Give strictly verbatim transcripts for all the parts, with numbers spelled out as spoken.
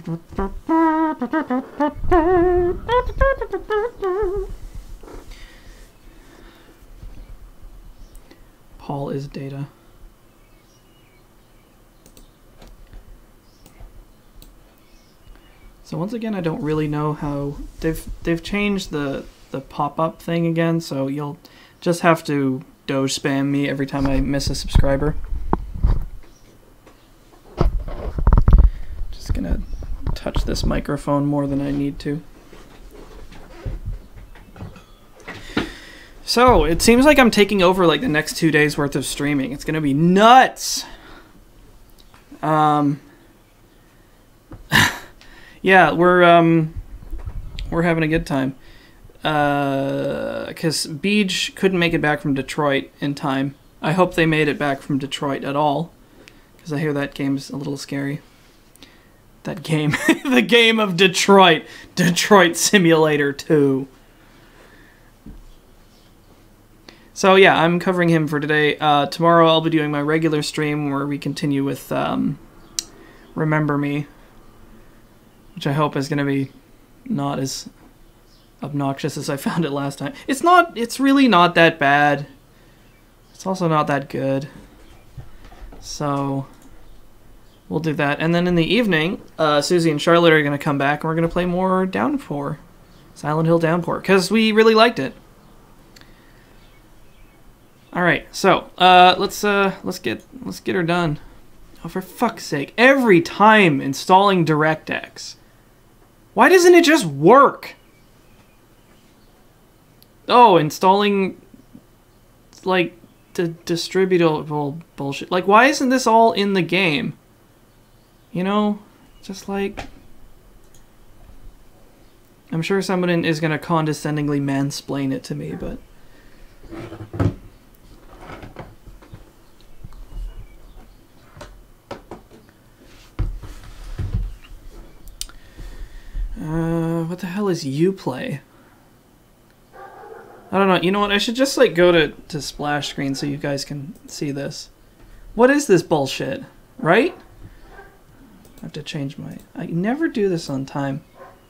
Paul is data. So once again, I don't really know how they've they've changed the the pop-up thing again, so you'll just have to Doge spam me every time I miss a subscriber. Just gonna touch this microphone more than I need to. So, it seems like I'm taking over like the next two days worth of streaming. It's gonna be nuts! Um... yeah, we're, um... we're having a good time. Uh... Because Beej couldn't make it back from Detroit in time. I hope they made it back from Detroit at all. Because I hear that game's a little scary. That game. The game of Detroit. Detroit Simulator two. So yeah, I'm covering him for today. Uh, tomorrow I'll be doing my regular stream where we continue with um, Remember Me, which I hope is going to be not as obnoxious as I found it last time. It's not. It's really not that bad. It's also not that good. So we'll do that, and then in the evening, uh, Susie and Charlotte are going to come back, and we're going to play more Downpour, Silent Hill Downpour, because we really liked it. All right, so uh, let's uh, let's get let's get her done. Oh, for fuck's sake! Every time installing DirectX, why doesn't it just work? Oh, installing like the distributable bullshit. Like, why isn't this all in the game? You know, just like I'm sure someone is gonna condescendingly mansplain it to me, but. Uh, what the hell is Uplay? I don't know. You know what? I should just like go to, to splash screen so you guys can see this. What is this bullshit? Right? I have to change my... I never do this on time.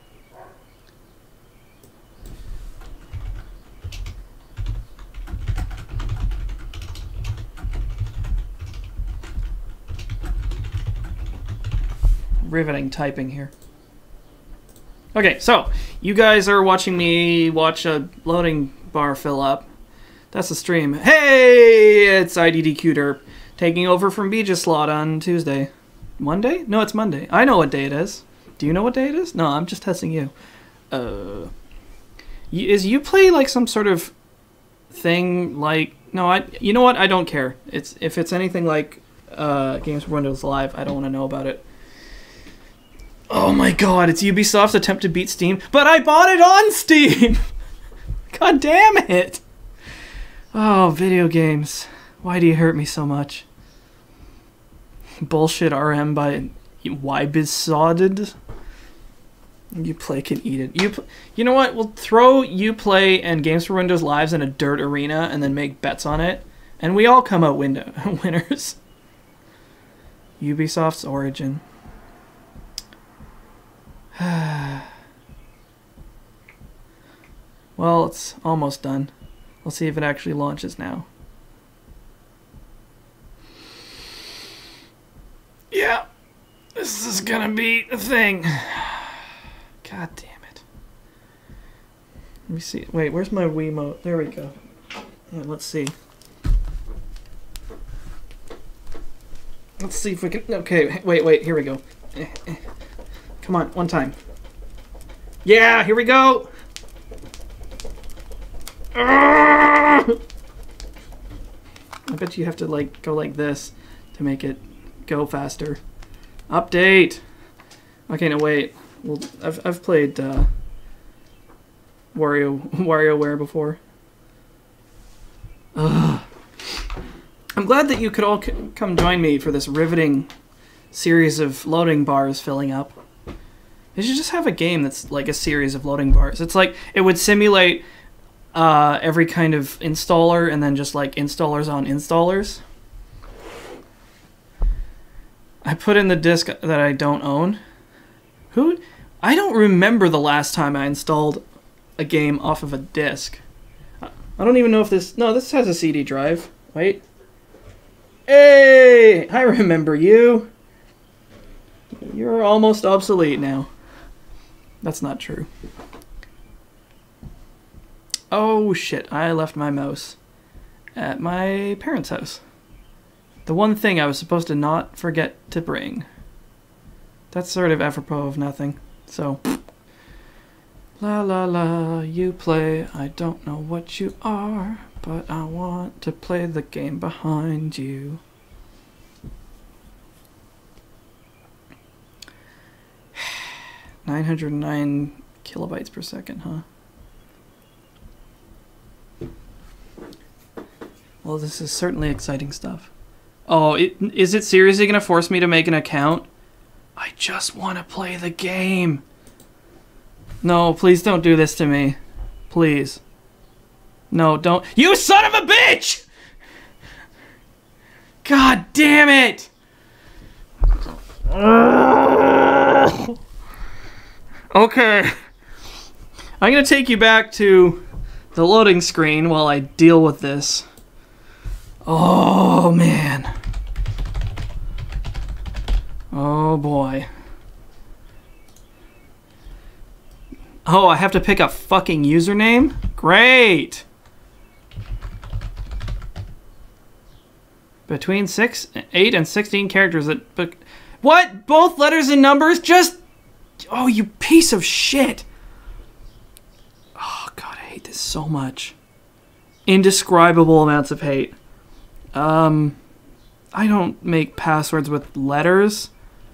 Riveting typing here. Okay, so you guys are watching me watch a loading bar fill up. That's the stream. Hey, it's I D D Q Derp taking over from Beegeslot on Tuesday. Monday? No, it's Monday. I know what day it is. Do you know what day it is? No, I'm just testing you. Uh, is Uplay like some sort of thing like... No, I. You know what? I don't care. It's if it's anything like uh, Games for Windows Live, I don't want to know about it. Oh my god, it's Ubisoft's attempt to beat Steam, but I bought it on Steam! God damn it! Oh, video games. Why do you hurt me so much? Bullshit R M by Wybizsodded. Uplay can eat it. You, you know what? We'll throw Uplay and Games for Windows Lives in a dirt arena and then make bets on it, and we all come out window winners. Ubisoft's Origin. Well, it's almost done. We'll see if it actually launches now. Yeah, this is gonna be a thing. God damn it. Let me see. Wait, where's my Wiimote? There we go. Yeah, let's see. Let's see if we can... Okay, wait, wait, here we go. Come on, one time. Yeah, here we go! I bet you have to like go like this to make it go faster. Update! Okay, no wait. Well, I've, I've played uh, Wario, WarioWare before. Ugh. I'm glad that you could all c come join me for this riveting series of loading bars filling up. They should just have a game that's like a series of loading bars. It's like, it would simulate uh, every kind of installer and then just like installers on installers. I put in the disk that I don't own. Who? I don't remember the last time I installed a game off of a disc. I don't even know if this... No, this has a C D drive. Wait. Hey! I remember you. You're almost obsolete now. That's not true. Oh, shit. I left my mouse at my parents' house. The one thing I was supposed to not forget to bring. That's sort of apropos of nothing. So... La la la, you play, I don't know what you are, but I want to play the game behind you. nine hundred nine kilobytes per second, huh? Well, this is certainly exciting stuff. Oh, it, is it seriously going to force me to make an account? I just want to play the game. No, please don't do this to me. Please. No, don't. You son of a bitch! God damn it! Okay. I'm gonna take you back to the loading screen while I deal with this. Oh, man. Oh, boy. Oh, I have to pick a fucking username? Great! Between six, eight and sixteen characters that... But, what? Both letters and numbers? Just... Oh, you piece of shit! Oh, God, I hate this so much. Indescribable amounts of hate. Um... I don't make passwords with letters.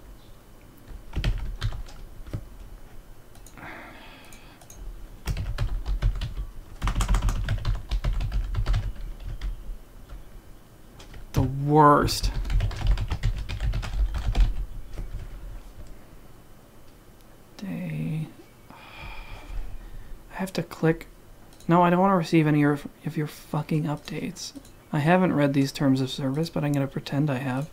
The worst. Day. I have to click. No, I don't want to receive any of your, of your fucking updates. I haven't read these terms of service, but I'm going to pretend I have.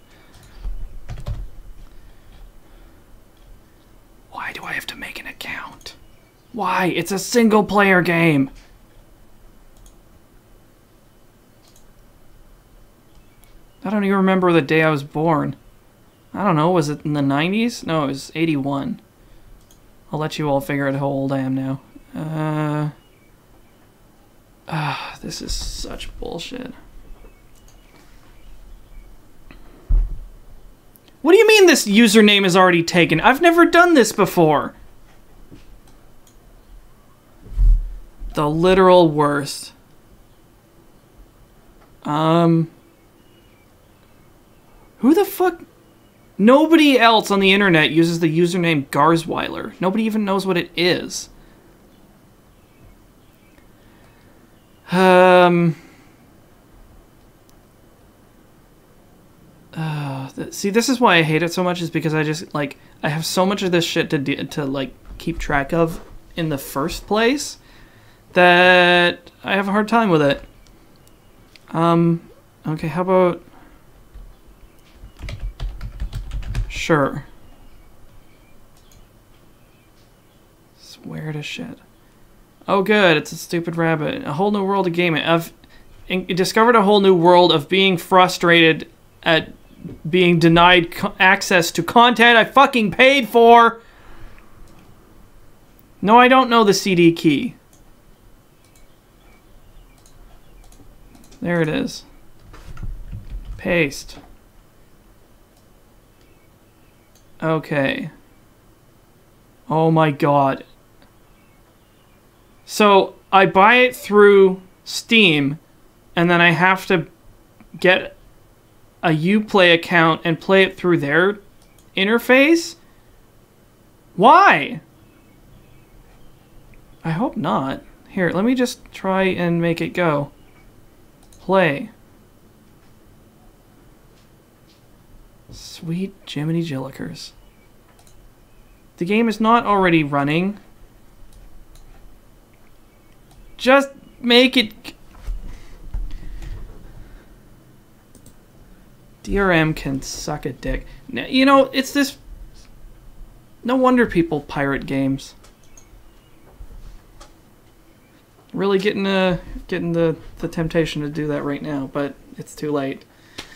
Why do I have to make an account? Why? It's a single player game. I don't even remember the day I was born. I don't know, was it in the nineties? No, it was eighty-one. I'll let you all figure out how old I am now. Uh, ah, this is such bullshit. What do you mean this username is already taken? I've never done this before. The literal worst. Um... Who the fuck? Nobody else on the internet uses the username Garzweiler. Nobody even knows what it is. Um. Uh, th see, this is why I hate it so much, is because I just, like, I have so much of this shit to, de to like, keep track of in the first place that I have a hard time with it. Um, okay, how about... Sure. Swear to shit. Oh good, it's a stupid rabbit. A whole new world of gaming. I've discovered a whole new world of being frustrated at being denied co access to content I fucking paid for. No, I don't know the C D key. There it is. Paste. Okay. Oh my god. So, I buy it through Steam, and then I have to get a Uplay account and play it through their interface? Why? I hope not. Here, let me just try and make it go. Play. Sweet Jiminy Jillikers. The game is not already running. Just make it... D R M can suck a dick. Now, you know, it's this... No wonder people pirate games. Really getting uh getting the the temptation to do that right now, but it's too late.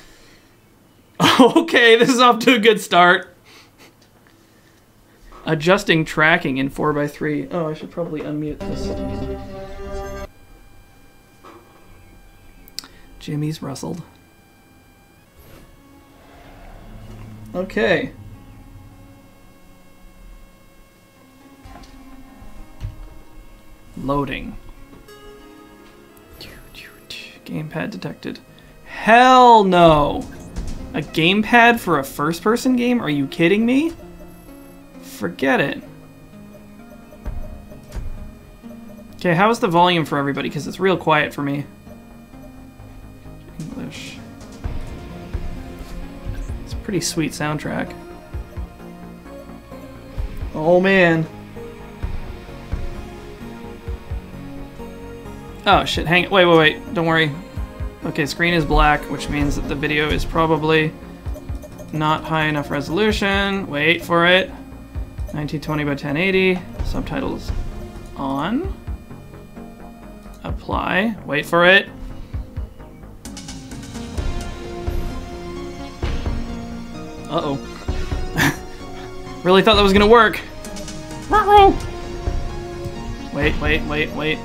Okay, this is off to a good start. Adjusting tracking in four by three. Oh, I should probably unmute this. Jimmy's rustled. Okay. Loading. Gamepad detected. Hell no! A gamepad for a first-person game? Are you kidding me? Forget it. Okay, how's the volume for everybody? Because it's real quiet for me. English. It's a pretty sweet soundtrack. Oh, man. Oh, shit. Hang it. Wait, wait, wait. Don't worry. Okay, screen is black, which means that the video is probably not high enough resolution. Wait for it. nineteen twenty by ten eighty. Subtitles on. Apply. Wait for it. Uh-oh. Really thought that was gonna work. Wait, wait, wait, wait.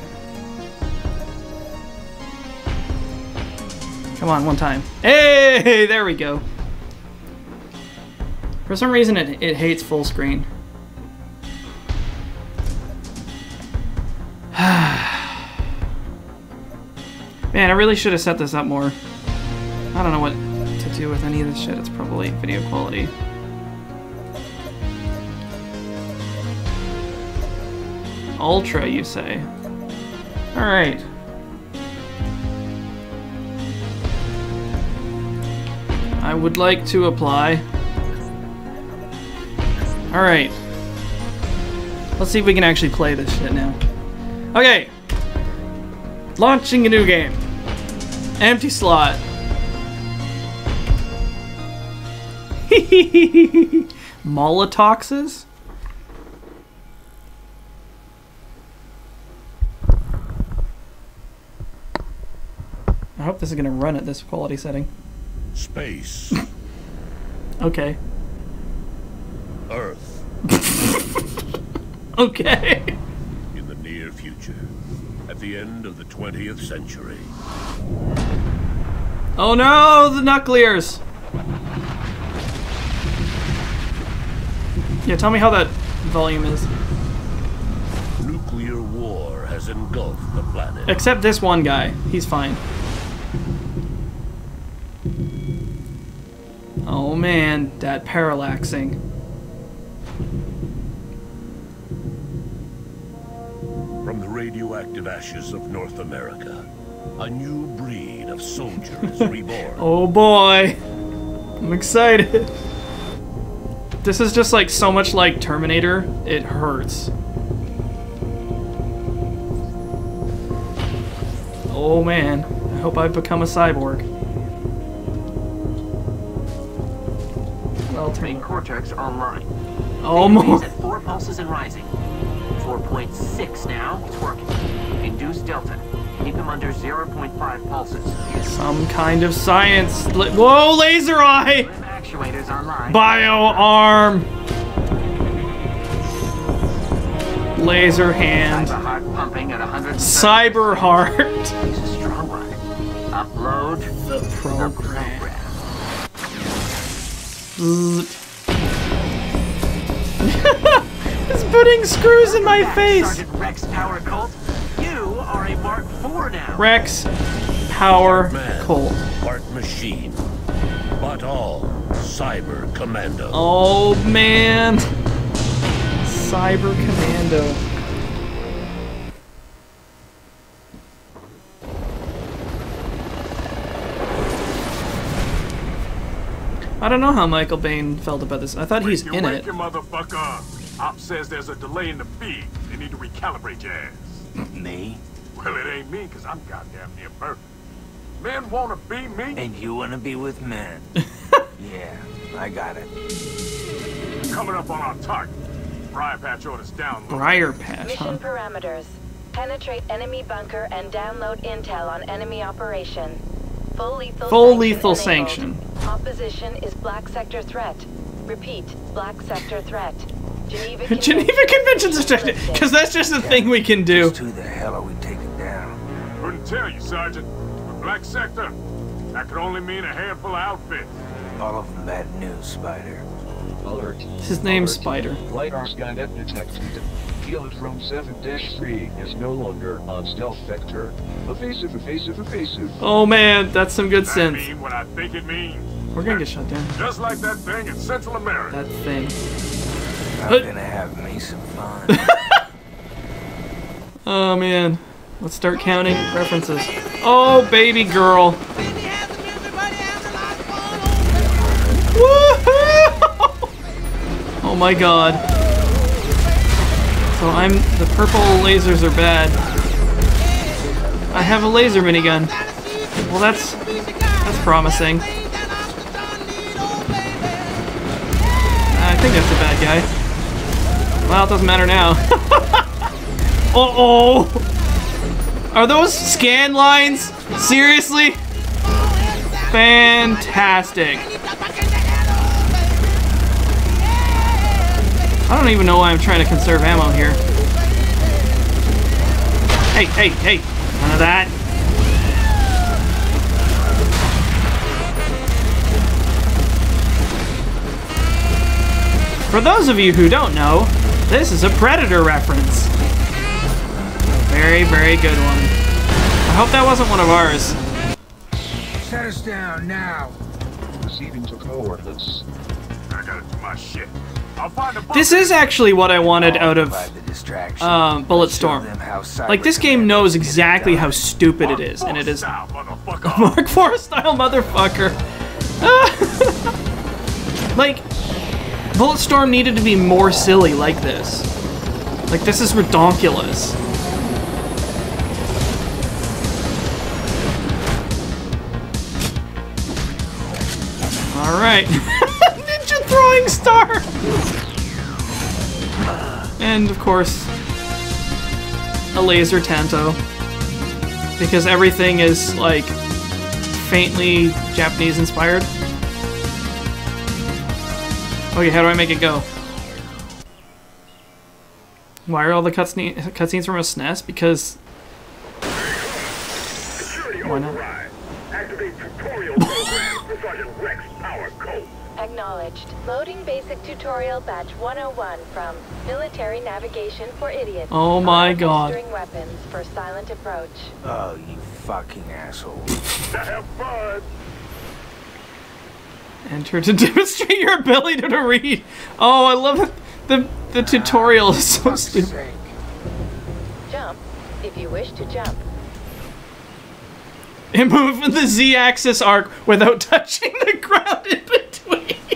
Come on, one time. Hey, there we go. For some reason, it, it hates full screen. Man, I really should have set this up more. I don't know what to do with any of this shit. It's probably video quality. Ultra, you say? Alright. I would like to apply. Alright. Let's see if we can actually play this shit now. Okay. Launching a new game. Empty slot. Molotoxes? I hope this is gonna run at this quality setting. Space. Okay. Earth. Okay. In the near future, at the end of the twentieth century. Oh no, the Knucklears! Yeah, tell me how that volume is. Nuclear war has engulfed the planet. Except this one guy. He's fine. Oh man, that parallaxing. From the radioactive ashes of North America, a new breed of soldier is reborn. Oh boy. I'm excited. This is just like so much like Terminator, it hurts. Oh man, I hope I've become a cyborg. Main cortex online. Oh, more. At four pulses and rising. four point six now. It's working. Induce delta. Keep them under zero point five pulses. Some kind of science. Whoa, laser eye! Actuators online. Bio arm. Laser hand. Cyber heart pumping at one hundred. Cyber heart. Use a strong one. Upload the program. The program. It's putting screws in my face. Sergeant Rex Power Colt, you are a Mark four now. Rex Power Man, Colt. Part machine, but all Cyber Commando. Oh man, Cyber Commando. I don't know how Michael Bain felt about this. I thought he's in it. Your motherfucker. Op says there's a delay in the feed. They need to recalibrate your ass. Me? Well, it ain't me, because I'm goddamn near perfect. Men wanna be me? And you wanna be with men? Yeah, I got it. Coming up on our target. Briar Patch orders down. Briar Patch, huh? Mission parameters. Penetrate enemy bunker and download intel on enemy operation. Full lethal Full sanction lethal enabled. sanction. Opposition is Black Sector threat. Repeat, Black Sector threat. Geneva Convention. Geneva Convention's restricted, because that's just a thing we can do. Just who the hell are we taking down? Couldn't tell you, Sergeant. The Black Sector, that could only mean a handful of outfits. All of them bad news, Spider. Alert. His name's Alert. Spider. LiDAR skynet detected. Helios from seven dash three is no longer on stealth vector. Evasive, evasive, evasive. Oh man, that's some good That synth. mean what I think it means. We're gonna get shut down. Just like that thing in Central America. That thing. I'm But- gonna have me some fun. Oh man. Let's start counting references. Oh, baby girl. Woohoo! Oh my god. So I'm the purple lasers are bad. I have a laser minigun. Well, that's that's promising. I think that's a bad guy. Well, it doesn't matter now. Uh-oh! Are those scan lines? Seriously? Fantastic. I don't even know why I'm trying to conserve ammo here. Hey, hey, hey! None of that. For those of you who don't know, this is a Predator reference. Very, very good one. I hope that wasn't one of ours. Set us down now. Proceeding to coordinates. I gotta do my shit. I'll find a bunker. This is actually what I wanted out of Provide the distraction. um, Bulletstorm. Show them how Cyber Like, this game Command knows get it exactly done. how stupid it is, and it is Style, motherfucker. Mark four style motherfucker. Like, Bulletstorm needed to be more silly like this. Like, this is redonkulous. Alright. Ninja throwing star! And, of course, a laser Tanto. Because everything is, like, faintly Japanese inspired. Okay, how do I make it go? Why are all the cutscene cutscenes from a S N E S? Because... Why not? Activate tutorial program for Sergeant Rex Power Code. Acknowledged. Loading basic tutorial batch one oh one from Military Navigation for Idiots. Oh my On god. registering weapons for silent approach. Oh, you fucking asshole. Have fun. Enter to demonstrate your ability to read. Oh, I love it. The, the tutorial is so Fuck's stupid. sake. Jump if you wish to jump. And move in the Z-axis arc without touching the ground in between.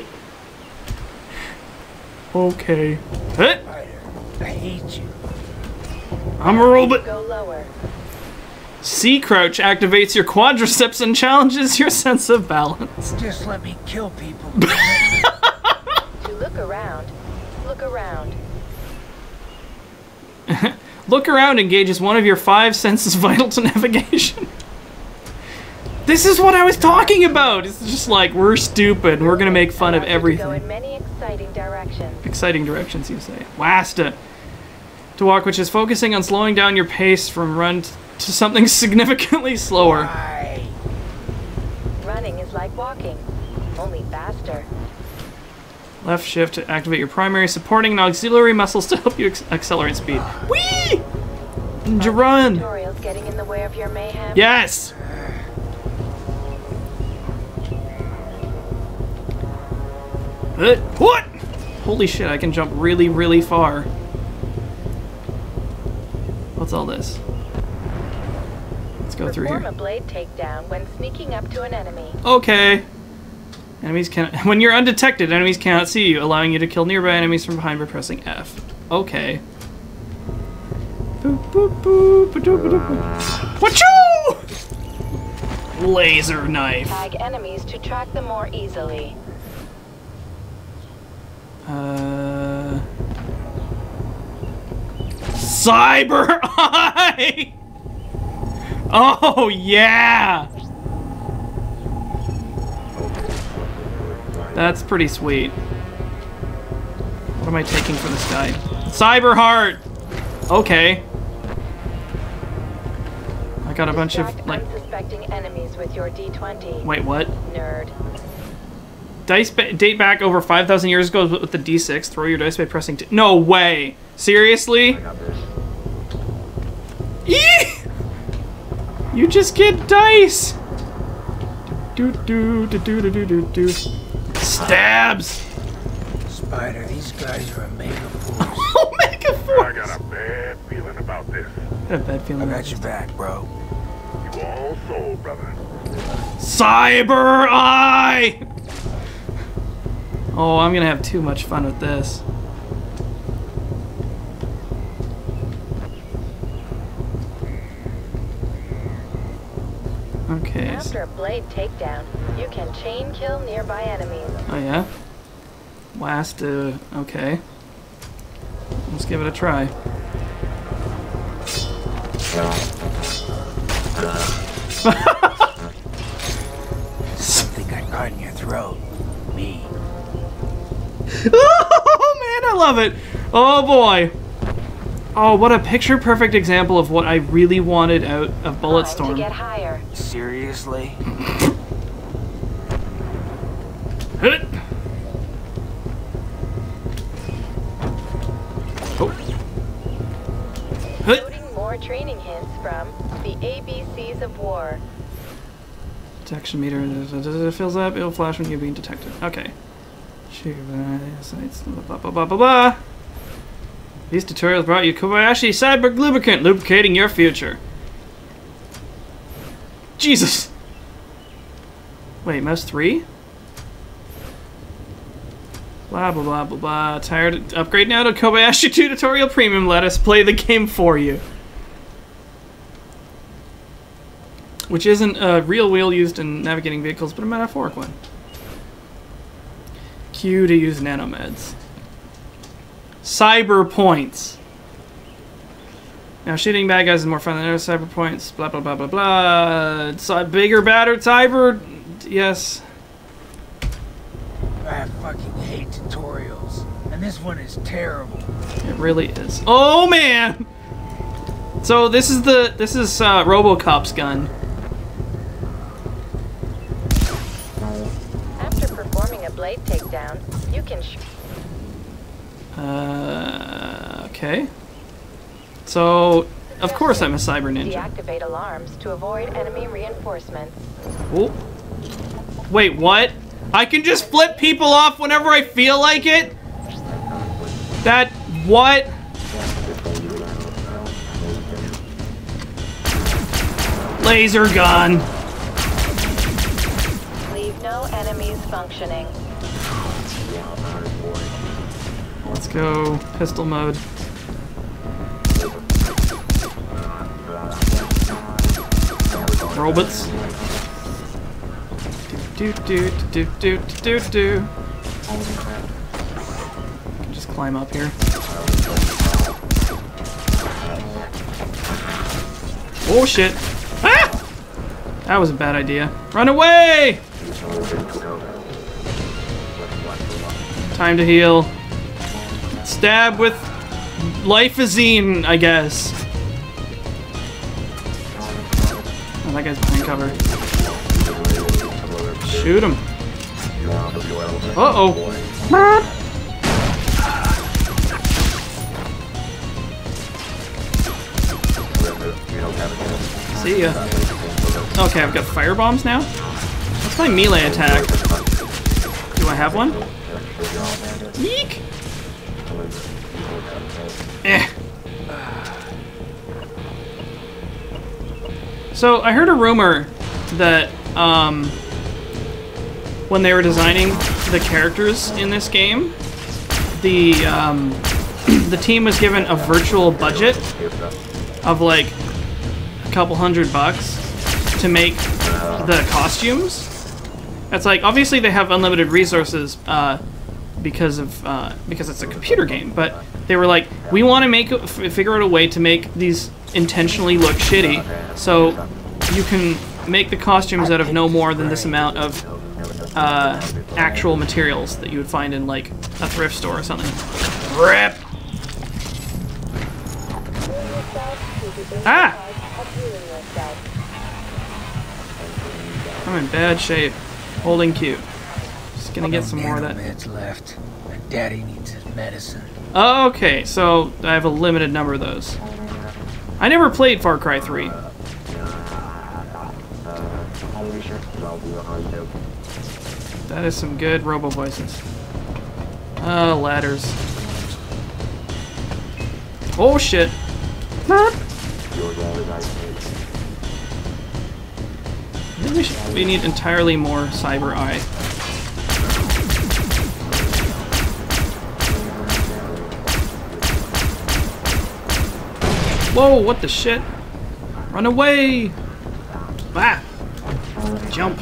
Okay. Huh? Spider, I hate you. I'm a robot. Go lower. C-crouch activates your quadriceps and challenges your sense of balance. Just let me kill people. To look around, look around. Look around engages one of your five senses vital to navigation. This is what I was talking about. It's just like, we're stupid. We're gonna make fun of Allows you to Go everything. in many exciting directions. Exciting directions, you say. Wasta. To walk, which is focusing on slowing down your pace from run t- to something significantly slower. Why? Running is like walking, only faster. Left shift to activate your primary supporting and auxiliary muscles to help you ex- accelerate speed. Whee! Ninja run! Tutorials getting in the way of your mayhem. Yes! Uh, what? Holy shit, I can jump really, really far. What's all this? Let's go through Perform here. a blade takedown when sneaking up to an enemy. Okay. Enemies can when you're undetected, enemies cannot see you, allowing you to kill nearby enemies from behind by pressing F. Okay. Boop, boop, boop, ba-doop, ba-doop, ba-doop. Wachoo! Laser knife. Tag enemies to track them more easily. Uh. Cyber Eye! Oh, yeah! That's pretty sweet. What am I taking for this guy? Cyber Heart! Okay. I got a bunch of, like... unsuspecting enemies with your D twenty. Wait, what? Nerd. Dice ba date back over five thousand years ago with the D six. Throw your dice by pressing t- No way! Seriously? Eee! You just get dice! Do do do do do do do do. Stabs! Spider, these guys are a mega force. Omega I Force! got a bad feeling about this. I got a bad I feeling. got your back, bro. You all sold, brother. Cyber Eye! Oh, I'm gonna have too much fun with this. Okay. After a blade takedown, you can chain kill nearby enemies. Oh yeah? Last, uh, okay. Let's give it a try. Something got caught in your throat. Me. Oh man, I love it! Oh boy! Oh, what a picture-perfect example of what I really wanted out of Time to Bulletstorm. get higher. Seriously? Hit! Oh. Hit! Loading more training hints from the A B Cs of War. Detection meter it fills up. It'll flash when you're being detected. Okay. Shoot, uh, sites, blah blah blah blah blah. These tutorials brought you Kobayashi Cyber Lubricant, lubricating your future. Jesus. Wait, mouse three? Blah blah blah blah blah. Tired? Upgrade now to Kobayashi two Tutorial Premium. Let us play the game for you. Which isn't a real wheel used in navigating vehicles, but a metaphoric one. Q to use nanomeds. Cyber points. Now shooting bad guys is more fun than other cyber points. Blah blah blah blah blah. So bigger, badder cyber. Yes. I fucking hate tutorials. And this one is terrible. It really is. Oh man. So this is the this is uh, RoboCop's gun. After performing a blade takedown, you can sh Uh, okay. So, of course I'm a cyber ninja. deactivate alarms to avoid enemy reinforcements. Oh. Wait, what? I can just flip people off whenever I feel like it? That, what? Laser gun. Leave no enemies functioning. Let's go pistol mode. Robots. Do do do do do do do. Can just climb up here. Oh shit! Ah! That was a bad idea. Run away! Time to heal. Stab with Lifazine, I guess. Oh, that guy's behind cover. Shoot him. Uh-oh. See ya. Okay, I've got fire bombs now. What's my melee attack? Do I have one? Yeek! Eh. So I heard a rumor that um, when they were designing the characters in this game, the um, the team was given a virtual budget of like a couple hundred bucks to make the costumes. It's like obviously they have unlimited resources, uh, because of uh, because it's a computer game. But they were like, we want to make f figure out a way to make these intentionally look shitty, so you can make the costumes out of no more than this amount of uh, actual materials that you would find in like a thrift store or something. Rip. Ah! I'm in bad shape. Holding Q. Just gonna get some more of that. Meds left. My daddy needs his medicine. Okay, so I have a limited number of those. I never played Far Cry three. That is some good robo voices. Uh, ladders. Oh shit. Maybe we, should, we need entirely more cyber eye. Whoa, what the shit? Run away! Ah! Jump.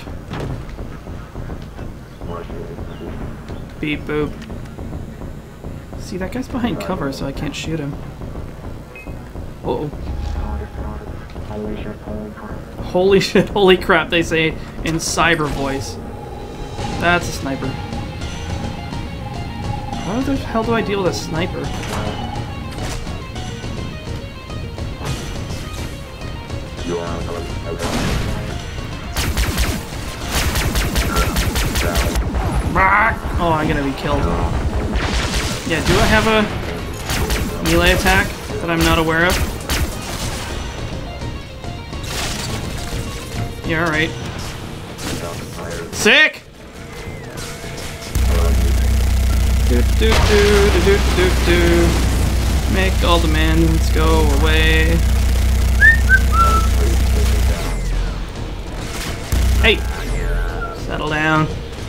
Beep boop. See, that guy's behind cover, so I can't shoot him. Uh-oh. Holy shit, holy crap, they say in cyber voice. That's a sniper. How the hell do I deal with a sniper? Oh, I'm gonna be killed. Yeah, do I have a melee attack that I'm not aware of? Yeah, alright. Sick! Do do do do do do do. Make all demands go away. Hey! Settle down.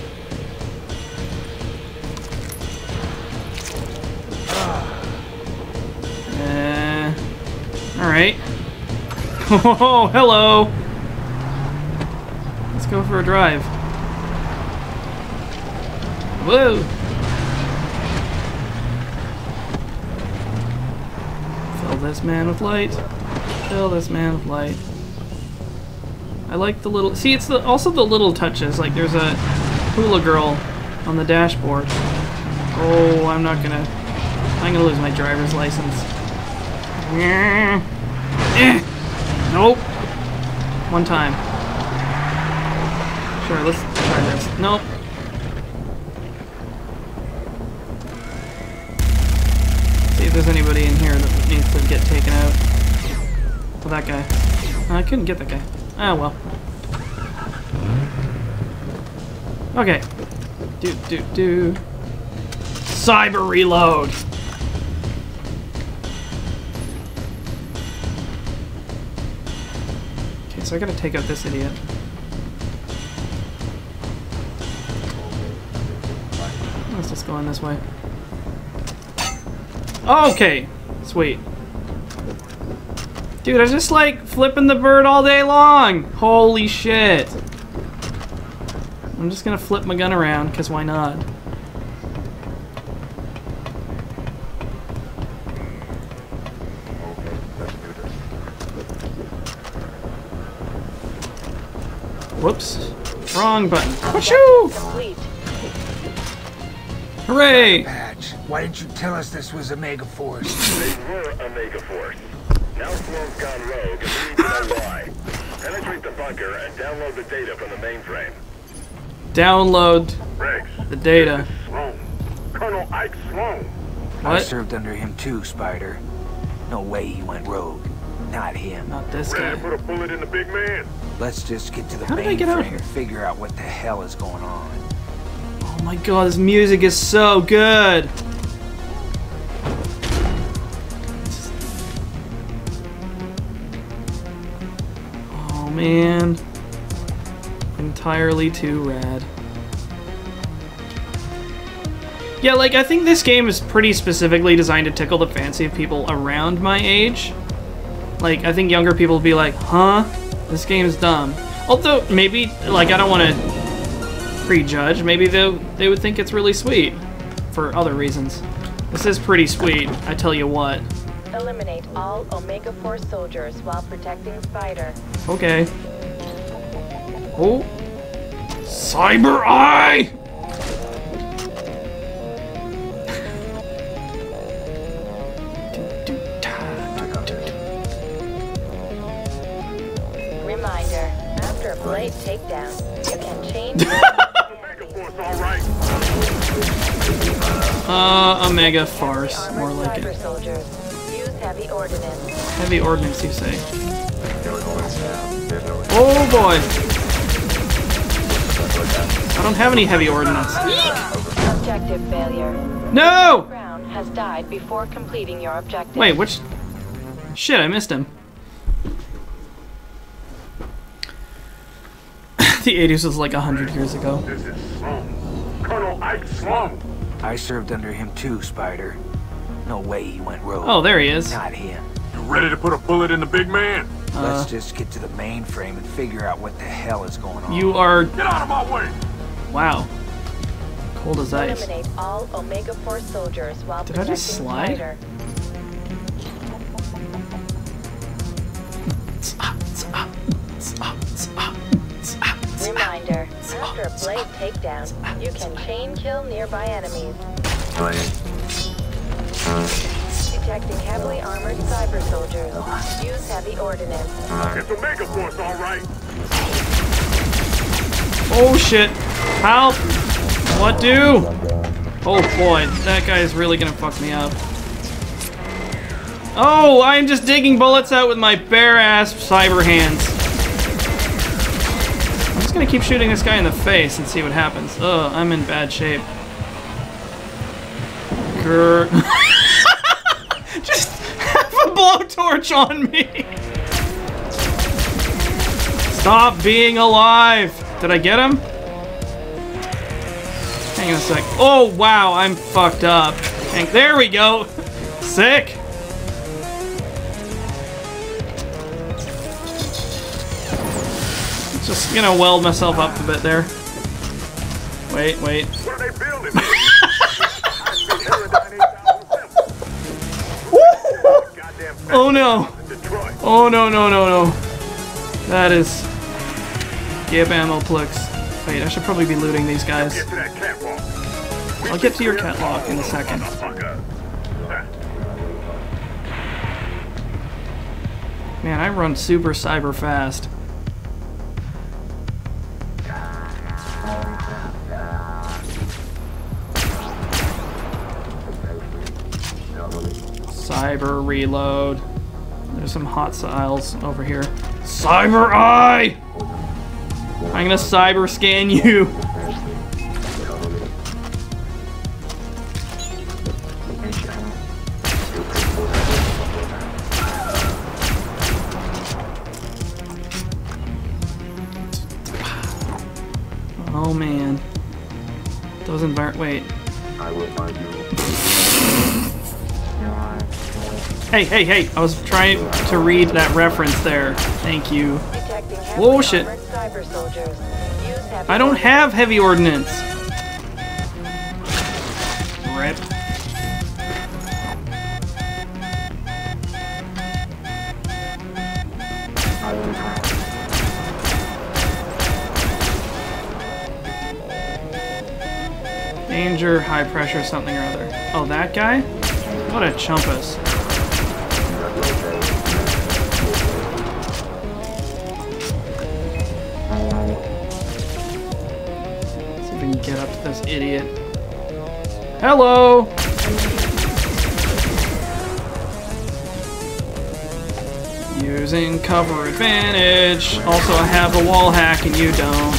Uh, alright. Oh, hello! Let's go for a drive. Whoa! Fill this man with light. Fill this man with light. I like the little... See, it's the also the little touches. Like, there's a hula girl on the dashboard. Oh, I'm not gonna... I'm gonna lose my driver's license. Eh. Nope. One time. Sure, let's try this. Nope. See if there's anybody in here that needs to get taken out. Well, that guy. I couldn't get that guy. Ah, well. Okay. Do, do, do. Cyber reload! Okay, so I gotta take out this idiot. Let's just go in this way. Okay! Sweet. Dude, I just like flipping the bird all day long! Holy shit! I'm just gonna flip my gun around, because why not? Whoops. Wrong button. Washoo! Hooray! Patch, why didn't you tell us this was a Megaforce? They were a Megaforce. Now Sloan's gone rogue, and we need to know why. Penetrate the bunker and download the data from the mainframe. Download Rex, the data. Sloan. Colonel Ike Sloan. I What? served under him too, Spider. No way he went rogue. Not him. Not this Ready guy. to put a bullet in the big man? Let's just get to the How did I get out mainframe here? and figure out what the hell is going on. Oh my god, this music is so good! Oh man. Entirely too rad. Yeah, like, I think this game is pretty specifically designed to tickle the fancy of people around my age. Like, I think younger people would be like, huh? This game's dumb. Although, maybe, like, I don't want to prejudge. Maybe they they would think it's really sweet. for other reasons. This is pretty sweet, I tell you what. Eliminate all Omega Force soldiers while protecting Spider. Okay. Oh. Cyber Eye! Reminder, after a blade takedown, you can change Omega Force, all right. Uh, Omega Farce, more like cyber it. soldiers. Use heavy ordnance. Heavy ordnance, you say? Oh boy! I don't have any heavy ordnance. Objective failure. No! Brown has died before completing your objective. Wait, which... Shit, I missed him. The eighties was like a hundred years ago. This is Sloan. Colonel Ike Sloan. I served under him too, Spider. No way he went rogue. Oh, there he is. Not him. You ready to put a bullet in the big man? Uh, Let's just get to the mainframe and figure out what the hell is going on. you are... Get out of my way! Wow. Cold as ice. Eliminate all Omega Force soldiers while Did I protecting just slide? Spider. Reminder, after a blade takedown, you can chain kill nearby enemies. Detecting heavily armored cyber soldiers. Use heavy ordnance. It's Omega Force, all right. Oh shit. Help! What do? Oh boy, that guy is really gonna fuck me up. Oh, I'm just digging bullets out with my bare ass cyber hands. I'm just gonna keep shooting this guy in the face and see what happens. Ugh, I'm in bad shape. Grr. Just have a blowtorch on me. Stop being alive. Did I get him? Hang on a sec. Oh, wow, I'm fucked up. Hang there we go. Sick. Just gonna weld myself up a bit there. Wait, wait. What are they building? Oh no. Detroit. Oh no, no, no, no. That is... Gib ammo plex. Wait, I should probably be looting these guys. Get to that catwalk. I'll get to your catwalk in a second. Motherfucker. Man, I run super cyber fast. Cyber reload. There's some hot styles over here. Cyber Eye! I'm gonna cyber scan you. Oh man. Those envir- wait. I will find you. Hey, hey, hey! I was trying to read that reference there. Thank you. Detecting Whoa, heavily shit. armored cyber soldiers. Use heavy I don't ordnance. have heavy ordnance. Rip. Danger, high pressure, something or other. Oh, that guy? What a chumpus. See if we can get up to this idiot. Hello! Using cover advantage. Also, I have a wall hack and you don't.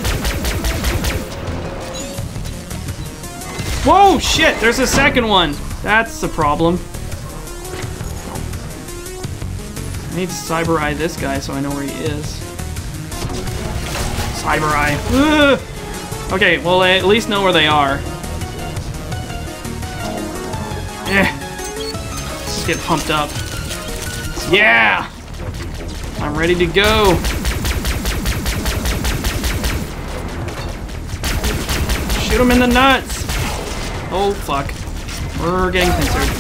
Whoa, shit! There's a second one. That's the problem. I need to cyber eye this guy so I know where he is. Cyber eye. Ugh. Okay, well, I at least know where they are. Eh. Let's just get pumped up. Yeah! I'm ready to go. Shoot him in the nuts. Oh, fuck. We're getting pincered.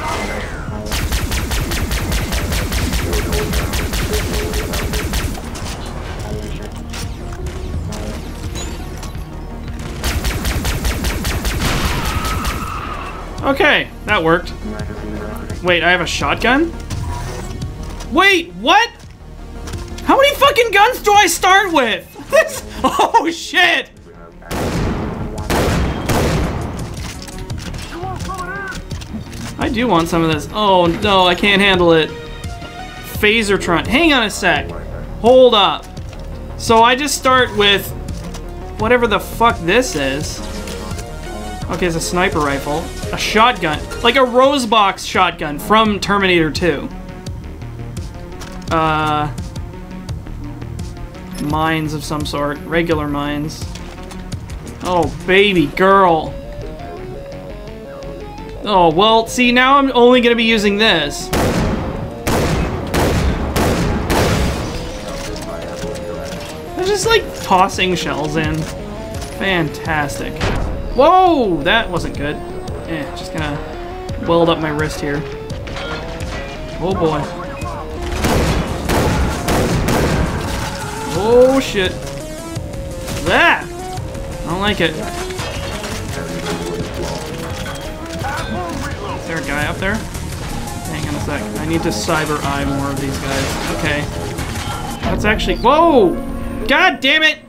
Okay, that worked. Wait, I have a shotgun? Wait, what? How many fucking guns do I start with? This, oh shit! I do want some of this. Oh no, I can't handle it. Phasertron. Hang on a sec. Hold up. So I just start with whatever the fuck this is. Okay, it's a sniper rifle. A shotgun. Like a rose box shotgun from Terminator two. Uh... Mines of some sort. Regular mines. Oh, baby girl. Oh, well, see, now I'm only gonna be using this. I'm just, like, tossing shells in. Fantastic. Whoa! That wasn't good. Eh, just gonna weld up my wrist here. Oh, boy. Oh, shit. That! I don't like it. Is there a guy up there? Hang on a sec. I need to cyber eye more of these guys. Okay. That's actually... Whoa! God damn it!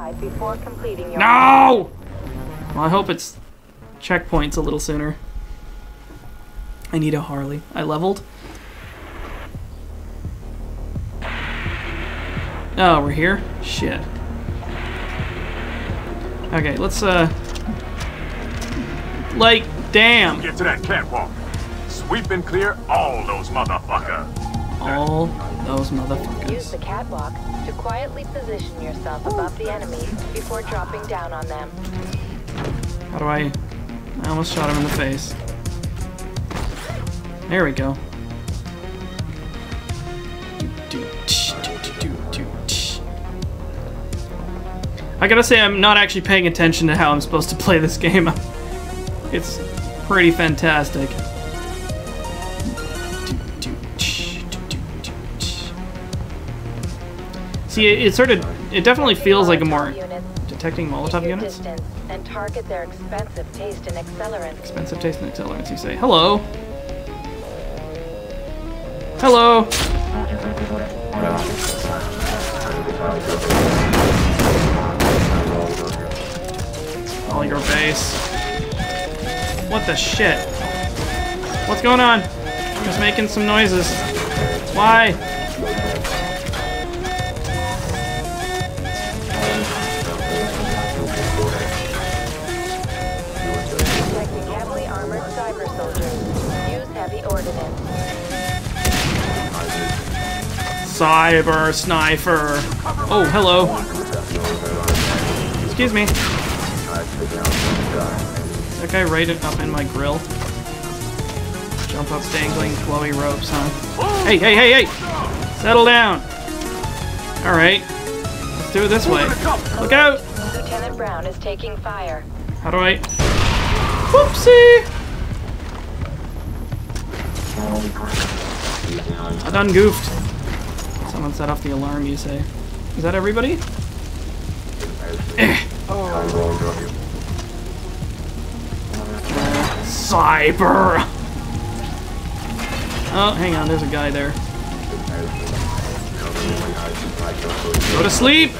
No! Well, I hope it's checkpoints a little sooner. I need a Harley. I leveled. Oh, we're here? Shit. Okay, let's, uh... Like, damn! Get to that catwalk. Sweep and clear all those motherfuckers. All those motherfuckers. Use the catwalk to quietly position yourself above the enemy before dropping down on them. How do I... I almost shot him in the face. There we go. I gotta say, I'm not actually paying attention to how I'm supposed to play this game. It's pretty fantastic. See, it, it sort of, it definitely feels like a more detecting Molotov units. And target their expensive taste in accelerants. Expensive taste in accelerants, you say. Hello. Hello. All your base. What the shit? What's going on? I'm just making some noises. Why? Detecting heavily armored cyber soldiers. Use heavy ordnance. Cyber sniper. Oh, hello. Excuse me. Is that guy right up in my grill? Jump up dangling glowy ropes, huh? Hey, hey, hey, hey! Settle down! Alright. Let's do it this way. Look out! Lieutenant Brown is taking fire. How do I... Whoopsie! I done goofed. Someone set off the alarm, you say. Is that everybody? Eh. Cyber! Oh, hang on, there's a guy there. Go to sleep!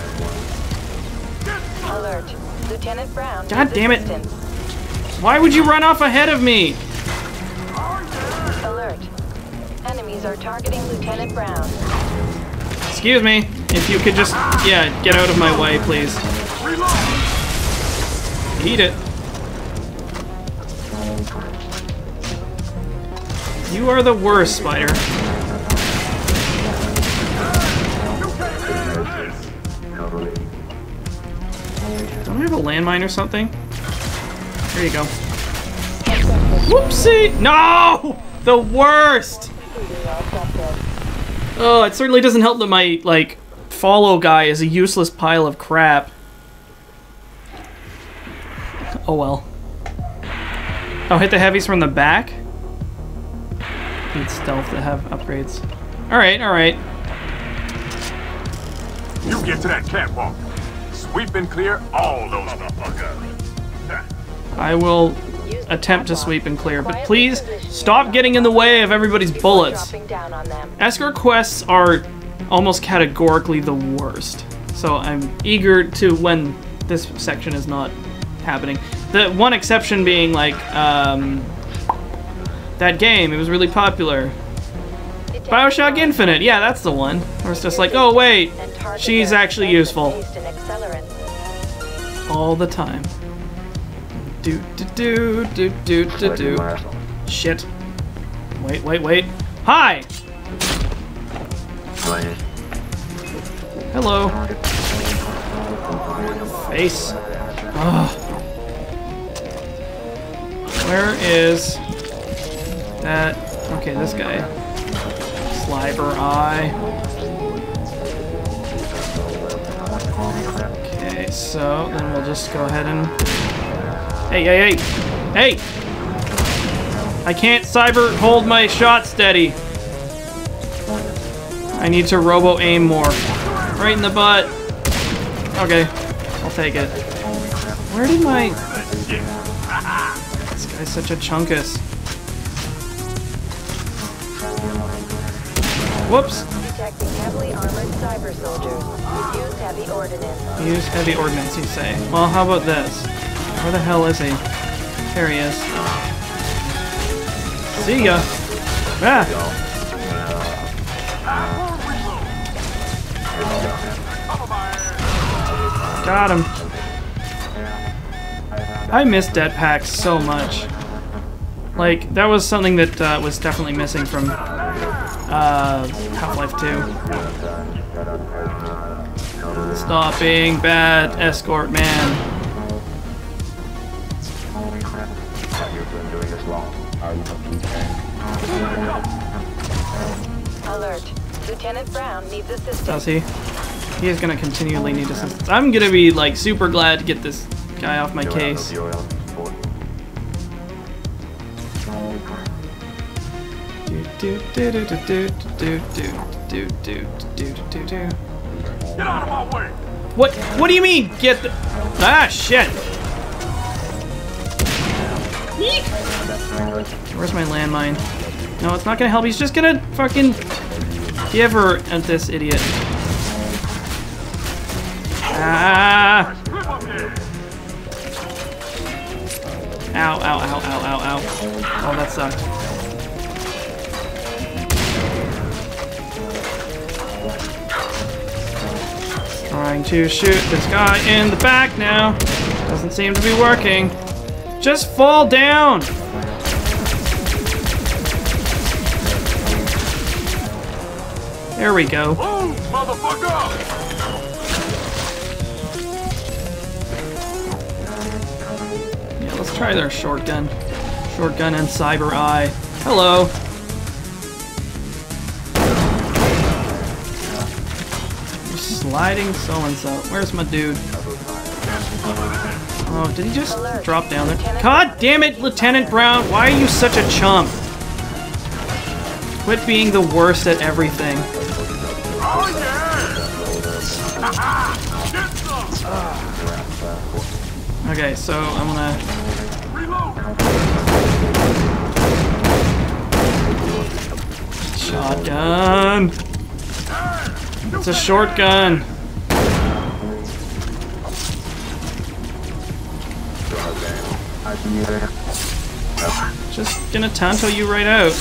Alert. Lieutenant Brown. God damn it! Why would you run off ahead of me? Alert. Enemies are targeting Lieutenant Brown. Excuse me. If you could just, yeah, get out of my way, please. Eat it. You are the worst, Spider. Don't I have a landmine or something? There you go. Whoopsie! No! The worst! Oh, it certainly doesn't help that my, like, follow guy is a useless pile of crap. Oh well. Oh, hit the heavies from the back? Need stealth to have upgrades. Alright, alright. You get to that catwalk. Sweep and clear all those motherfuckers. I will attempt to sweep and clear, but please stop getting in the way of everybody's bullets. Escort quests are almost categorically the worst. So I'm eager to when this section is not happening. The one exception being like um, that game. It was really popular. BioShock Infinite. Yeah, that's the one. Where it's just like, oh wait, she's actually useful all the time. Do do do do do do do. Shit. Wait, wait, wait. Hi. Hello. Face. Ugh. Where is that? Okay, this guy. Sliver eye. Okay, so then we'll just go ahead and. Hey, hey, hey! Hey! I can't cyber hold my shot steady. I need to robo-aim more. Right in the butt. Okay, I'll take it. Where did my... This guy's such a chunkus. Whoops. Detecting heavily armored cyber soldiers. Use heavy ordnance. Use heavy ordnance, you say. Well, how about this? Where the hell is he? There he is. See ya. Ah. Got him. I miss Jetpacks so much. Like, that was something that uh, was definitely missing from uh, Half-Life two. Stop being bad, escort man. Alert. Lieutenant Brown needs assistance. Does he? He is gonna continually need assistance. I'm gonna be like super glad to get this guy off my case. Do do do do do do do do do do do do. Get out of my way! What? What do you mean? Get the? Ah shit! Eek. Where's my landmine? No, it's not gonna help. He's just gonna fucking give her at this idiot. Ah! Ow, ow, ow, ow, ow, ow. Oh, that sucked. Trying to shoot this guy in the back now. Doesn't seem to be working. Just fall down! There we go. Move, motherfucker! Yeah, let's try their short gun. Short gun and cyber eye. Hello. You're sliding so and so. Where's my dude? Oh, did he just drop down there? God damn it, Lieutenant Brown! Why are you such a chump? Quit being the worst at everything. Oh yeah! Okay, so I'm gonna... Shotgun! It's a shotgun! Just gonna Tanto you right out.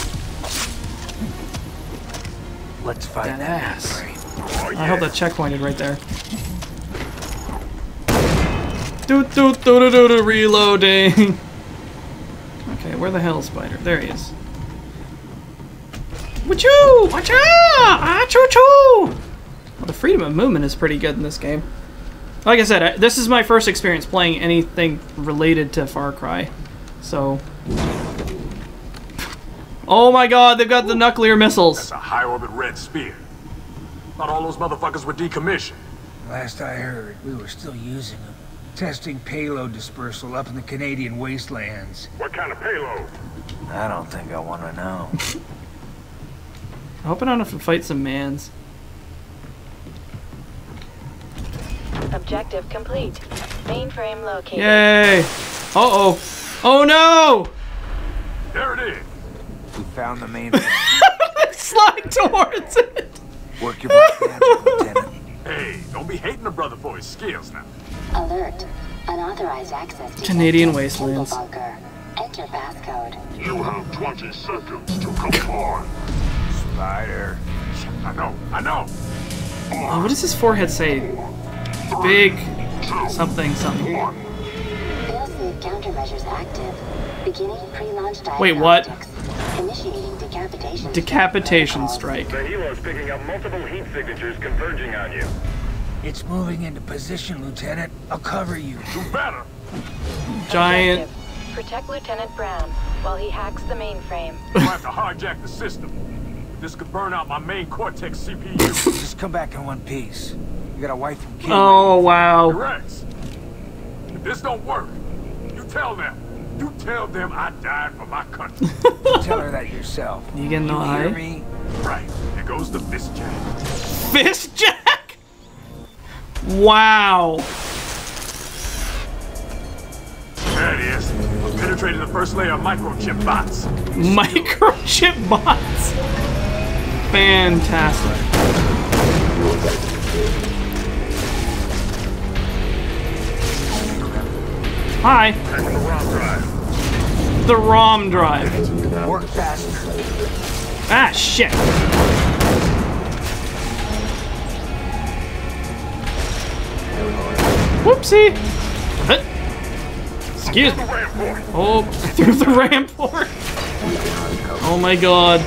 Let's fight That ass. Right. I hope that checkpointed right there. Do do do do do do reloading. Okay, where the hell is Spider? There he is. Wachoo! Watch out! Ah, choo choo! Well, the freedom of movement is pretty good in this game. Like I said, I, this is my first experience playing anything related to Far Cry, so. Oh my God! They've got the nuclear missiles. That's a high orbit red spear. Thought all those motherfuckers were decommissioned. Last I heard, we were still using them. Testing payload dispersal up in the Canadian wastelands. What kind of payload? I don't think I want to know. I hope I don't have to fight some mans. Objective complete. Mainframe located. Yay! Uh-oh. Oh no! There it is. We found the main. Slide towards it! Work your butt magic, Lieutenant. Hey, don't be hating a brother for his skills now. Alert. Unauthorized access to Canadian wastelands. bunker. Enter passcode. You have twenty seconds to comply. Spider. I know, I know. Oh, what does his forehead say? Big something something. Failsafe countermeasures active. Beginning pre-launch diagnostics. Wait, what? Initiating decapitation. Decapitation strike. The helo's picking up multiple heat signatures converging on you. It's moving into position, Lieutenant. I'll cover you. You better. Giant. Objective. Protect Lieutenant Brown while he hacks the mainframe. You have to hijack the system. This could burn out my main Cortex C P U. Just come back in one piece. You got a wife and kid. Oh wow. Rex, if this don't work, you tell them. You tell them I died for my country. Tell her that yourself. You getting no You hear eye? me? Right, here goes the fist jack. Fist jack? Wow. There it is. Penetrated the first layer of microchip bots. Microchip bots. Fantastic. Hi. Back in the ROM drive. The ROM drive. Work faster. Ah, shit. Whoopsie. Huh. Excuse me. Oh, I threw the ramp port. Oh my god.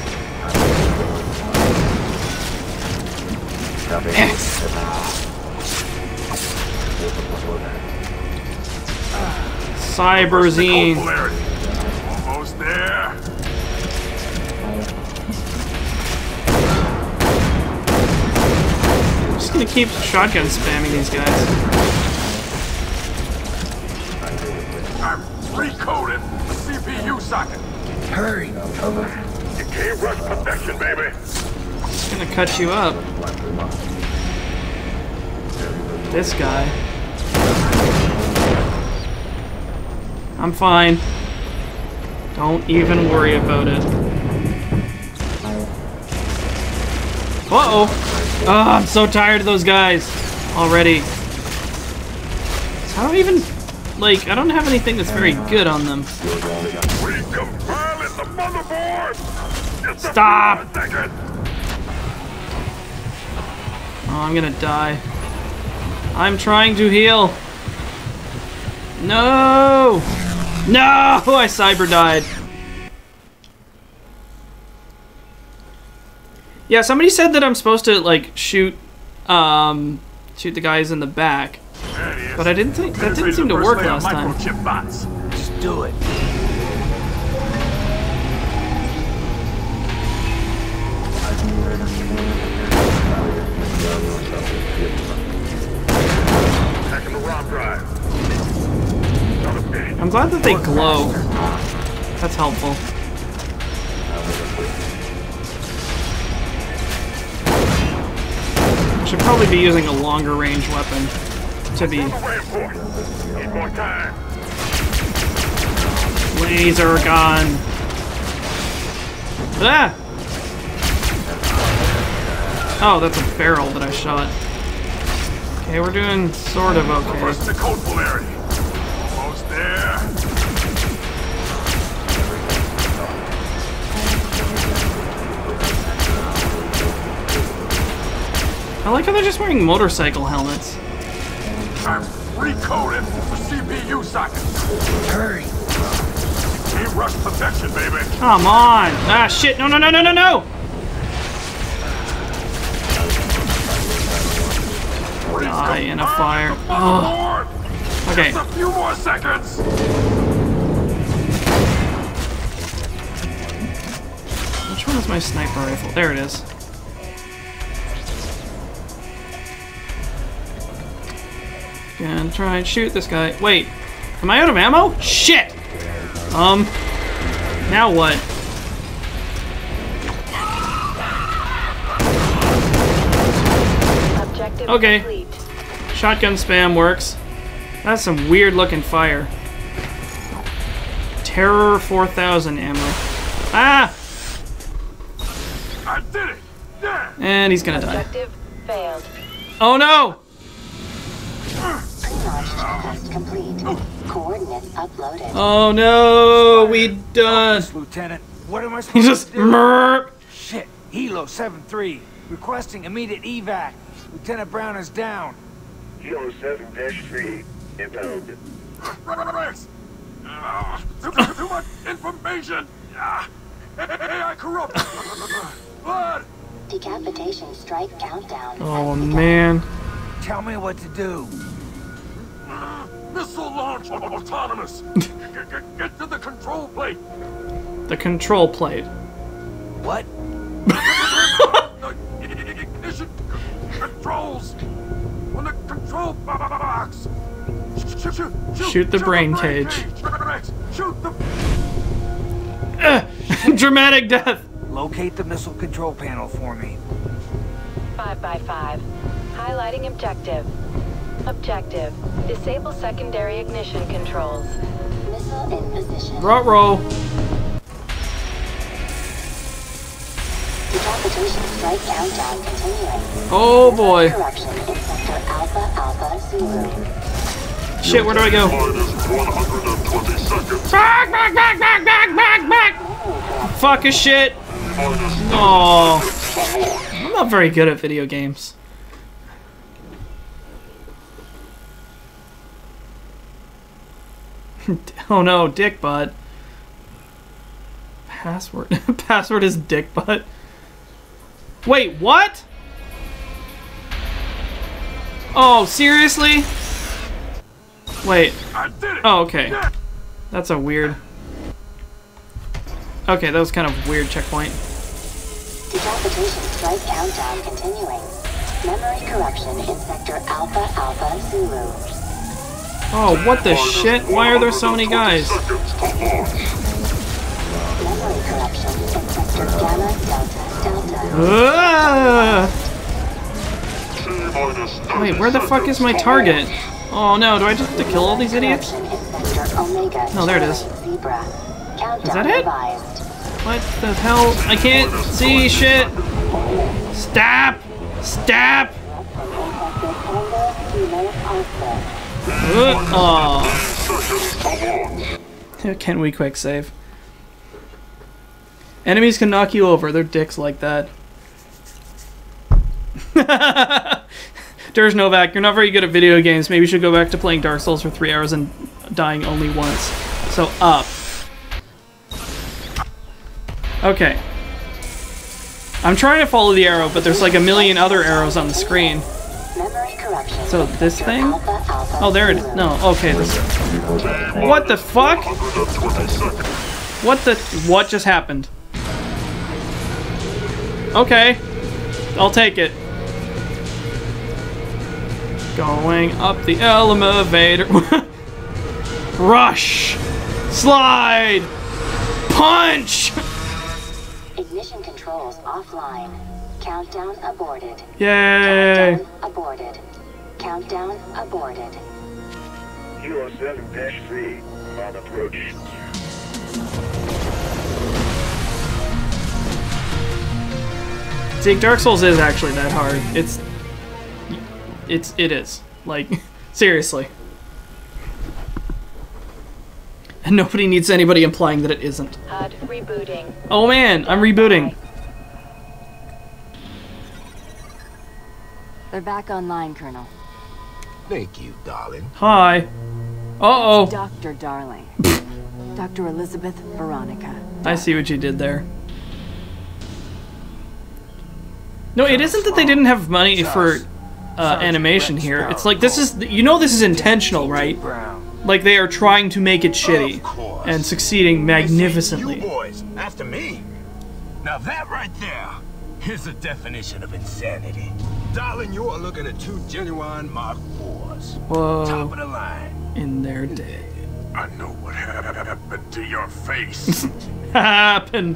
Cyberzine. Almost there. I'm just gonna keep shotgun spamming these guys. I'm recoded the C P U socket. Hurry. You can't rush protection, baby. Just gonna cut you up. This guy. I'm fine. Don't even worry about it. Uh-oh. Oh, I'm so tired of those guys already. I don't even, like, I don't have anything that's very good on them. Recompiling the motherboard. Just a Stop. few more seconds. Oh, I'm gonna die. I'm trying to heal. No! No! I cyber died. Yeah, somebody said that I'm supposed to, like, shoot, um, shoot the guys in the back. There it is. But I didn't think, that didn't Penetrated seem the to first work layer of last time. Microchip bots. Just do it. Back in the ROM drive. I'm glad that they glow. That's helpful. I should probably be using a longer range weapon to be Ramport. Need more time. laser gun. Ah! Oh, that's a barrel that I shot. Okay, we're doing sort of okay. First to code polarity. Almost there. I like how they're just wearing motorcycle helmets. I'm recoded the C P U socket. Hurry. Can't rush protection, baby. Come on! Ah, shit! No, no, no, no, no, no! Die in a fire. Oh. Okay. Just a few more seconds. Which one is my sniper rifle? There it is. Gonna try and shoot this guy. Wait, am I out of ammo? Shit! Um, now what? Objective Okay. complete. Shotgun spam works. That's some weird looking fire. Terror four thousand ammo. Ah! I did it! Yeah! And he's gonna die. Objective failed. Oh no! Pre-launch checklist complete. Coordinates uploaded. Oh no! We done. Lieutenant, what am I He supposed just to do? merp. Shit, Hilo seven three, requesting immediate evac. Lieutenant Brown is down. Kilo seven dash three, inbound. Rex! Uh, too, too much information! Ah, A I corrupt! Blood! Decapitation strike countdown. Oh man. Tell me what to do. Uh, missile launch autonomous! Get, get, get to the control plate! The control plate. What? Ignition controls! On the control box! Shoot, shoot, shoot, Shoot the brain cage. Rex, shoot the... Ugh. Dramatic death. Locate the missile control panel for me. Five by five. Highlighting objective. Objective. Disable secondary ignition controls. Missile in position. Ruh-roh. Decapitation strike countdown continuing. Oh boy. Corruption in sector Alpha Alpha Zulu. Shit, where do I go? Back, back, back, back, back, back, back! Fuck a shit. Oh. I'm not very good at video games. Oh no, dick butt. Password. Password is dick butt. Wait, what? Oh, seriously? Wait. I did it! Oh, okay. Yeah. That's a weird... Okay, that was kind of a weird checkpoint. Decapitation strike countdown continuing. Memory corruption in sector Alpha Alpha Zulu. Oh, what the shit? Why are there so many guys? Memory corruption in sector Gamma Delta Delta. Ah! Wait, where the fuck is my target? Oh no, do I just have to kill all these idiots? No, there it is. Is that it? What the hell? I can't see shit! Stop! Stop! Uh, oh. Can we quick save? Enemies can knock you over. They're dicks like that. Durs Novak, you're not very good at video games. Maybe you should go back to playing Dark Souls for three hours and dying only once. So, up. Okay. I'm trying to follow the arrow, but there's like a million other arrows on the screen. So, this thing? Oh, there it is. No, okay. This. What the fuck? What the... What just happened? Okay. I'll take it. Going up the elevator. Rush! Slide! Punch! Ignition controls offline. Countdown aborted. Yay! Countdown aborted. Countdown aborted. Kilo seven dash three, on approach. See, Dark Souls is actually that hard. It's... It's... It is. Like, seriously. And nobody needs anybody implying that it isn't. H U D rebooting. Oh man, I'm rebooting. They're back online, Colonel. Thank you, darling. Hi. Uh-oh. Doctor Darling. Doctor Elizabeth Veronica. I see what you did there. No, it isn't that they didn't have money for uh, animation here. It's like, this is... You know this is intentional, right? Like, they are trying to make it shitty. And succeeding magnificently. You boys, after me. Now that right there Here's the definition of insanity. Darling, you are looking at two genuine Mark fours. Whoa. Top of the line. In their day. I know what happened to your face. Happened.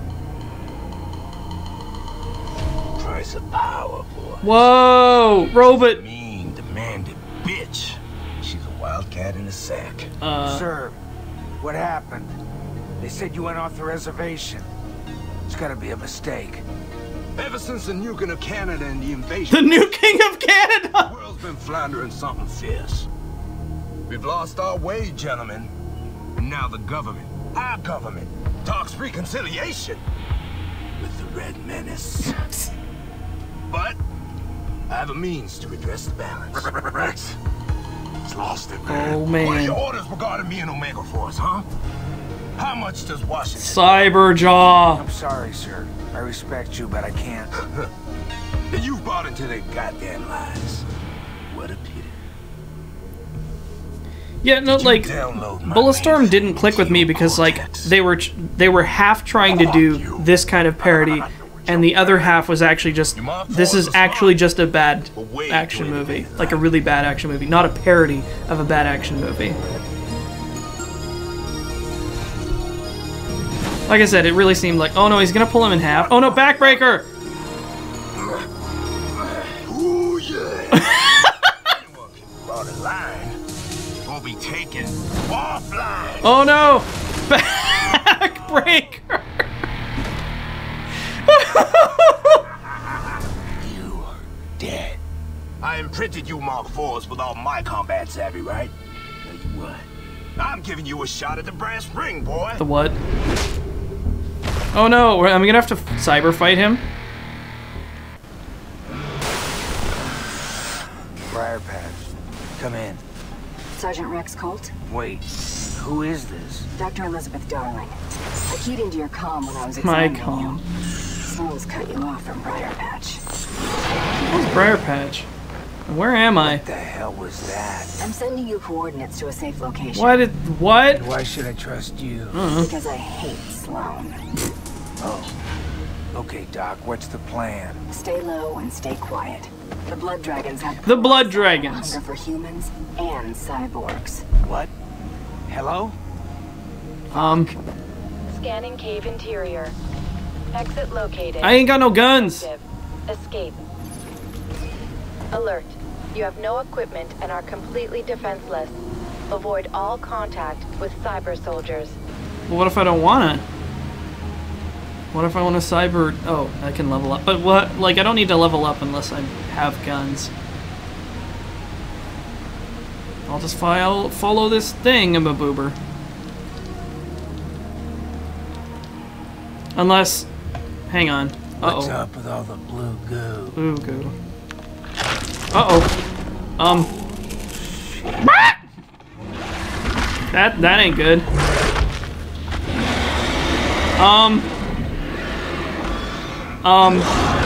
Price of power, boy. Whoa, robot. Mean, demanding bitch. She's a wildcat in a sack. Uh, Sir, what happened? They said you went off the reservation. It's gotta be a mistake. Ever since the nuking of Canada and the invasion, the nuking of Canada. The world's been floundering something fierce. We've lost our way, gentlemen. And now the government, our government, talks reconciliation with the Red Menace. But I have a means to redress the balance. Rex, he's lost it, man. Oh man. What are your orders regarding me and Omega Force, huh? How much does Washington? Cyberjaw. I'm sorry, sir. I respect you, but I can't. You've bought into their goddamn lies. What a pity. Yeah, no, like Bulletstorm didn't click with me because like they were they were half trying to do this kind of parody, and the other half was actually just this is actually just a bad action movie, like a really bad action movie, not a parody of a bad action movie. Like I said, it really seemed like, oh no, he's gonna pull him in half. Oh no, backbreaker! Ooh, yeah. Anyone can cross the line. Won't be taken offline. Oh no! Backbreaker! You are dead. I imprinted you Mark fours with all my combat savvy, right? Tell you what, I'm giving you a shot at the brass ring, boy. The what? Oh no, I'm gonna have to cyber fight him? Briar Patch, come in. Sergeant Rex Colt? Wait, who is this? Doctor Elizabeth Darling. I keyed into your comm when I was My examining comm. you. Someone's cut you off from Briar Patch. Where's Briar Patch? Where am I? What the hell was that? I'm sending you coordinates to a safe location. Why did... what? And why should I trust you? Uh-huh. Because I hate Sloan. Oh. Okay, Doc, what's the plan? Stay low and stay quiet. The Blood Dragons have... The Blood Dragons. Hunger for humans and cyborgs. What? Hello? Um... Scanning cave interior. Exit located. I ain't got no guns. Escape. Alert. You have no equipment and are completely defenseless. Avoid all contact with cyber soldiers. Well, what if I don't wanna? What if I want to cyber... oh, I can level up. But what? Like, I don't need to level up unless I have guns. I'll just file, follow this thing, I'm a boober. Unless... hang on. Uh-oh. What's up with all the blue goo? Blue goo. Uh-oh. Um... That, that ain't good. Um... Um...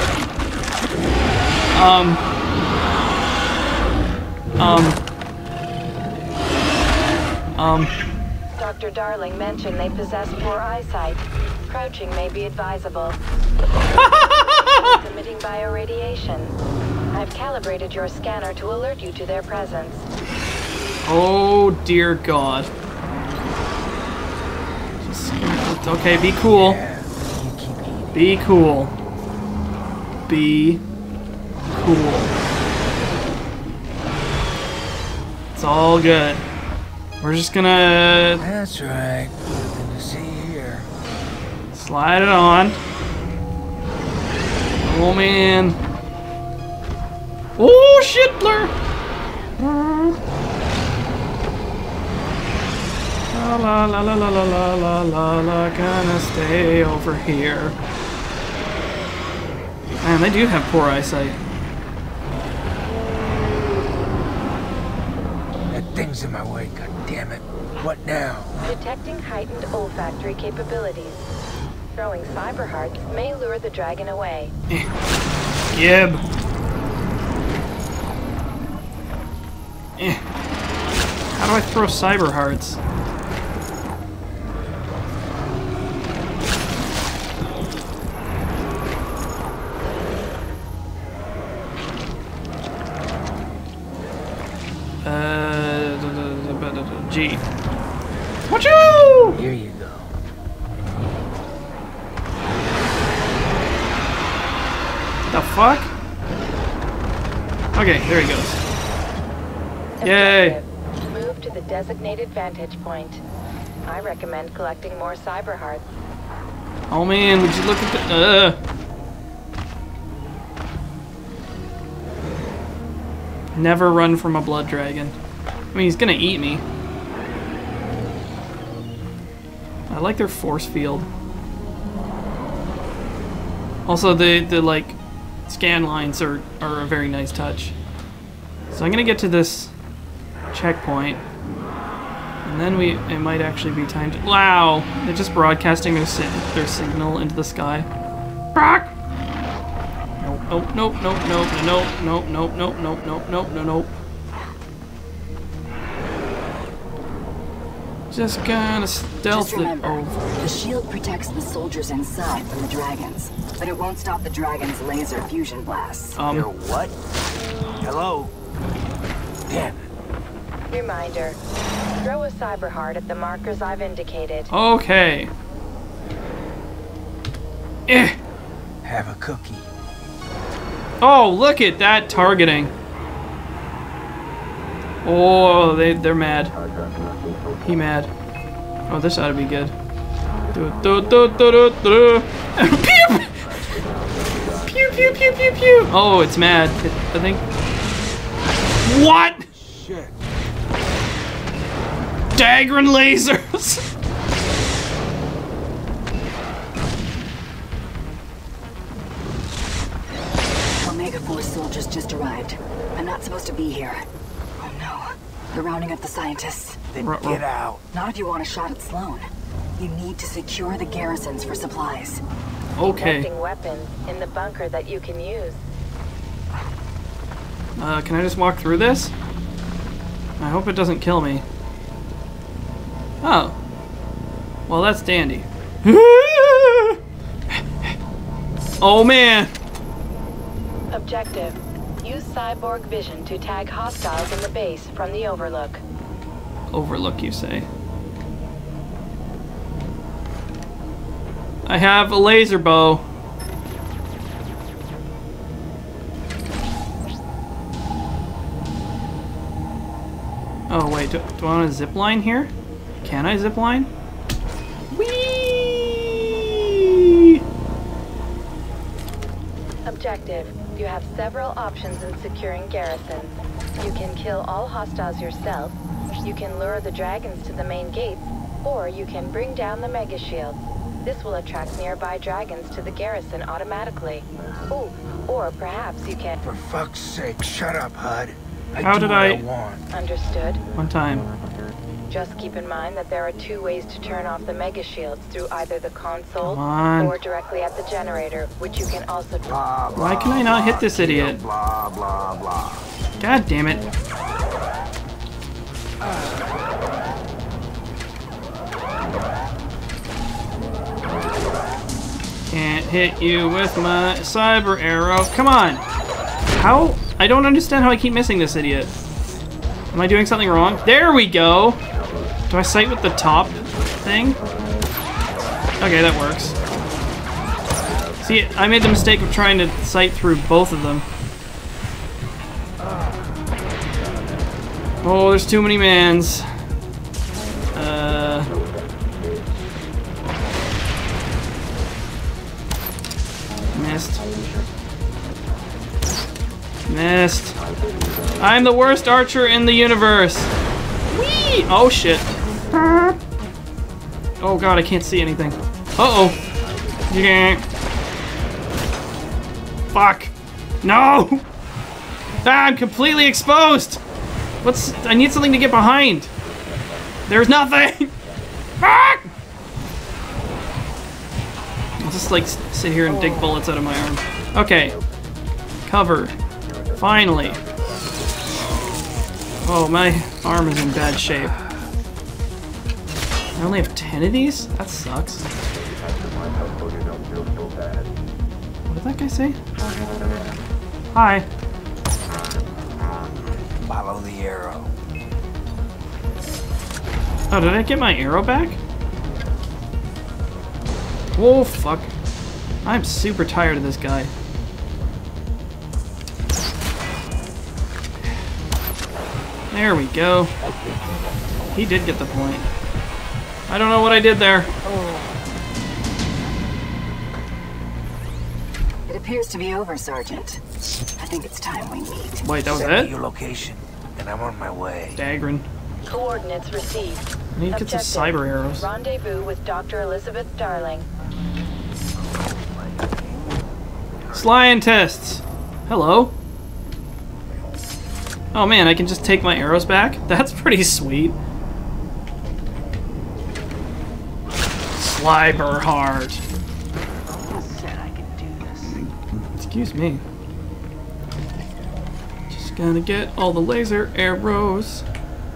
Um... Um... Um... Doctor Darling mentioned they possess poor eyesight. Crouching may be advisable. Emitting bioradiation. I've calibrated your scanner to alert you to their presence. Oh dear God. Just, okay, be cool. Be cool. Be cool. It's all good. We're just gonna... That's right. Nothing to see here. Slide it on. Oh man. Oh shit, Blur! La la la la la la la la la la, gonna stay over here. Man, they do have poor eyesight. That thing's in my way, god damn it. What now? Detecting heightened olfactory capabilities. Throwing cyber hearts may lure the dragon away. Gib. Eh. How do I throw cyber hearts? The fuck? Okay, there he goes. Yay! Move to the designated vantage point. I recommend collecting more cyber hearts. Oh man, would you look at the... Uh. Never run from a blood dragon. I mean, he's gonna eat me. I like their force field. Also, the, the like, scan lines are, are a very nice touch. So I'm gonna get to this checkpoint. And then we, it might actually be time to... Wow! They're just broadcasting their, si their signal into the sky. Rock! Nope, nope, nope, nope, nope, nope, nope, nope, nope, nope, nope, nope, nope. Just gonna stealth Just remember, it over. The shield protects the soldiers inside from the dragons, but it won't stop the dragons' laser fusion blasts. Um, They're what? Hello? Damn it. Reminder. Throw a cyber heart at the markers I've indicated. Okay. Eh. Have a cookie. Oh, look at that targeting. Oh, they, they're mad. He mad. Oh, this ought to be good. Do, do, do, do, do, do. Pew! Pew, pew, pew, pew, pew. Oh, it's mad, I think. What? Shit. Dagron lasers! Omega Force soldiers just arrived. I'm not supposed to be here. Oh no. They're rounding up the scientists. Then get out. Not if you want a shot at Sloan. You need to secure the garrisons for supplies. Okay. Detecting weapons in the bunker that you can use. Uh, can I just walk through this? I hope it doesn't kill me. Oh. Well, that's dandy. Oh, man. Objective. Use cyborg vision to tag hostiles in the base from the overlook. Overlook, you say? I have a laser bow. Oh, wait. Do, do I want to zip line here? Can I zip line? Whee! Objective. You have several options in securing garrisons. You can kill all hostiles yourself, you can lure the dragons to the main gates, or you can bring down the mega shields. This will attract nearby dragons to the garrison automatically. Oh, or perhaps you can... For fuck's sake, shut up, H U D. I How do did what I... I want. Understood. One time. Just keep in mind that there are two ways to turn off the mega shields, through either the console Come on. or directly at the generator, which you can also... Blah, blah, Why can I not hit this idiot? Blah, blah, blah. God damn it. Can't hit you with my cyber arrow. Come on. How? I don't understand how I keep missing this idiot. Am I doing something wrong? There we go. Do I sight with the top thing? Okay, that works. See, I made the mistake of trying to sight through both of them. Oh, there's too many mans. Uh... Missed. Missed. I'm the worst archer in the universe. Whee! Oh shit. Oh god, I can't see anything. Uh-oh. Yeah. Fuck. No! Ah, I'm completely exposed! What's... I need something to get behind. There's nothing! Fuck! I'll just like sit here and dig bullets out of my arm. Okay. Covered. Finally. Oh, my arm is in bad shape. I only have ten of these? That sucks. What did that guy say? Hi. Follow the arrow. Oh, did I get my arrow back? Oh, fuck. I'm super tired of this guy. There we go. He did get the point. I don't know what I did there. It appears to be over, Sergeant. I think it's time we meet. Wait, that was Send me it? your location, and I'm on my way. Dagrin. Coordinates received. I need to get some Objective, cyber arrows. Rendezvous with Doctor Elizabeth Darling. Scientists! Hello? Oh man, I can just take my arrows back? That's pretty sweet. Sliberhard. Said I could do this. Excuse me. Just gonna get all the laser arrows.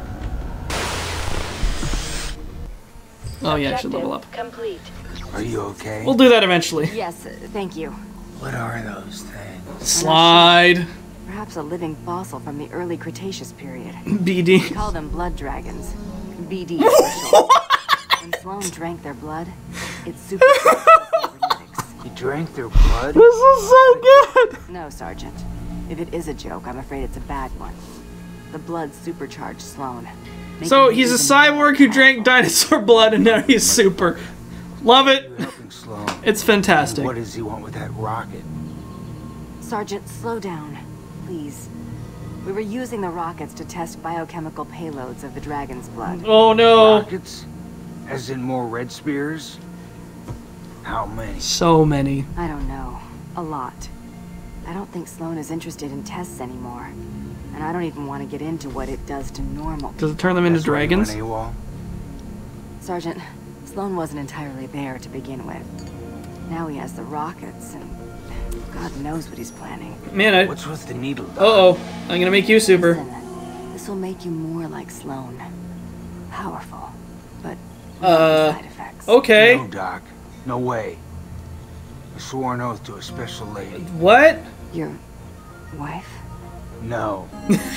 Oh yeah, I should level up. Complete. Are you okay? We'll do that eventually. Yes, uh, thank you. What are those things? Slide. Perhaps a living fossil from the early Cretaceous period. B D. We call them blood dragons. B D for short. When Sloan drank their blood, it supercharged the cybernetics. You drank their blood? This is so good! No, Sergeant. If it is a joke, I'm afraid it's a bad one. The blood supercharged Sloan. So he's a cyborg who drank dinosaur blood and now he's super. Love it. It's fantastic. What does he want with that rocket? Sergeant, slow down. Please. We were using the rockets to test biochemical payloads of the dragon's blood. Oh no. Rockets? As in more red spears? How many? So many. I don't know. A lot. I don't think Sloan is interested in tests anymore. And I don't even want to get into what it does to normal people. Does it turn them into That's why you went dragons? AWOL? Sergeant, Sloan wasn't entirely there to begin with. Now he has the rockets, and God knows what he's planning. Man, I... What's with the needle? Uh oh. I'm gonna make you super. Listen, this will make you more like Sloan. Powerful, but Uh... side effects. Okay. No, Doc. No way. I swore an oath to a special lady. What? Your wife? No.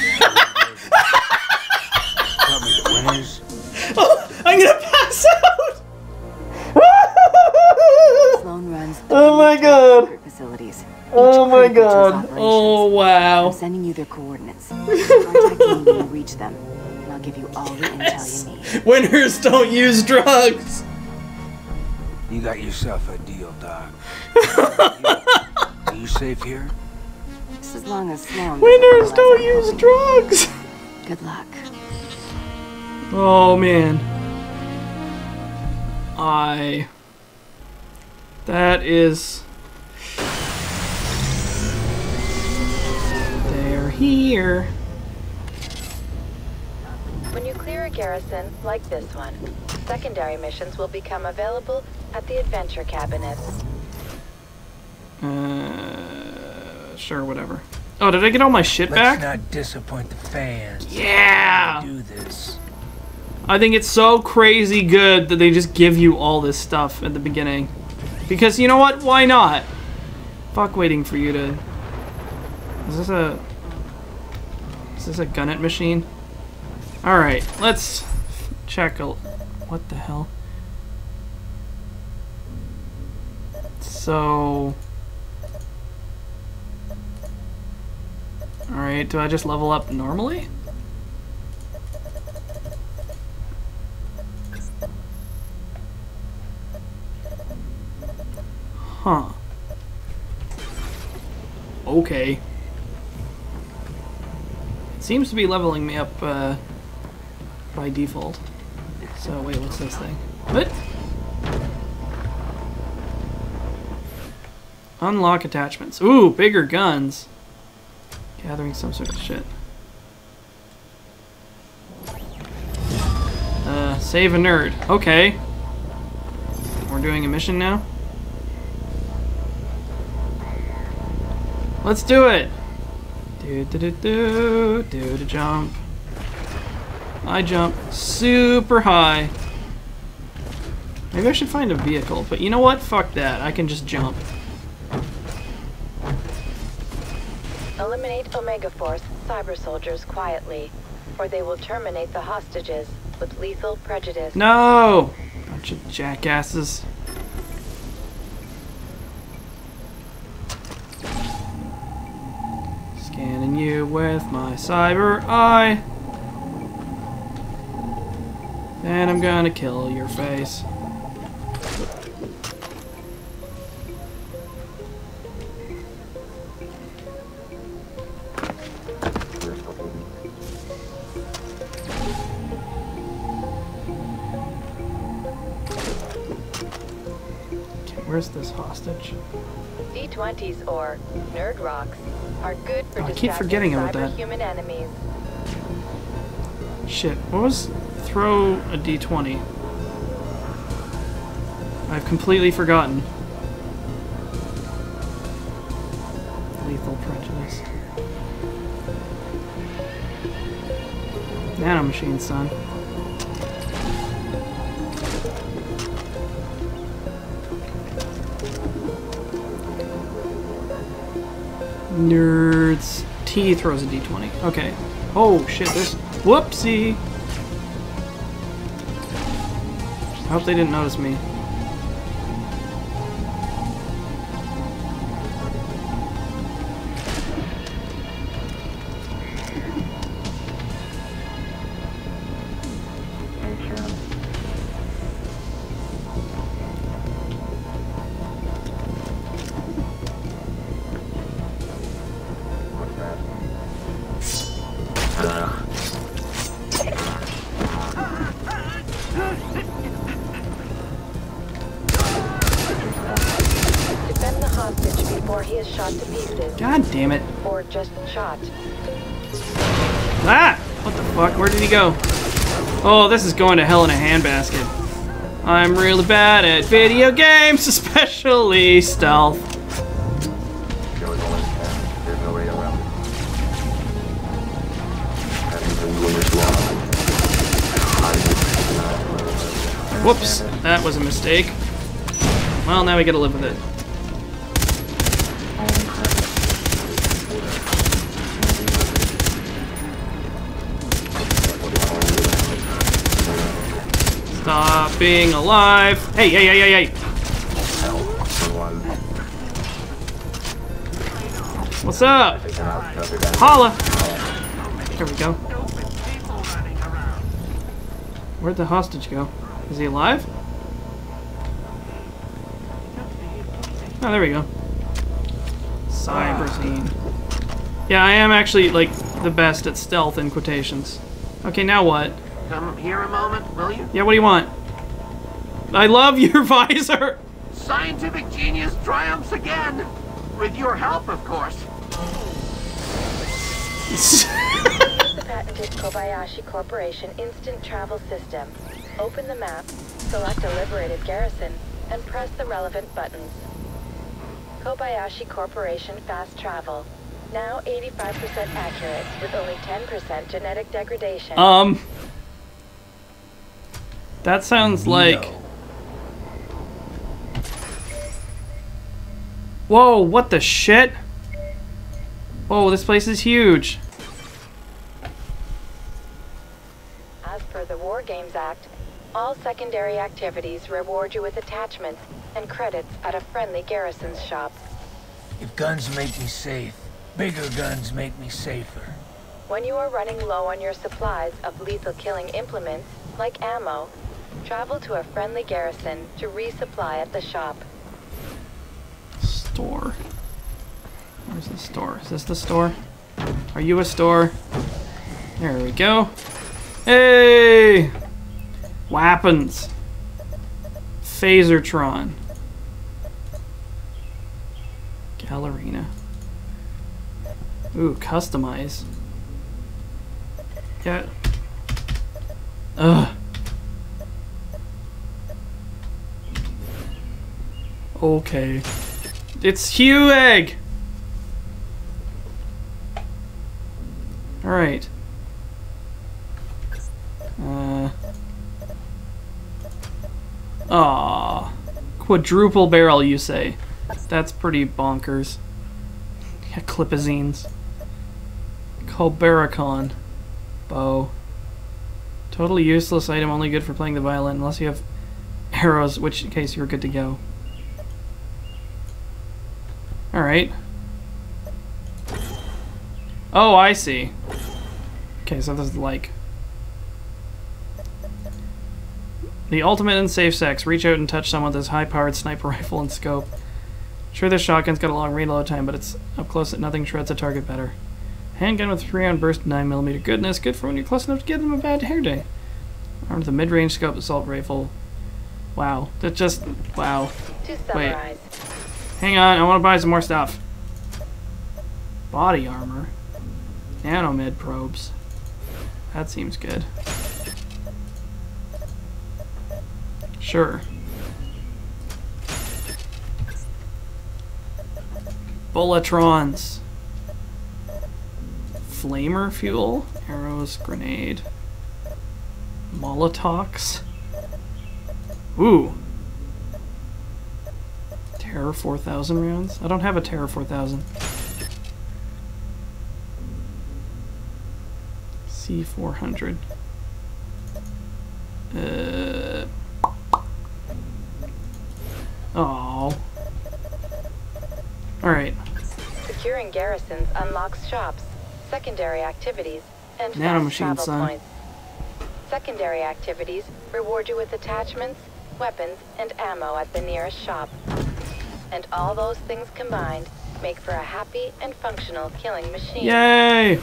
Tell me the winners. Oh, I'm gonna pass out! Sloan runs Oh my god. secret facilities. Oh Each my critical to his god. operations. Oh wow. I'm sending you their coordinates. Contact me when you reach them, and I'll give you all the Yes. intel you need. Winners don't use drugs. You got yourself a deal, Doc. Are you safe here? Just as long as Sloan doesn't Winners realize don't I'm use helping. drugs. Good luck. Oh man. I... That is... They're here. When you clear a garrison like this one, secondary missions will become available at the adventure cabinet. Uh, sure, whatever. Oh, did I get all my shit Let's back? not disappoint the fans. Yeah! Do this. I think it's so crazy good that they just give you all this stuff at the beginning. Because, you know what? Why not? Fuck waiting for you to... Is this a... Is this a gunnet machine? Alright, let's check a... What the hell? So... Alright, do I just level up normally? Huh. Okay. It seems to be leveling me up uh, by default. So wait, what's this thing? What? Unlock attachments. Ooh, bigger guns. Gathering some sort of shit. Uh, save a nerd. Okay. We're doing a mission now? Let's do it! Do do do do do to jump. I jump super high. Maybe I should find a vehicle, but you know what? Fuck that. I can just jump. Eliminate Omega Force cyber soldiers quietly, or they will terminate the hostages with lethal prejudice. No! Bunch of jackasses. Scanning you with my cyber eye. And I'm gonna kill your face. Where's this hostage? D twenties or nerd rocks are good for Oh, I keep forgetting distracting about that. cyberhuman enemies. Shit, what was throw a D twenty? I've completely forgotten. Lethal prejudice. Nanomachine, son. Nerds. T throws a D twenty. Okay. Oh shit, there's... Whoopsie! I hope they didn't notice me. Defend the hostage before he is shot to pieces. God damn it. Or just shot. Ah! What the fuck? Where did he go? Oh, this is going to hell in a handbasket. I'm really bad at video games, especially stealth. Whoops, that was a mistake. Well, now we gotta live with it. Stop being alive. Hey, hey, hey, hey, hey. What's up? Holla. There we go. Where'd the hostage go? Is he alive? Oh, there we go. Cyberzine. Yeah, I am actually, like, the best at stealth in quotations. Okay, now what? Come here a moment, will you? Yeah, what do you want? I love your visor! Scientific genius triumphs again! With your help, of course. The patented Kobayashi Corporation instant travel system. Open the map, select a liberated garrison, and press the relevant buttons. Kobayashi Corporation Fast Travel. Now eighty-five percent accurate with only ten percent genetic degradation. Um... That sounds like... Whoa, what the shit? Whoa, this place is huge. As per the War Games Act, all secondary activities reward you with attachments and credits at a friendly garrison's shop. If guns make me safe, bigger guns make me safer. When you are running low on your supplies of lethal killing implements, like ammo, travel to a friendly garrison to resupply at the shop. Store. Where's the store? Is this the store? Are you a store? There we go. Hey! Weapons. Phasertron. Gallerina. Ooh, customize. Yeah. Ugh. Okay. It's Hewegg! Alright. Uh. Aww. Quadruple barrel, you say? That's pretty bonkers. Yeah, Clipazines. Colbaricon. Bow. Totally useless item, only good for playing the violin, unless you have arrows, which case you're good to go. Alright. Oh, I see. Okay, so this is like... The ultimate in safe sex. Reach out and touch someone with this high-powered sniper rifle and scope. Sure, this shotgun's got a long reload time, but it's up close that nothing shreds a target better. Handgun with three-round burst, nine millimeter. Goodness, good for when you're close enough to give them a bad hair day. Armed with a mid-range scope assault rifle. Wow, that just wow. To summarize. Wait, hang on, I want to buy some more stuff. Body armor, nanomid probes. That seems good. Sure. Bulletrons. Flamer fuel, arrows, grenade, Molotovs. Ooh. Terror four thousand rounds? I don't have a Terror four thousand. C four hundred. Uh. Oh. Alright. Securing garrisons unlocks shops, secondary activities, and Nanomachine, fast travel son. points. Secondary activities reward you with attachments, weapons, and ammo at the nearest shop. And all those things combined make for a happy and functional killing machine. Yay!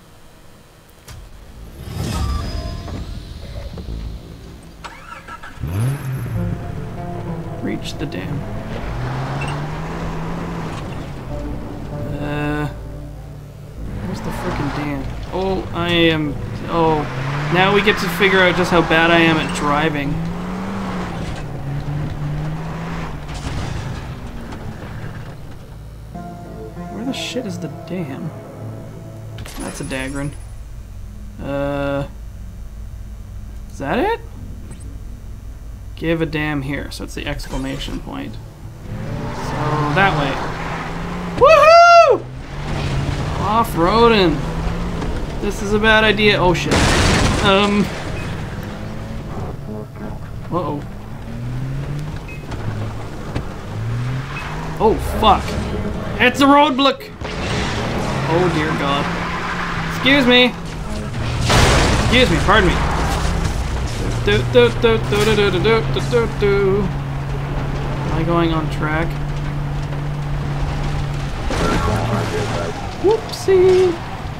Reach the dam. Uh, where's the frickin' dam? Oh, I am. Oh, now we get to figure out just how bad I am at driving. Where the shit is the dam? That's a Dagran. Uh, is that it? Give a damn here. So it's the exclamation point. So that way. Woohoo! Off-roading. This is a bad idea. Oh shit. Um. Uh-oh. Oh fuck. It's a roadblock. Oh dear God. Excuse me. Excuse me. Pardon me. Do, do, do, do, do, do, do, do, do, do. Am I going on track? Whoopsie.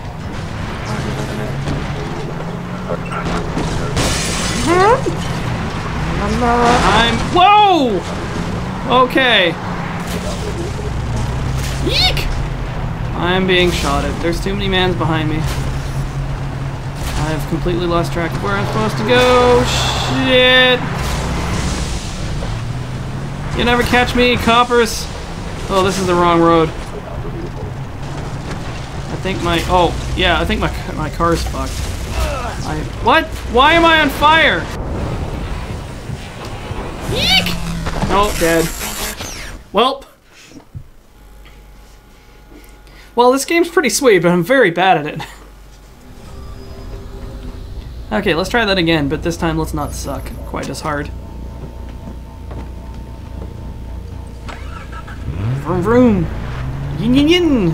I'm. Whoa! Okay. Yeek! I'm being shot at. There's too many mans behind me. I've completely lost track of where I'm supposed to go. Shit! You never catch me, coppers. Oh, this is the wrong road. I think my. Oh, yeah. I think my my car's fucked. I. What? Why am I on fire? Yeek! Oh, dead. Welp. Well, this game's pretty sweet, but I'm very bad at it. Okay, let's try that again, but this time let's not suck quite as hard. Vroom vroom! Yin yin yin!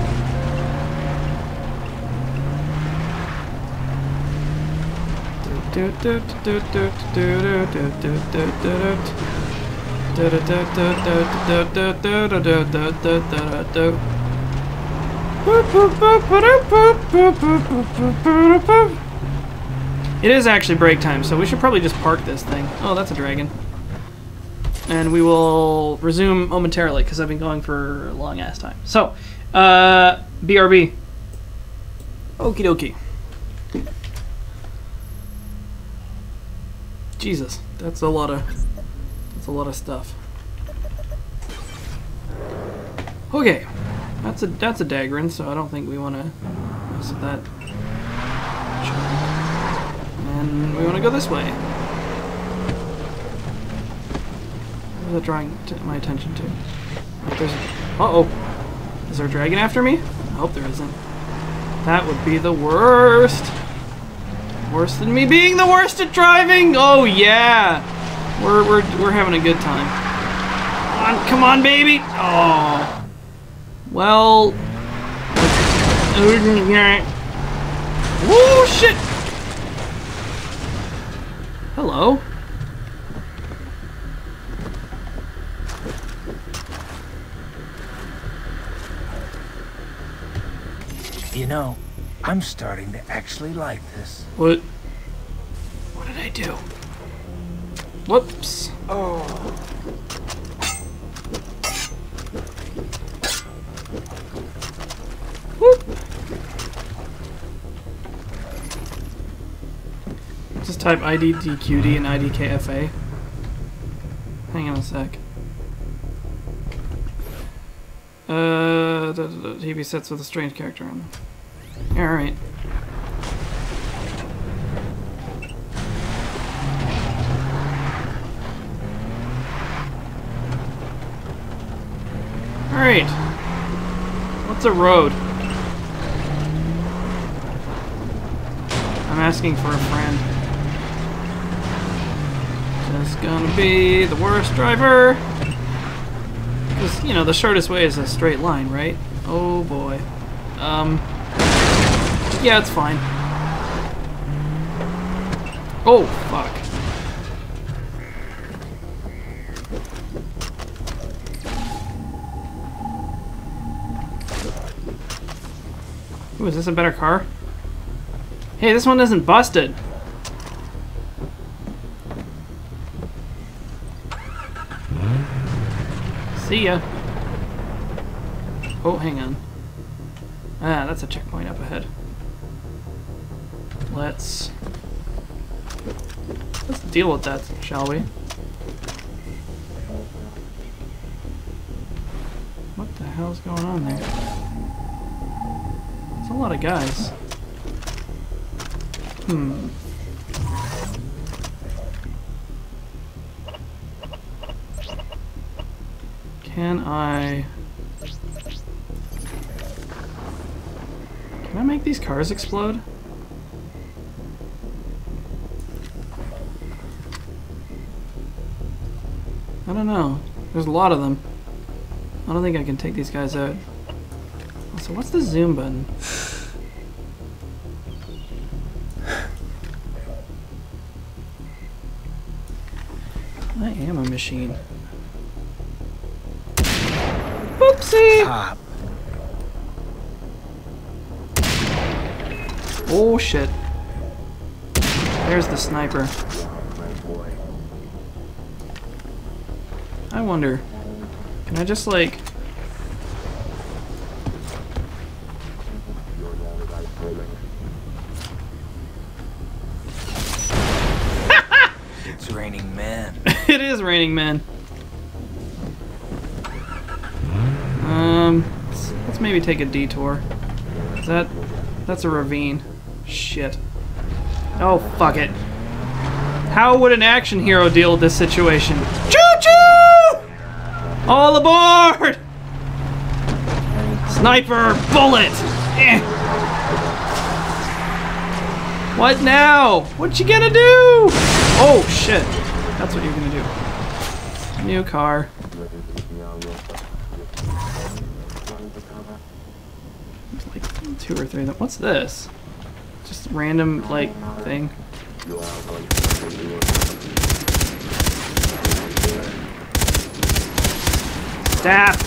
It is actually break time, so we should probably just park this thing. Oh, that's a dragon. And we will resume momentarily, because I've been going for a long-ass time. So, uh, B R B. Okie dokie. Jesus, that's a lot of, that's a lot of stuff. Okay, that's a, that's a Dagran, so I don't think we want to mess with that. And we want to go this way. What is that drawing t my attention to? Oh, there's. Uh oh. Is there a dragon after me? I hope there isn't. That would be the worst. Worse than me being the worst at driving. Oh yeah. We're we're we're having a good time. Come on, come on, baby. Oh. Well. Woo shit. Hello. You know, I'm starting to actually like this. What? What did I do? Whoops. Oh. Whoop. Just type I D D Q D and I D K F A. Hang on a sec. Uh, da, da, da, T V sets with a strange character on them. Alright. Alright. What's a road? I'm asking for a friend. Just gonna be the worst driver. Because, you know, the shortest way is a straight line, right? Oh boy. Um. Yeah, it's fine. Oh, fuck. Ooh, is this a better car? Hey, this one isn't busted. See ya. Oh, hang on. Ah, that's a checkpoint up ahead. Let's... Let's deal with that, shall we? What the hell's going on there? It's a lot of guys. Hmm. Can I... Can I make these cars explode? I don't know. There's a lot of them. I don't think I can take these guys out. So what's the zoom button? I am a machine. Oopsie! Pop. Oh shit. There's the sniper. I wonder, can I just like... It's raining men. It is raining men. Um, let's, let's maybe take a detour. Is that... That's a ravine. Shit. Oh, fuck it. How would an action hero deal with this situation? Choo-choo! All aboard! Sniper bullet! Eh. What now? What you gonna do? Oh, shit. That's what you're gonna do. New car. Like two or three of them. What's this? Just a random, like, thing. Staff!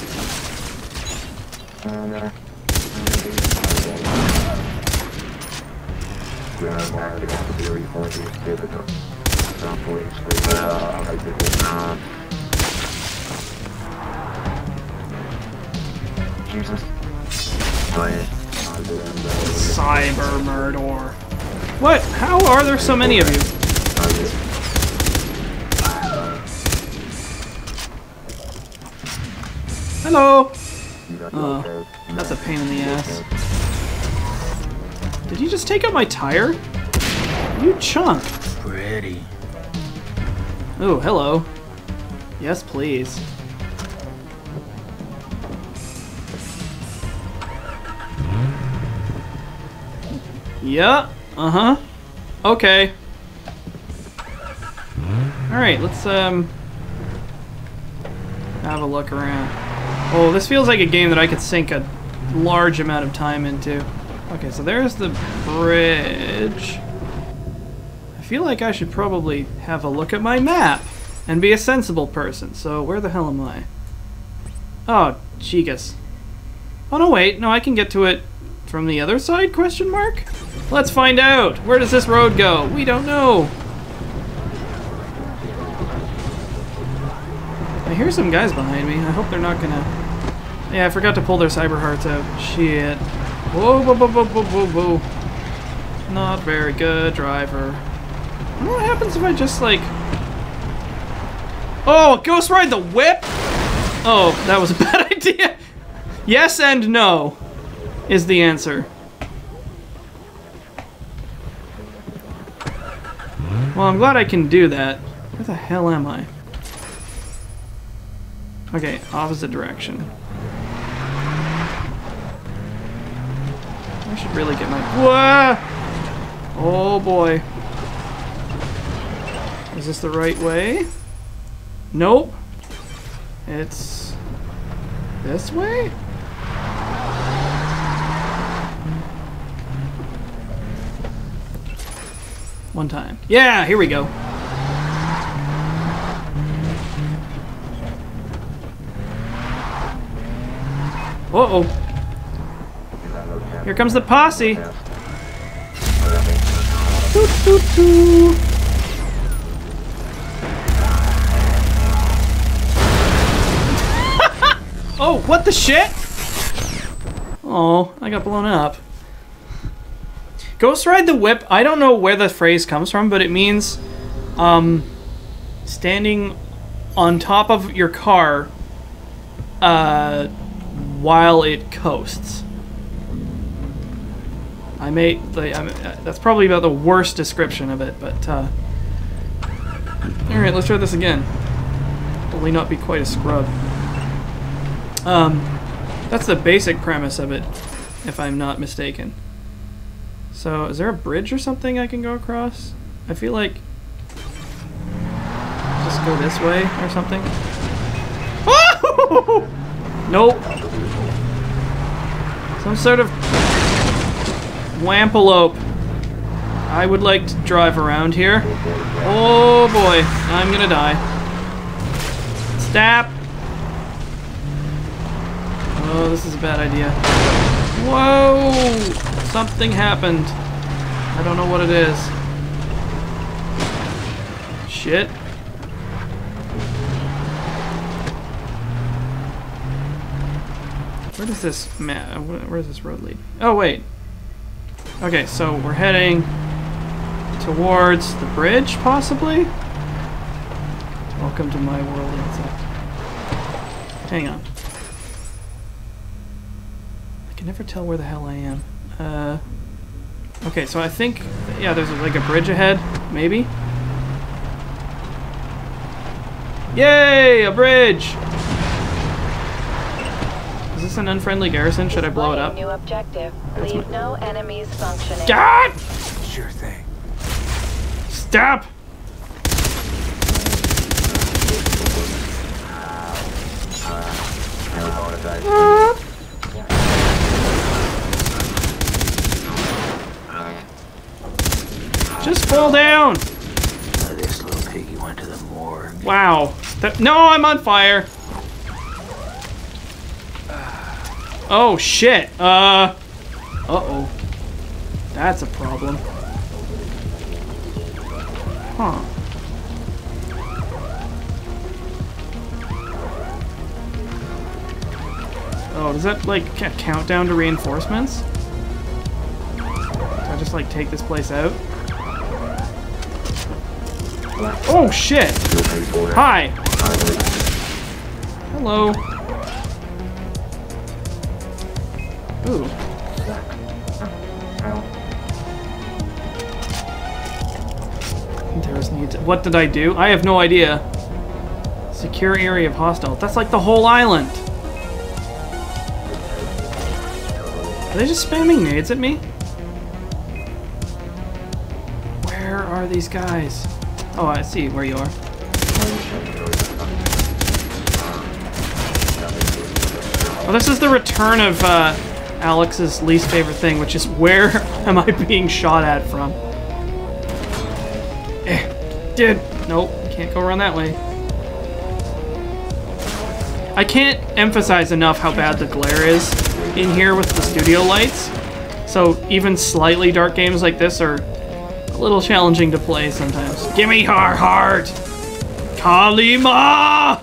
Jesus. Cyber Murdor. What? How are there so many of you? Hello! Oh, that's a pain in the ass. Did you just take out my tire? You chunk. Pretty. Oh, hello. Yes, please. Yeah, uh-huh. Okay. Alright, let's, um... have a look around. Oh, this feels like a game that I could sink a large amount of time into. Okay, so there's the bridge. I feel like I should probably have a look at my map and be a sensible person. So, where the hell am I? Oh, Chicas. Oh, no, wait. No, I can get to it from the other side, question mark? Let's find out. Where does this road go? We don't know. I hear some guys behind me. I hope they're not gonna... Yeah, I forgot to pull their cyber hearts out. Shit. Whoa, whoa, whoa, whoa, whoa, whoa, whoa. Not very good, driver. What happens if I just, like... Oh, Ghost Ride the Whip? Oh, that was a bad idea. Yes and no is the answer. Well, I'm glad I can do that. Where the hell am I? Okay, opposite direction. I should really get my... Whoa! Oh boy. Is this the right way? Nope. It's... this way? One time. Yeah, here we go. Uh-oh. Here comes the posse. Toot, toot, toot. Oh, what the shit? Oh, I got blown up. Ghost Ride the Whip, I don't know where the phrase comes from, but it means um, standing on top of your car uh, while it coasts. I made, like, I mean, that's probably about the worst description of it, but uh, alright, let's try this again. Only not be quite a scrub. Um, that's the basic premise of it, if I'm not mistaken. So, is there a bridge or something I can go across? I feel like... just go this way or something? Oh! Nope. Some sort of... wampelope. I would like to drive around here. Oh boy, I'm gonna die. Stop! Oh, this is a bad idea. Whoa! Something happened. I don't know what it is. Shit. Where does this map? Where does this road lead? Oh wait. Okay, so we're heading towards the bridge, possibly. Welcome to my world. Hang on. I can never tell where the hell I am. Uh, okay, so I think, yeah, there's like a bridge ahead, maybe? Yay, a bridge! Is this an unfriendly garrison? Should I blow it up? New objective. Leave no enemies functioning. God! Sure thing. Stop! Uh. Just fall down! Uh, this little piggy went to the morgue. Wow. That, no, I'm on fire! Oh, shit. Uh... Uh-oh. That's a problem. Huh. Oh, does that, like, count down to reinforcements? Do I just, like, take this place out? Oh, shit! Hi! Hello. Ooh. There's needs. What did I do? I have no idea. Secure area of hostile. That's like the whole island. Are they just spamming nades at me? Where are these guys? Oh, I see where you are. Oh, this is the return of uh, Alex's least favorite thing, which is where am I being shot at from? Eh, dude, nope, can't go around that way. I can't emphasize enough how bad the glare is in here with the studio lights. So even slightly dark games like this are a little challenging to play sometimes. Gimme her heart! Kalima!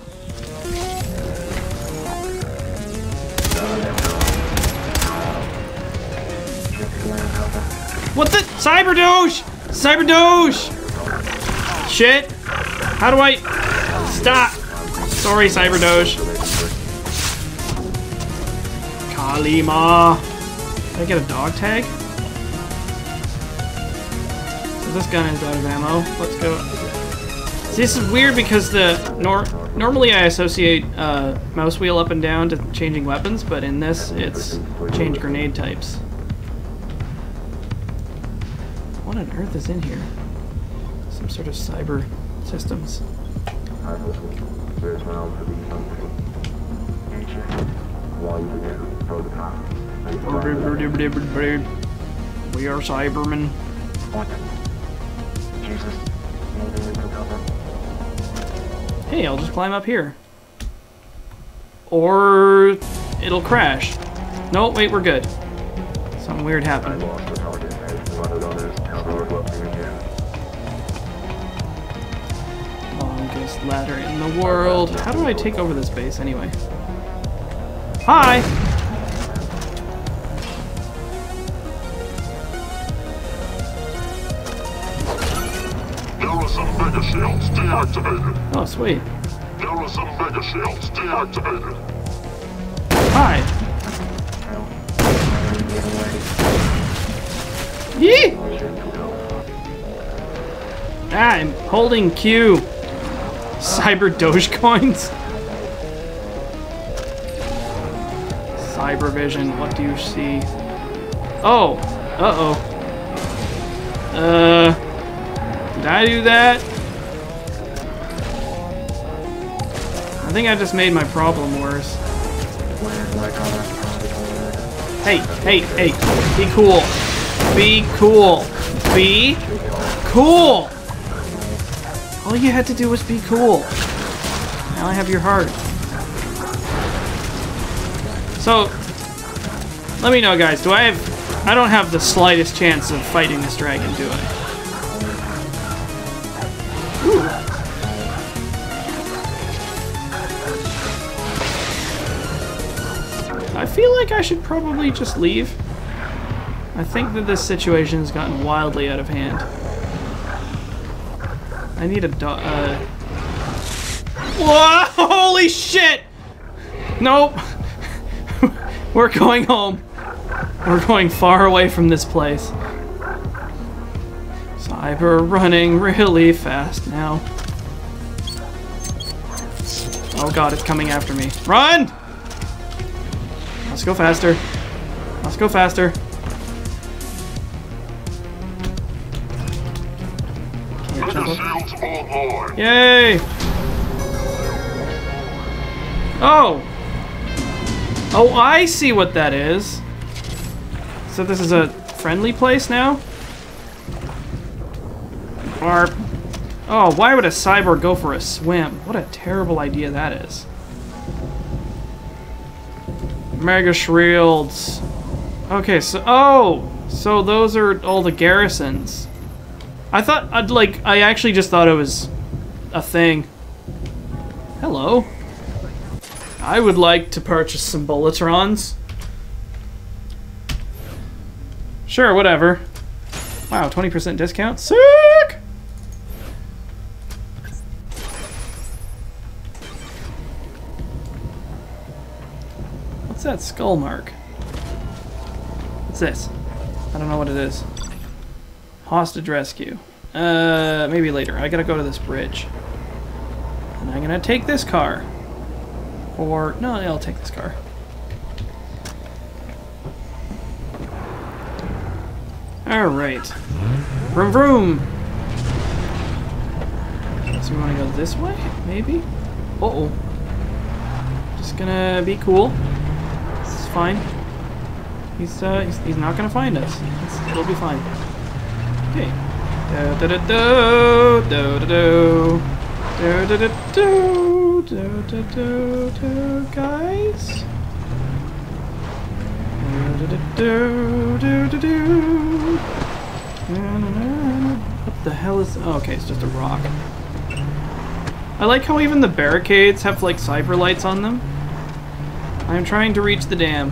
What the? Cyber Doge! Cyber Doge! Shit! How do I stop? Sorry, Cyber Doge. Kalima. Did I get a dog tag? So this gun is out of ammo. Let's go. See, this is weird because the nor normally I associate uh, mouse wheel up and down to changing weapons, but in this it's change grenade types. What on earth is in here? Some sort of cyber systems. We are Cybermen. Hey, I'll just climb up here. Or it'll crash. No, wait, we're good. Something weird happened. Longest ladder in the world. How do I take over this base anyway? Hi! Garrison mega shields deactivated. Oh, sweet. Garrison mega shields deactivated. Hi! Yee! Ah, I'm holding Q. Cyber Dogecoins. Cyber Vision, what do you see? Oh! Uh-oh. Uh... Did I do that? I think I just made my problem worse. Hey, hey, hey, be cool. Be cool. Be cool! All you had to do was be cool. Now I have your heart. So, let me know, guys. Do I have... I don't have the slightest chance of fighting this dragon, do I? Ooh. I feel like I should probably just leave. I think that this situation has gotten wildly out of hand. I need a do- uh... Whoa! Holy shit! Nope! We're going home. We're going far away from this place. Cyber running really fast now. Oh god, it's coming after me. Run! Let's go faster. Let's go faster. Can't jump up. Yay! Oh! Oh, I see what that is. So this is a friendly place now? Or... Oh, why would a cyborg go for a swim? What a terrible idea that is. Mega shields. Okay, so... Oh! So those are all the garrisons. I thought... I'd like... I actually just thought it was a thing. Hello. I would like to purchase some Bulletrons. Sure, whatever. Wow, twenty percent discount? Sick! What's that skull mark? What's this? I don't know what it is. Hostage rescue. Uh, maybe later. I gotta go to this bridge. And I'm gonna take this car. Or, no, I'll take this car. Alright. Vroom vroom! So we want to go this way? Maybe? Uh-oh. Just gonna be cool. This is fine. He's, uh, he's, he's not gonna find us. It's, it'll be fine. Okay. Do do do do do do do do do do do do do do guys. Do do, do, do, do. What the hell is... Oh, okay, it's just a rock. I like how even the barricades have, like, cyber lights on them. I'm trying to reach the dam.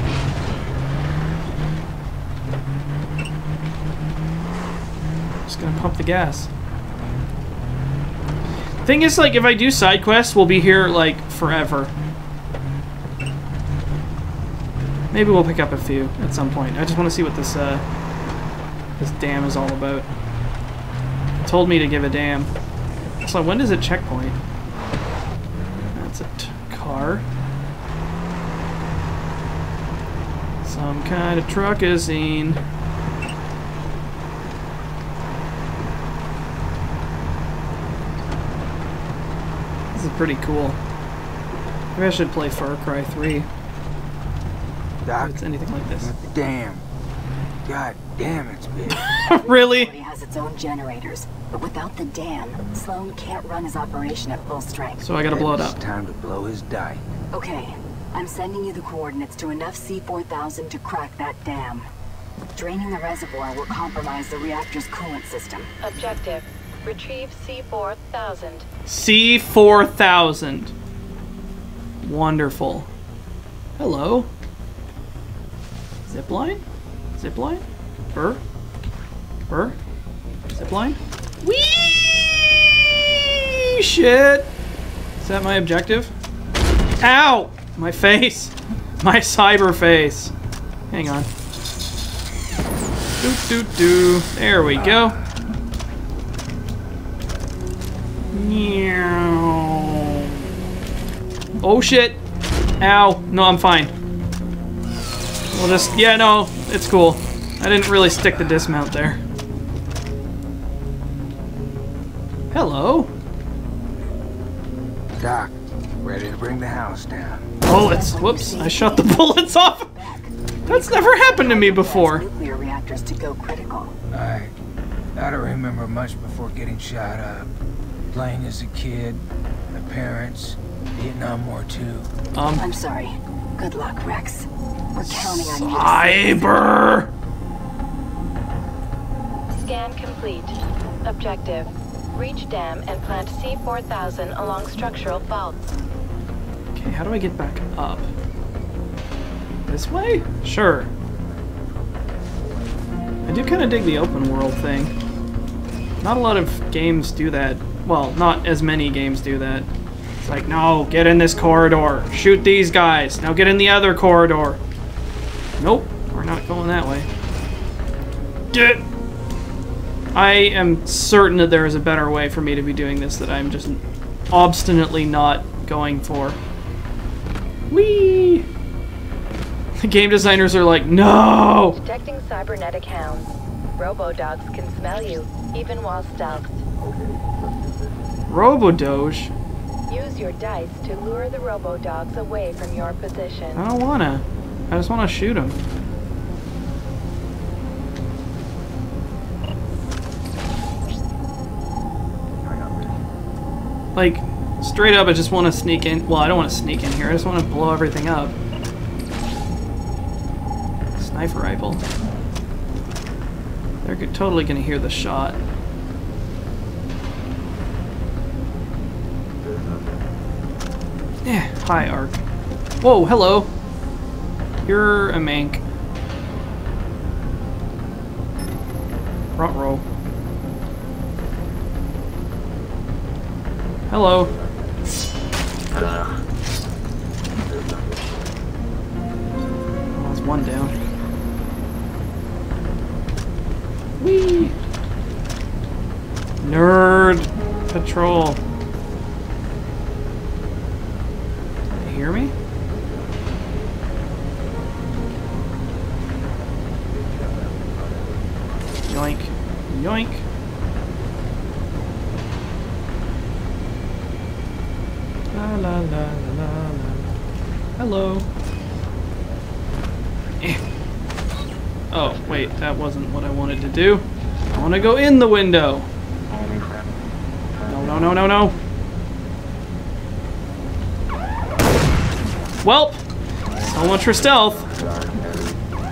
Just gonna pump the gas. Thing is, like, if I do side quests, we'll be here, like, forever. Maybe we'll pick up a few at some point. I just want to see what this, uh, this dam is all about. It told me to give a damn. So when is it checkpoint? That's a t car. Some kind of truck is seen. This is pretty cool. Maybe I should play Far Cry three. Doc, if it's anything like this. Damn. God damn, it's big. Really? It has its own generators, but without the dam, Sloan can't run his operation at full strength. So I gotta blow it up. It's time to blow his dike. Okay, I'm sending you the coordinates to enough C four thousand to crack that dam. Draining the reservoir will compromise the reactor's coolant system. Objective: retrieve C four thousand. C four thousand. Wonderful. Hello. Zipline? Zipline? Burr? Burr? Zipline? Whee! Shit! Is that my objective? Ow! My face! My cyber face! Hang on. Doot doot doo. There we go. Meow. Oh shit! Ow! No, I'm fine. We'll just, yeah, no, it's cool. I didn't really stick the dismount there. Hello. Doc, ready to bring the house down. Bullets. Whoops, I shot the bullets off. That's never happened to me before. Nuclear reactors to go critical. I, I don't remember much before getting shot up. Playing as a kid, my parents, Vietnam War two. Um. I'm sorry. Good luck, Rex. We're counting on you. Cyber! Scan complete. Objective: reach dam and plant C four thousand along structural faults. Okay, how do I get back up? This way? Sure. I do kind of dig the open world thing. Not a lot of games do that. Well, not as many games do that. It's like, no, get in this corridor. Shoot these guys. Now get in the other corridor. Nope, we're not going that way. Get! I am certain that there is a better way for me to be doing this that I'm just obstinately not going for. Whee! The game designers are like, no! Detecting cybernetic hounds. Robo-dogs can smell you, even while stealthed. Robo-doge? Use your dice to lure the robo-dogs away from your position. I don't wanna. I just wanna shoot them. Like, straight up, I just want to sneak in. Well, I don't want to sneak in here. I just want to blow everything up. Sniper rifle. They're g- totally gonna hear the shot. Yeah, hi, Ark. Whoa, hello. You're a mank. Front row. Hello. Oh, there's one down. Whee! Nerd patrol. They hear me? Yoink. Yoink. La la la la la la. Hello. Eh. Oh, wait, that wasn't what I wanted to do. I want to go in the window. No, no, no, no, no. Welp. So much for stealth.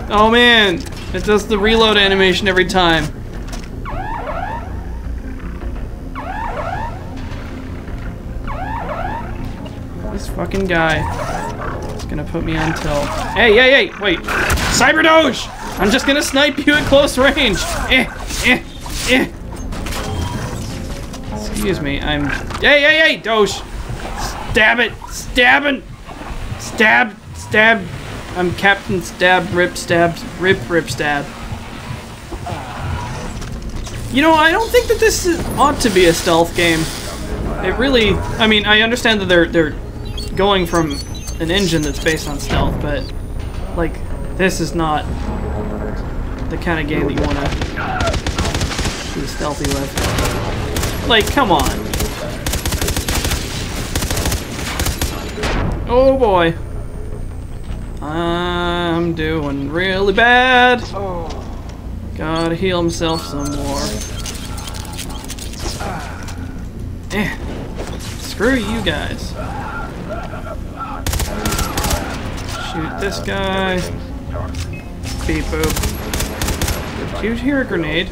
Oh man, it does the reload animation every time. This fucking guy is gonna put me on tilt. Hey, hey, hey, wait. Cyber Doge! I'm just gonna snipe you at close range. Eh, eh, eh. Excuse me, I'm... Hey, hey, hey, Doge! Stab it! Stabbing! Stab! Stab! I'm Captain Stab, Rip, Stab, Rip, Rip, Stab. You know, I don't think that this is, ought to be a stealth game. It really... I mean, I understand that they're, they're going from an engine that's based on stealth, but, like, this is not the kind of game that you want to be stealthy with. Like, come on. Oh boy. I'm doing really bad. Gotta heal himself some more. Eh. Screw you guys. Shoot this guy. Beep boop. Did you hear a grenade?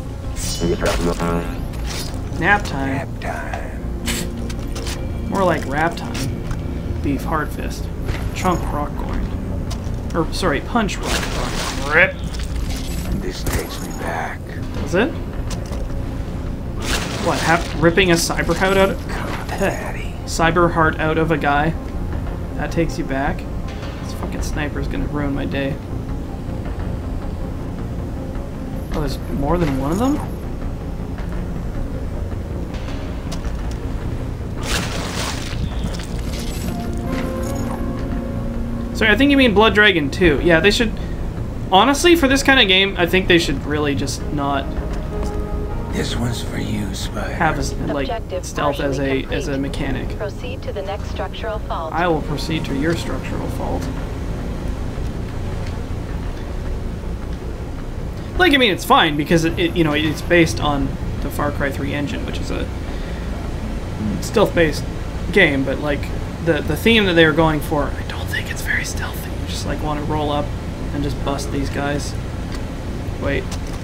Nap time. Nap time. More like rap time. Beef hard fist. Chunk rock coin. Or sorry, punch rock coin. Rip. This takes me back. Does it? What? Hap ripping a cyber heart out of cyber heart out of a guy? That takes you back? This fucking sniper's gonna ruin my day. Oh, there's more than one of them? Sorry, I think you mean Blood Dragon two. Yeah, they should... Honestly, for this kind of game, I think they should really just not... This one's for you, Spider. Have as, like, stealth as a, as a mechanic. Proceed to the next structural fault. I will proceed to your structural fault. Like, I mean, it's fine, because, it, it you know, it's based on the Far Cry three engine, which is a stealth-based game, but, like, the, the theme that they were going for, I don't think it's very stealthy. You just, like, want to roll up and just bust these guys. Wait.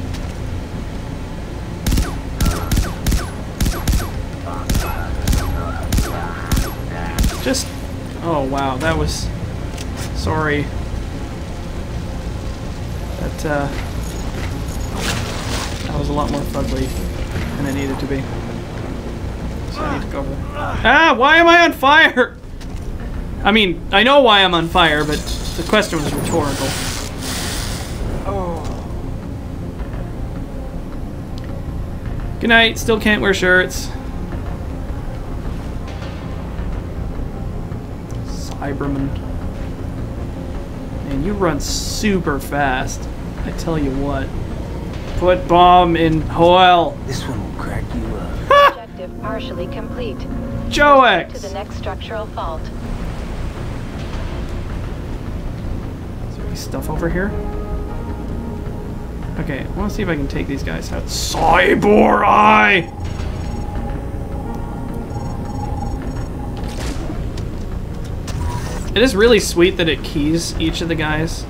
Just... Oh, wow, that was... Sorry. That, uh... That was a lot more fugly than it needed to be. So I need to go over there. Ah! Why am I on fire? I mean, I know why I'm on fire, but the question was rhetorical. Oh. Good night. Still can't wear shirts. Cyberman. Man, you run super fast. I tell you what. Put bomb in oil. This one will crack you up. Objective partially complete. Joex! To the next structural fault. Is there any stuff over here? Okay, I want to see if I can take these guys out. Cyber Eye! It is really sweet that it keys each of the guys.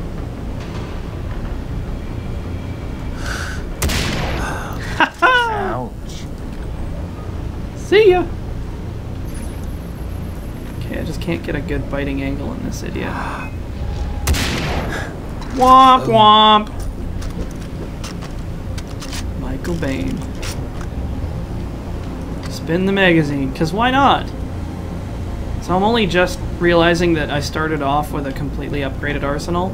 Ouch. See ya! Okay, I just can't get a good biting angle on this idiot. Womp womp! Michael Bain. Spin the magazine, because why not? So I'm only just realizing that I started off with a completely upgraded arsenal.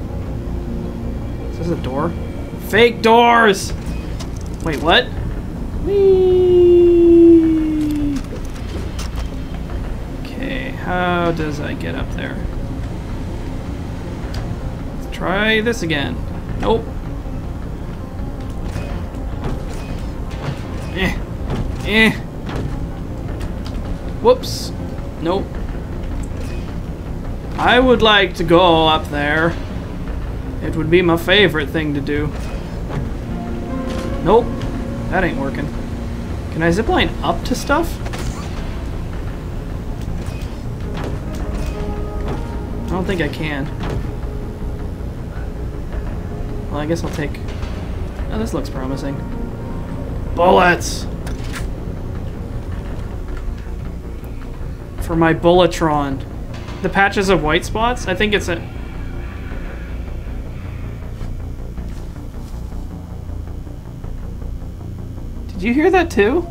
Is this a door? Fake doors! Wait, what? Whee! Okay, how does I get up there? Let's try this again. Nope. Eh. Eh. Whoops. Nope. I would like to go up there. It would be my favorite thing to do. Nope. That ain't working. Can I zipline up to stuff? I don't think I can. Well, I guess I'll take... Oh, this looks promising. Bullets! For my Bulletron. The patches of white spots? I think it's a... Did you hear that too?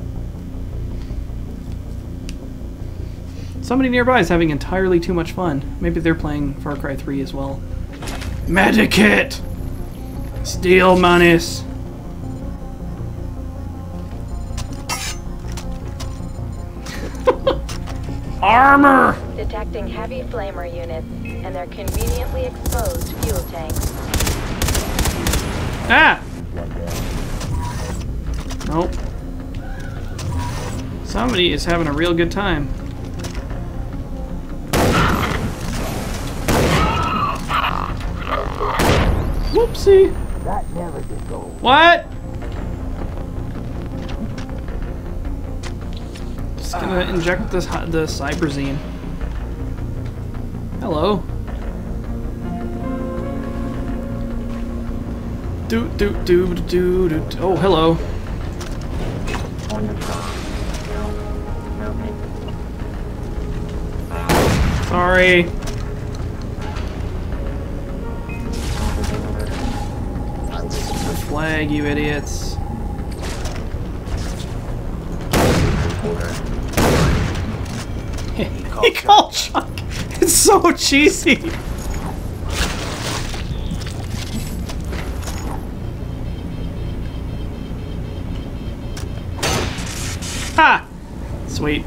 Somebody nearby is having entirely too much fun. Maybe they're playing Far Cry three as well. Medikit! Steel monies! Armor! Detecting heavy flamer units and their conveniently exposed fuel tanks. Ah! Nope. Somebody is having a real good time. Whoopsie! That never did go. What? Just gonna inject this the Cyberzine. Hello. Do do do do do. Oh, hello. Sorry. Flag, you idiots. He called Chuck. It's so cheesy. Ha! Sweet.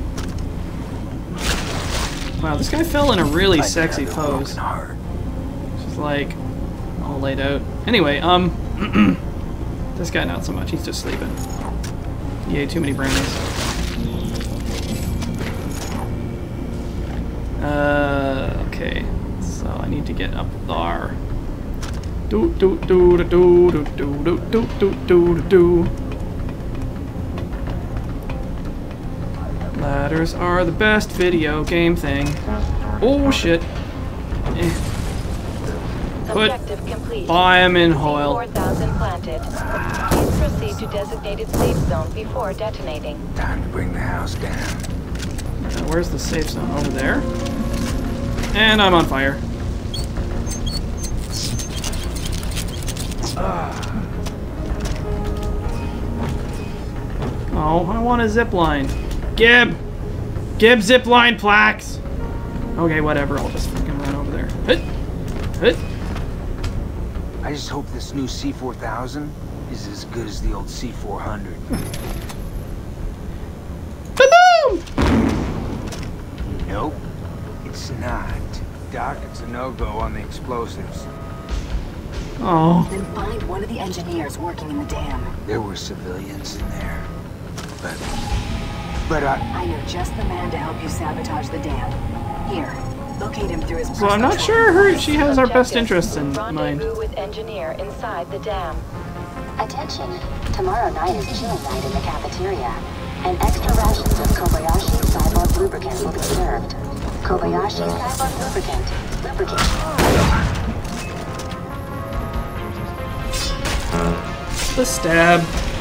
Wow, this guy fell in a really sexy pose. Just like all laid out. Anyway, um, this guy not so much. He's just sleeping. Yay, too many brownies. Uh, okay. So I need to get up there. Do do do do do do do do do do do. Ladders are the best video game thing. Oh shit. Eh. Put Fireman Hoyle. four thousand planted. Please proceed to designated safe zone before detonating. Time to bring the house down. Uh, where's the safe zone? Over there? And I'm on fire. Oh, I want a zip line. Gib! Gib zip line plaques! Okay, whatever, I'll just freaking run over there. Hit! Hit! I just hope this new C four thousand is as good as the old C four hundred. Ba-boom! Nope, it's not. Doc, it's a no-go on the explosives. Oh. Then find one of the engineers working in the dam. There were civilians in there. But... But I... I know just the man to help you sabotage the dam. Here, locate him through his... So I'm not sure her, she has our best interests in mind. Rendezvous with engineer inside the dam. Attention. Tomorrow night is chilling night in the cafeteria. And extra rations of Kobayashi Cyborg lubricant will be served. Kobayashi Cyborg lubricant. Lubricant. The stab.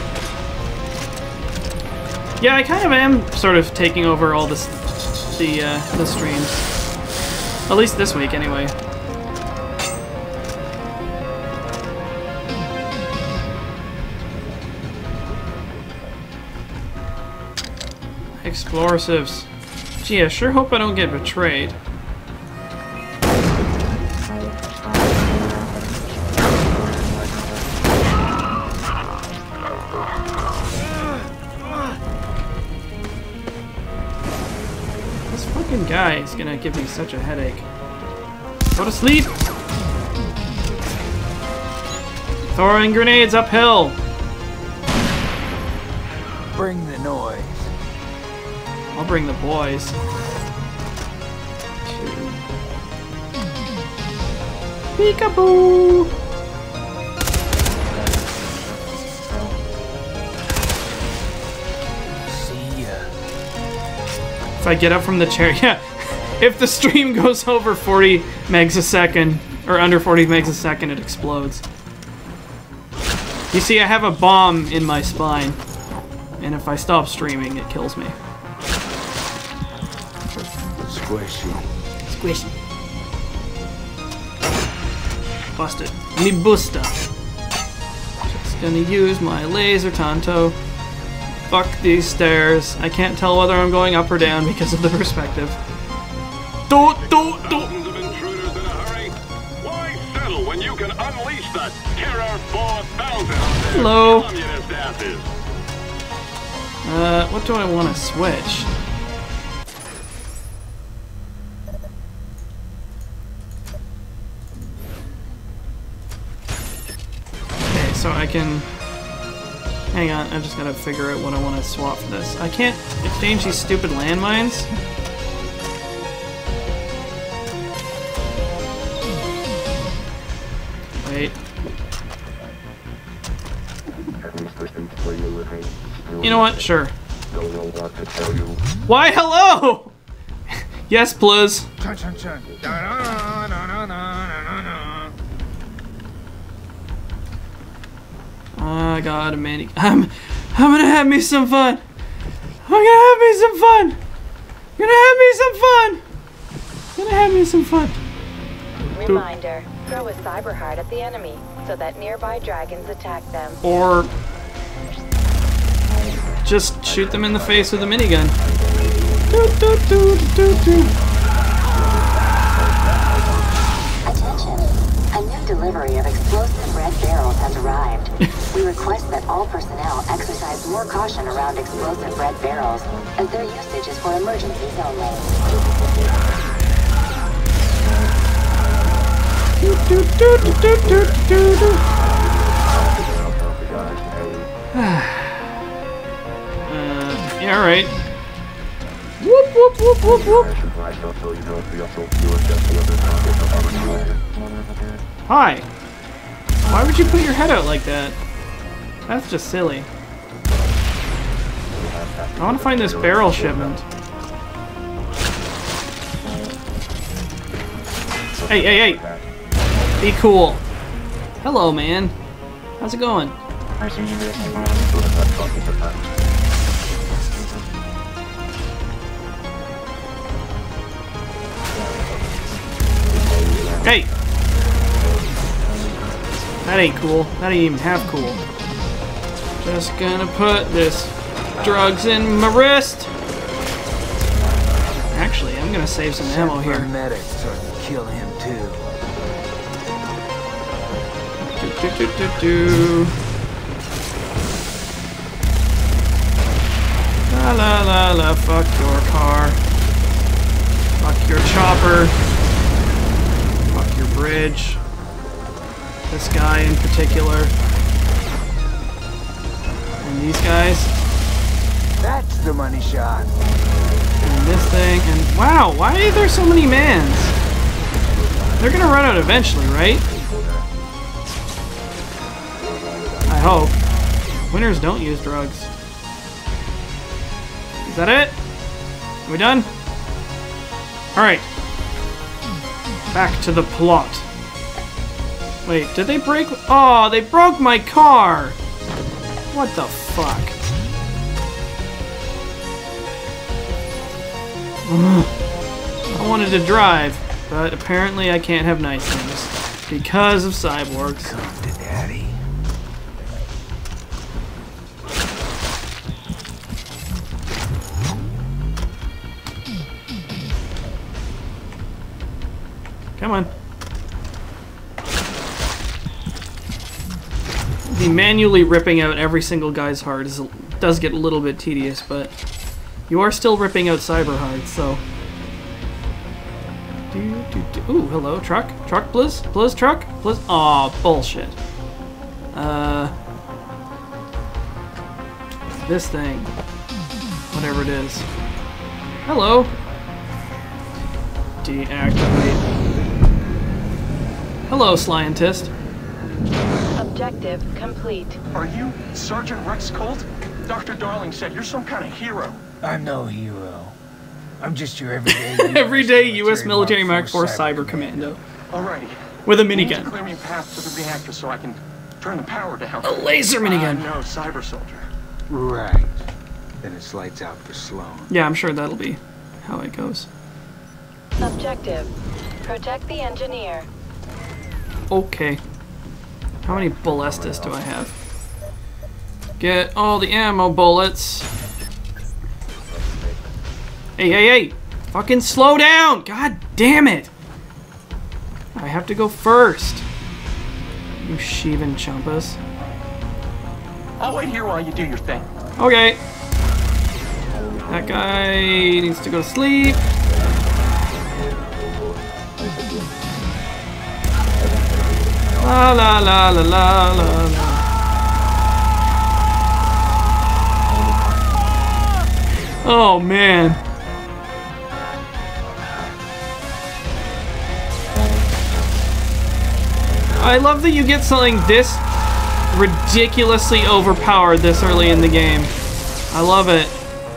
Yeah, I kind of am sort of taking over all this, the uh, the streams. At least this week, anyway. Explosives. Gee, I sure hope I don't get betrayed. Guy is gonna give me such a headache. Go to sleep! Throwing grenades uphill! Bring the noise. I'll bring the boys. Peekaboo! If I get up from the chair, yeah. If the stream goes over forty megs a second, or under forty megs a second, it explodes. You see, I have a bomb in my spine, and if I stop streaming, it kills me. Squishy. Squishy. Busted. Me busta. Just gonna use my laser tanto. Fuck these stairs. I can't tell whether I'm going up or down because of the perspective. Do, do, do. Thousands of intruders in a hurry. Why settle when you can unleash the Terror four thousand on their Hello. communist asses? Uh, what do I want to switch? Okay, so I can... Hang on, I just gotta figure out what I want to swap for this. I can't exchange these stupid landmines? Wait. You know what? Sure. Why, hello! Yes, please. Chun, chun, chun. I got a mini. I'm, I'm gonna have me some fun. I'm gonna have me some fun. I'm gonna have me some fun. I'm gonna have me some fun. Reminder, throw a cyber heart at the enemy so that nearby dragons attack them. Or just shoot them in the face with a minigun. Do, do, do, do, do. Attention. A new delivery of explosive red barrels has arrived. We request that all personnel exercise more caution around explosive red barrels, as their usage is for emergencies only. Do, do, do, do, do, do, do. uh, yeah, alright. Whoop, whoop, whoop, whoop, whoop. Hi. Why would you put your head out like that? That's just silly. I want to find this barrel shipment. Hey, hey, hey! Be cool. Hello, man. How's it going? Hey! That ain't cool. That ain't even half cool. Just gonna put this drugs in my wrist. Actually, I'm gonna save some ammo here. Medic so I can kill him too. Do, do, do, do, do. La la la la, fuck your car. Fuck your chopper. Fuck your bridge. This guy in particular. And these guys. That's the money shot. And this thing. And wow, why are there so many mans? They're gonna run out eventually, right? I hope. Winners don't use drugs. Is that it? Are we done? Alright. Back to the plot. Wait, did they break? Oh, they broke my car! What the fuck? Ugh. I wanted to drive, but apparently I can't have nice things because of cyborgs. Come to daddy. Come on. The manually ripping out every single guy's heart is, does get a little bit tedious, but you are still ripping out cyber hearts, so. Do, do, do. Ooh, hello, truck. Truck, please? Please, truck? Please? Aw, bullshit. Uh. This thing. Whatever it is. Hello. Deactivate. Hello, scientist. Objective complete. Are you Sergeant Rex Colt? Doctor Darling said you're some kind of hero. I'm no hero. I'm just your everyday everyday U S military Mark four Cyber Commando. Alrighty. With a You need to minigun. clear me a path to the reactor so I can Turn the power down. A laser minigun. Uh, no, cyber soldier. Right. Then it's lights out for Sloan. Yeah, I'm sure that'll be how it goes. Objective. Protect the engineer. Okay. How many ballistas do I have? Get all the ammo bullets. Hey, hey, hey! Fucking slow down! God damn it! I have to go first. You sheevin' chumpas. I'll wait here while you do your thing. Okay. That guy needs to go to sleep. La la la la la la la. Oh man. I love that you get something this ridiculously overpowered this early in the game. I love it.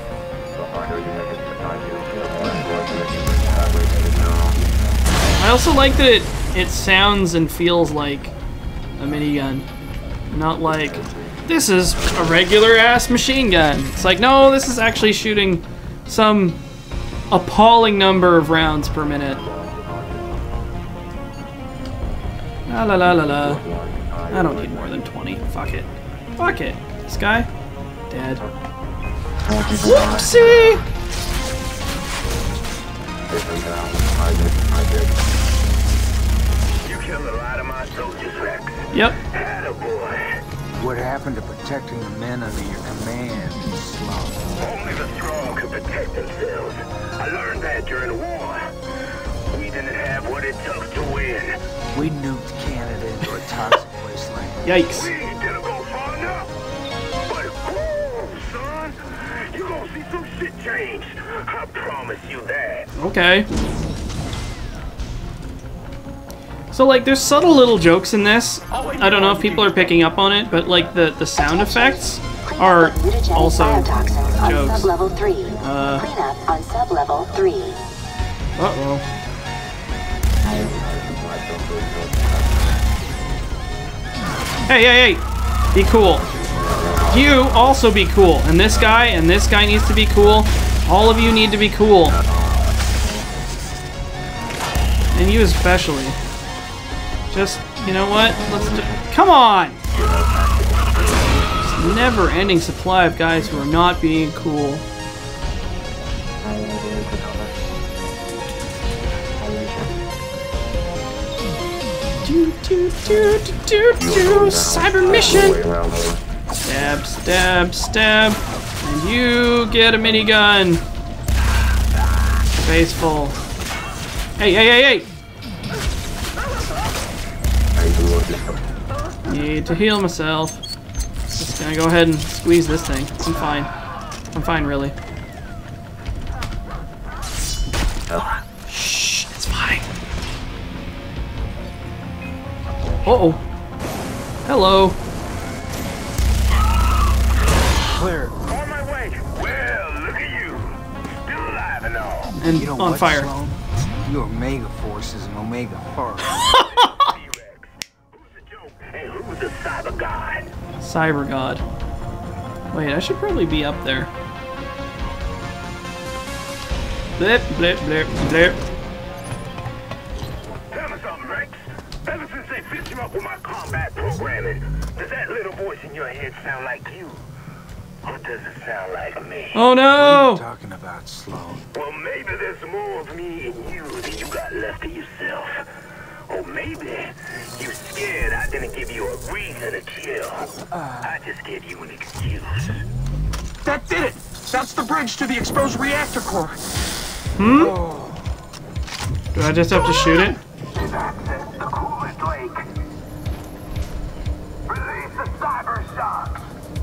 I also like that it, it sounds and feels like a minigun. Not like, this is a regular ass machine gun. It's like, no, this is actually shooting some appalling number of rounds per minute. La la la la la. I don't need more than twenty. Fuck it. Fuck it. This guy? Dead. Whoopsie! You killed a lot of my soldiers, Rex. Yep. Attaboy. What happened to protecting the men under your command, Sloan? Only the strong can protect themselves. I learned that during the war. We didn't have what it took to win. We nuked Canada into a toxic wasteland. Yikes. We didn't go far enough. But whoa, son, you gonna see some shit change. I promise you that. Okay. So like there's subtle little jokes in this. I don't know if people are picking up on it, but like the, the sound effects are also jokes. Sub-level three. Uh, Cleanup on sub-level three. Uh-oh. Hey, hey, hey! Be cool. You also be cool. And this guy, and this guy needs to be cool. All of you need to be cool. And you especially. Just, you know what? Let's just... Come on! This never-ending supply of guys who are not being cool. Do, do, do, do, do, do. Cyber mission! Stab, stab, stab. And you get a minigun. Face full. Hey, hey, hey, hey! Need to heal myself. Just gonna go ahead and squeeze this thing. I'm fine. I'm fine, really. Shh, it's fine. Uh-oh. Hello. Clear. On my way. Well, look at you. Still alive and all. And you know on what, fire. Sloan? Your Omega Force is an Omega Force. And who's the cyber god? Cyber god. Wait, I should probably be up there. Blip, blip, blip, blip. Tell me something, Rex. Ever since they fixed you up with my combat programming, does that little voice in your head sound like you? Or does it sound like me? Oh no! What are you talking about, Sloan? Well, maybe there's more of me in you than you got left of yourself. Or maybe you scared I didn't give you a reason to kill. I just gave you an excuse. That did it! That's the bridge to the exposed reactor core. Hmm? Do I just have to shoot it? Access the coolest lake. Release the cyber shock.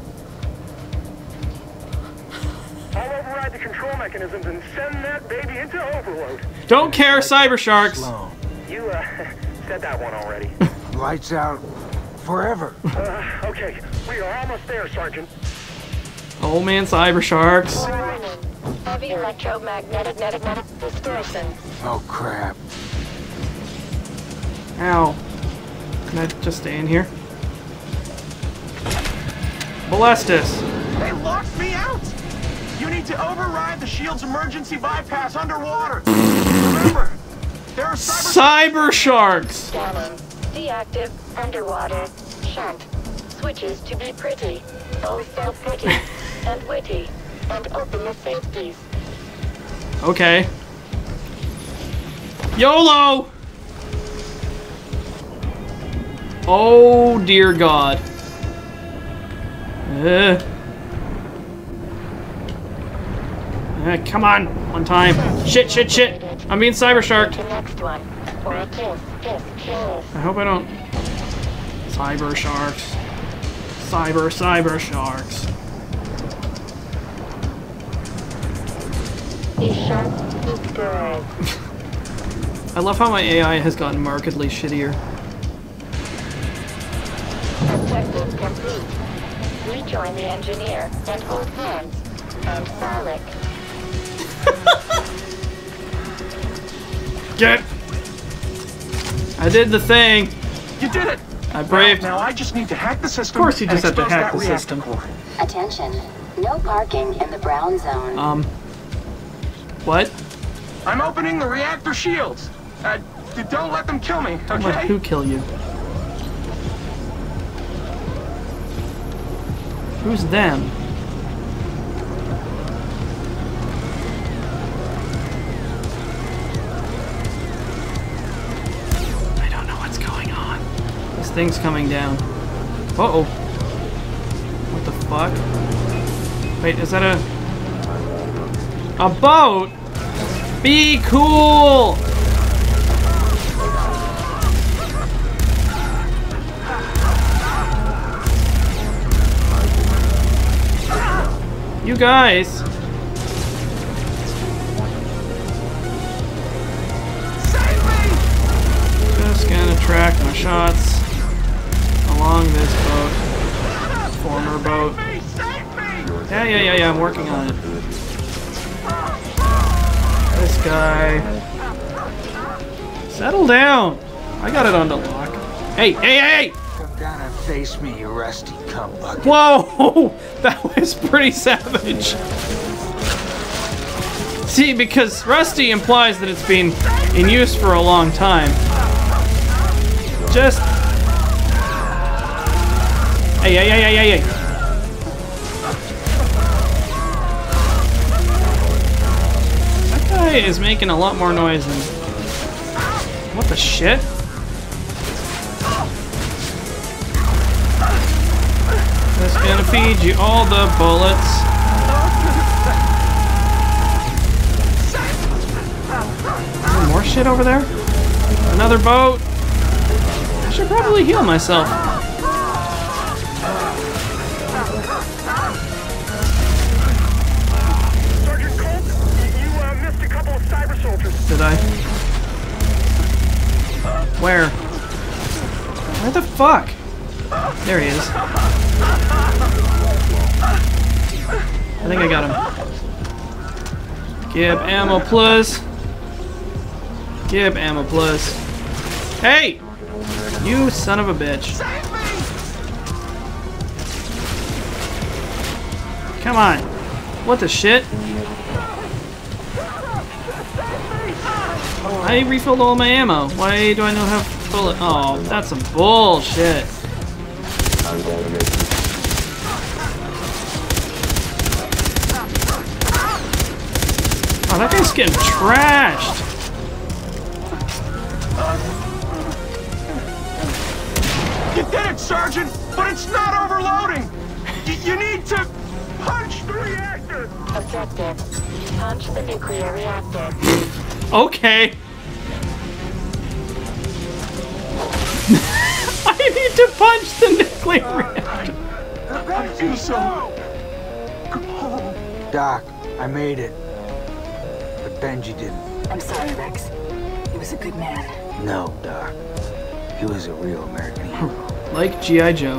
I'll override the control mechanisms and send that baby into overload. Don't care, cyber sharks. Sloan. You, uh, said that one already. Lights out forever. Uh, okay. We are almost there, Sergeant. Oh man, cyber sharks. Heavy electromagnetic distortion. Oh crap. Ow. Can I just stay in here? Balestus. They locked me out! You need to override the shield's emergency bypass underwater. Remember, there are cyber... Cyber sharks! Scanning. Deactive underwater. Shunt. Switches to be pretty. Oh, so pretty. And witty. And open the safeties. Okay. YOLO! Oh, dear God. Uh. Uh, come on, one time. Shit, shit, shit. I'm being cyber sharked. I hope I don't. Cyber sharks. Cyber, cyber sharks. I love how my A I has gotten markedly shittier. Objective complete. Rejoin the engineer and hold hands. And Sonic. Get! I did the thing. You did it! I braved. Now, now I just need to hack the system. Of course you just have to expose hack that the system. core. Attention. No parking in the brown zone. Um. What? I'm opening the reactor shields. Uh, d- don't let them kill me, Don't let okay? who kill you? Who's them? I don't know what's going on. This thing's coming down. Uh-oh. What the fuck? Wait, is that a... A boat? Be cool! You guys! Just gonna track my shots along this boat. Former boat. Yeah, yeah, yeah, yeah, I'm working on it. This guy. Settle down! I got it on the lock. Hey, hey, hey! Come down and face me, you rusty cunt bucket. Whoa! That was pretty savage. See, because rusty implies that it's been in use for a long time. Just... Hey, hey, hey, hey, hey, hey. That guy is making a lot more noise than... What the shit? Just gonna feed you all the bullets. Is there more shit over there? Another boat? I should probably heal myself. Sergeant Colt, you uh, missed a couple of cyber soldiers. Did I? Where? Where the fuck? There he is. I think I got him. Give ammo plus. Give ammo plus. Hey! You son of a bitch. Come on. What the shit? I refilled all my ammo. Why do I not have bullet? Oh, that's some bullshit. Oh, that guy's getting trashed. You did it, Sergeant, but it's not overloading. Y you need to punch the reactor. Objective. Punch the nuclear reactor. Okay. I need to punch the nuclear reactor. I feel so... Doc, I made it. But Benji didn't. I'm sorry, Rex. He was a good man. No, Doc. He was a real American hero. Like G I Joe.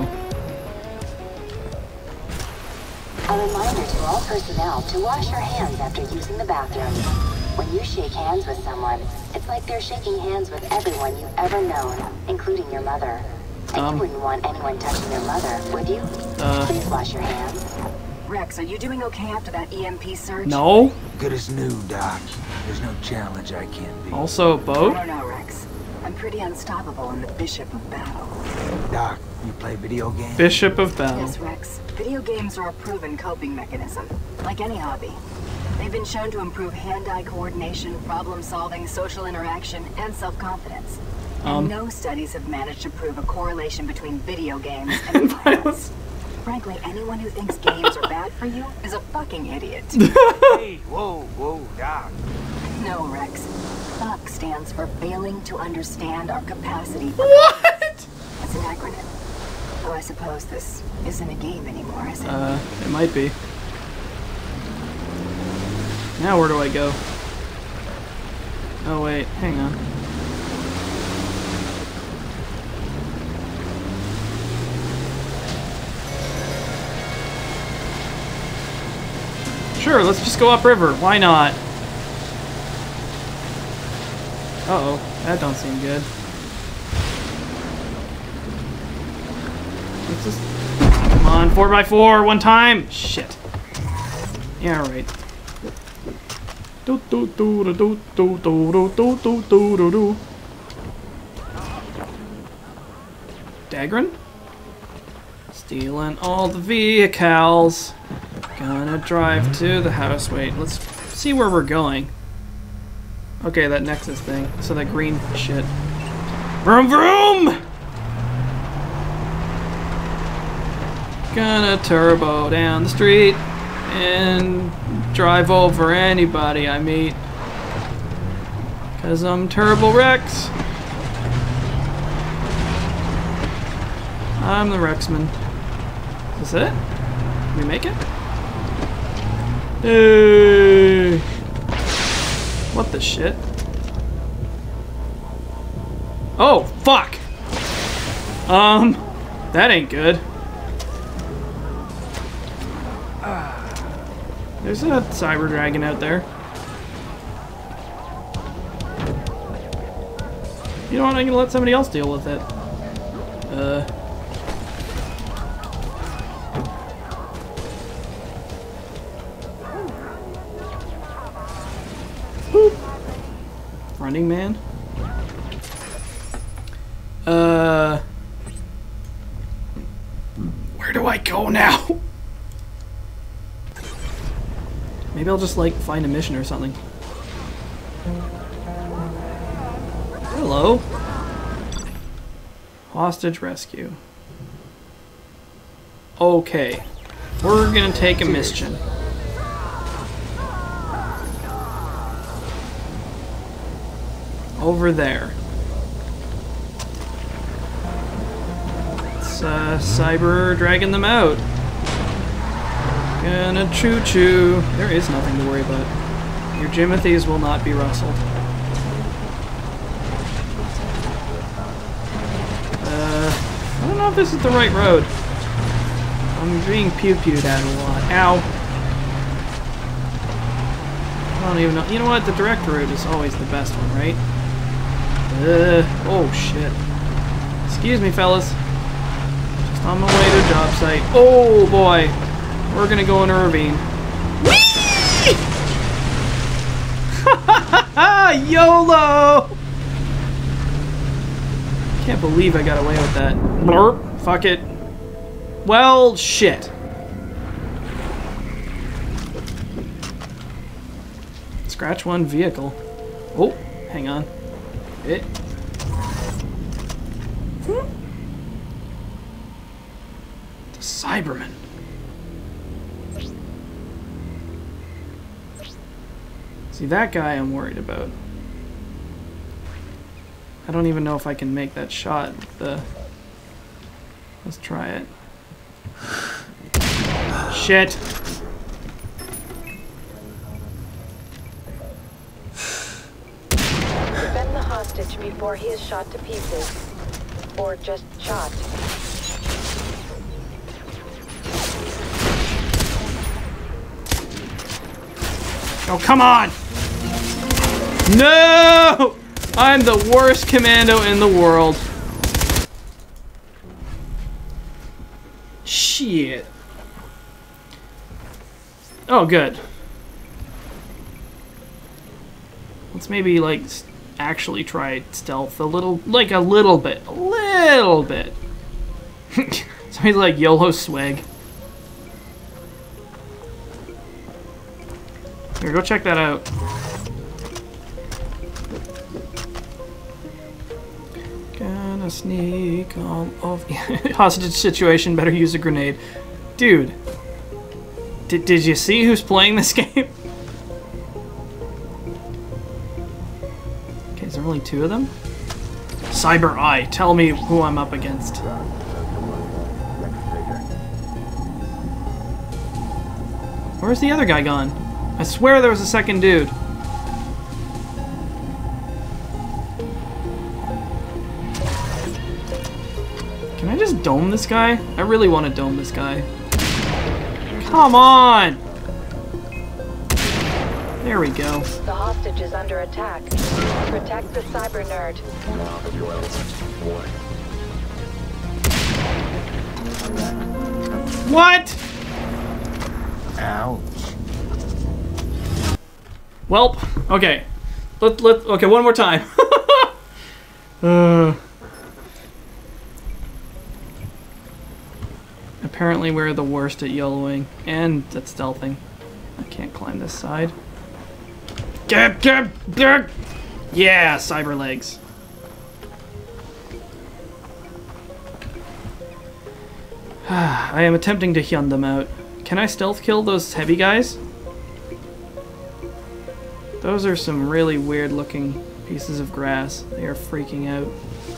A reminder to all personnel to wash your hands after using the bathroom. When you shake hands with someone, it's like they're shaking hands with everyone you've ever known, including your mother. And Um. you wouldn't want anyone touching your mother, would you? Uh, Please wash your hands. Rex, are you doing okay after that E M P surge? no. Good as new, Doc. There's no challenge I can't beat. Also a boat? I don't know, Rex. I'm pretty unstoppable in the Bishop of Battle. Doc, you play video games? Bishop of Battle. Yes, Rex. Video games are a proven coping mechanism, like any hobby. They've been shown to improve hand-eye coordination, problem-solving, social interaction, and self-confidence. Um. And no studies have managed to prove a correlation between video games and violence. Frankly, anyone who thinks games are bad for you is a fucking idiot. Hey, whoa, whoa, Doc. No, Rex. FUCK stands for failing to understand our capacity for What? It's an acronym. So I suppose this isn't a game anymore, is it? Uh, it might be. Now where do I go? Oh wait, hang on. Sure, let's just go upriver. Why not? Uh-oh, that don't seem good. Let's just... Come on, four by four, one time! Shit. Yeah, right. Do do do do do do do do do do do do. Dagran? Stealing all the vehicles. Gonna drive to the house. Wait, let's see where we're going. Okay, that Nexus thing. So that green shit. Vroom vroom! Gonna turbo down the street and drive over anybody I meet. Cause I'm Turbo Rex. I'm the Rexman. Is this it? Did we make it? Hey! What the shit? Oh, fuck! Um, that ain't good. There's a cyber dragon out there. You know what? I'm gonna let somebody else deal with it. Uh. Boop. Running Man. Uh. Where do I go now? Maybe I'll just, like, find a mission or something. Hello. Hostage rescue. Okay. We're gonna take a mission. Over there. It's, uh, cyber dragging them out. Gonna choo-choo. There is nothing to worry about. Your Jimothy's will not be rustled. Uh, I don't know if this is the right road. I'm being pew-pewed at a lot. Ow. I don't even know. You know what? The direct route is always the best one, right? Uh, oh shit. Excuse me, fellas. Just on my way to a job site. Oh boy. We're gonna go in a ravine. Whee! YOLO! Can't believe I got away with that. Blurp. Fuck it. Well, shit. Scratch one vehicle. Oh, hang on. It. The Cyberman. See, that guy I'm worried about. I don't even know if I can make that shot. The Let's try it. Shit. Defend the hostage before he is shot to pieces. Or just shot. Oh, come on! No! I'm the worst commando in the world. Shit. Oh, good. Let's maybe, like, actually try stealth a little, like, a little bit. A little bit. Somebody's like, YOLO swag. Here, go check that out. Gonna sneak all of hostage situation. Better use a grenade, dude. Did did you see who's playing this game? Okay, is there only two of them? Cyber Eye, tell me who I'm up against. Where's the other guy gone? I swear there was a second dude. Can I just dome this guy? I really want to dome this guy. Come on! There we go. The hostage is under attack. Protect the cyber nerd. What? Ouch. Welp. Okay. Let let. Okay, one more time. uh. Apparently, we're the worst at YOLOing and at stealthing. I can't climb this side. Get get get. Yeah, cyber legs. I am attempting to hyun them out. Can I stealth kill those heavy guys? Those are some really weird looking pieces of grass. They are freaking out.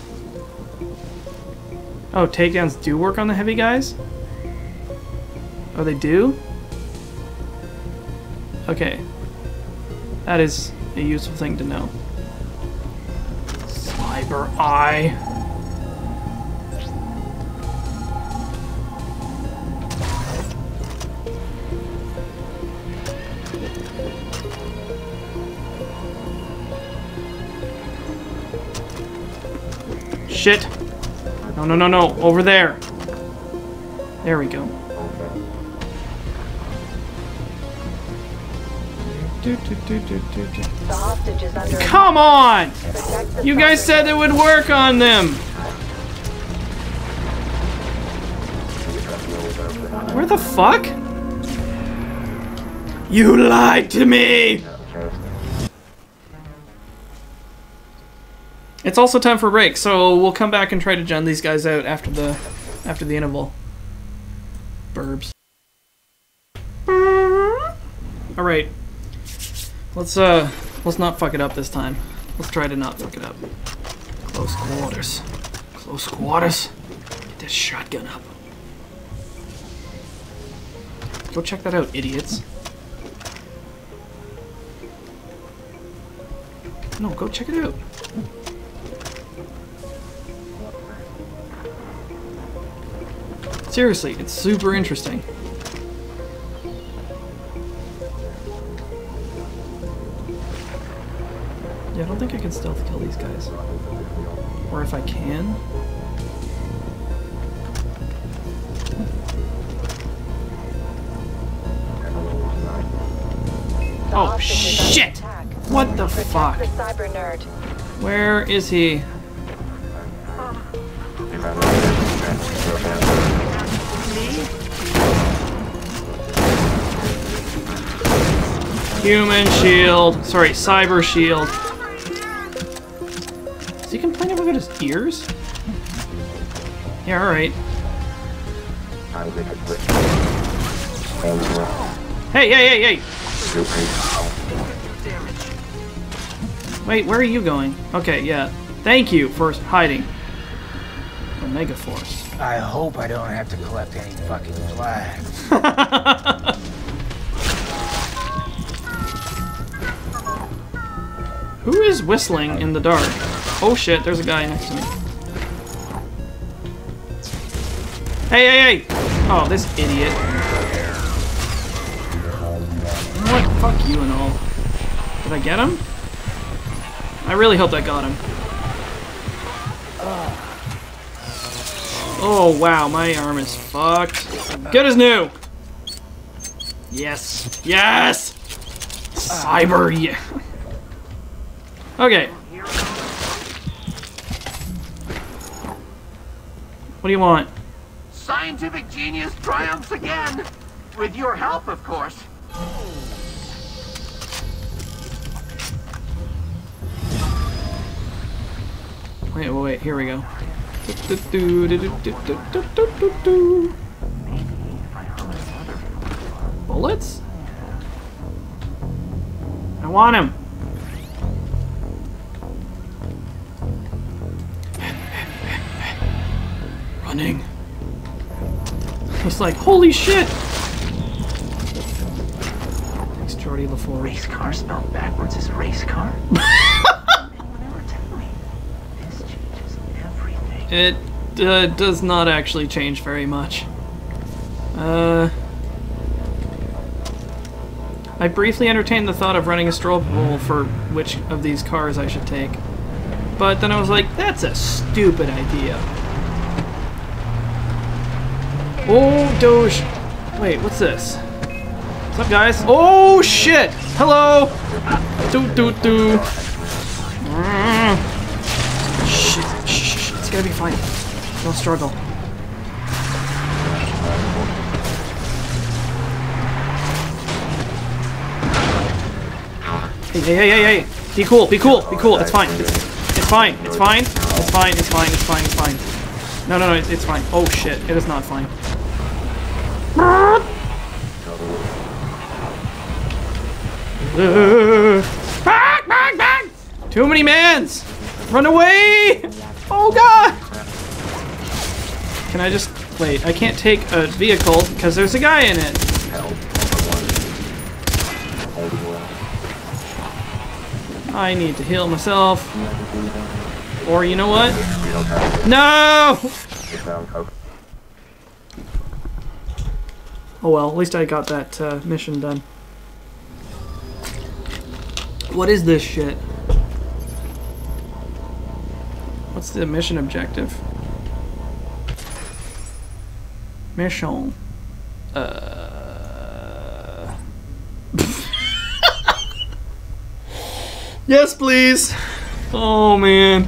Oh, takedowns do work on the heavy guys? Oh, they do? Okay. That is a useful thing to know. Cyber Eye. Shit. No, no, no, no. Over there. There we go. Do, do, do, do, do, do. The hostage is under Come on! Protect the You guys cyber said it would work on them. Where the fuck? You lied to me! It's also time for a break, so we'll come back and try to jump these guys out after the after the interval. Burbs. All right. Let's uh let's not fuck it up this time. Let's try to not fuck it up. Close quarters. Close quarters. Get this shotgun up. Go check that out, idiots. No, go check it out. Seriously, it's super interesting. Yeah, I don't think I can stealth kill these guys. Or if I can. Oh shit! What the fuck? the cyber nerd. Where is he? Human shield. Sorry, cyber shield. Is he complaining about his ears? Yeah, alright. Hey, hey, hey, hey! Wait, where are you going? Okay, yeah. Thank you for hiding. Omega Force. I hope I don't have to collect any fucking flags. Who is whistling in the dark? Oh shit, there's a guy next to me. Hey, hey, hey! Oh, this idiot. What? Fuck you and all. Did I get him? I really hope I got him. Oh wow, my arm is fucked. Good as new! Yes. Yes! Cyber, yeah. Okay. What do you want? Scientific genius triumphs again! With your help, of course. Wait, wait, wait, here we go. Bullets? I want him. Running. He's like, holy shit! Thanks, Jordy LaForge. Race car spelled backwards is race car? It uh, does not actually change very much. Uh, I briefly entertained the thought of running a stroll poll for which of these cars I should take. But then I was like, that's a stupid idea. Oh, Doge. Wait, what's this? What's up, guys? Oh, shit! Hello! Doo doo doo. Mm. Shit, shh, shh, it's gonna be fine. Don't struggle. Hey, hey, hey, hey, hey! Be cool, be cool, be cool. It's fine. It's, it's fine. It's fine. It's fine. It's fine. It's fine. It's fine. No, no, no. It's, it's fine. Oh shit! It is not fine. Uh, back, back, back! Too many mans! Run away! Oh god! Can I just wait? I can't take a vehicle because there's a guy in it. I need to heal myself. Or you know what? No! Oh well, at least I got that uh, mission done. What is this shit? What's the mission objective? Mission. Uh... Yes, please! Oh, man.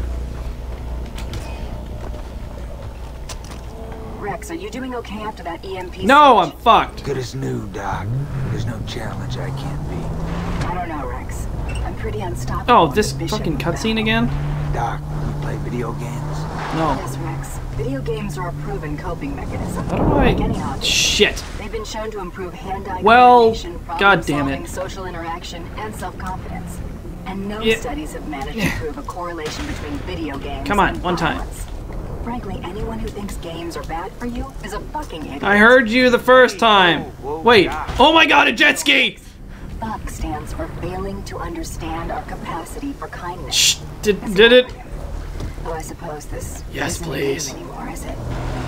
Rex, are you doing okay after that E M P? No, I'm fucked. Good as new, Doc. There's no challenge I can't beat. I don't know, Rex. I'm pretty unstoppable. Oh, this fucking cutscene again? Doc, you play video games? No. Yes, Rex. Video games are a proven coping mechanism. How do I... Like any hobby. Shit. They've been shown to improve hand-eye Well, coordination, god damn problem-solving, it. social interaction, and self-confidence. And no Yeah. studies have managed to prove a correlation between video games Come on, and one time. violence. Frankly, anyone who thinks games are bad for you is a fucking idiot. I heard you the first time. Wait. Oh my god, a jet ski! Fuck stands for failing to understand our capacity for kindness. Shh. Did, did it? Well, I suppose this Yes, isn't please. a game anymore, is it?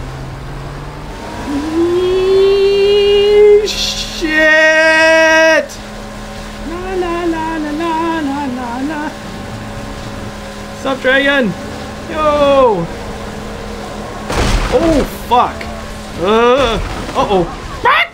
Shit! La la la la la la la la. What's up, Dragon? Yo! Oh, fuck. Uh, uh-oh. Ah!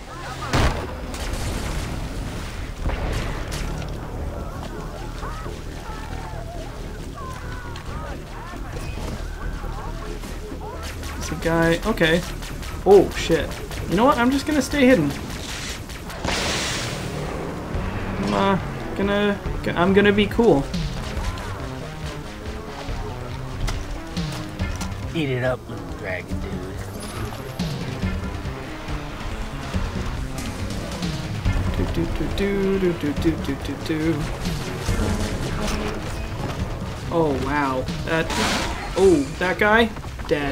There's a guy. Okay. Oh, shit. You know what? I'm just gonna stay hidden. I'm uh, gonna... I'm gonna be cool. Eat it up, little dragon dude. Do do do do do do do do do. Oh wow, that. Oh, that guy, dead.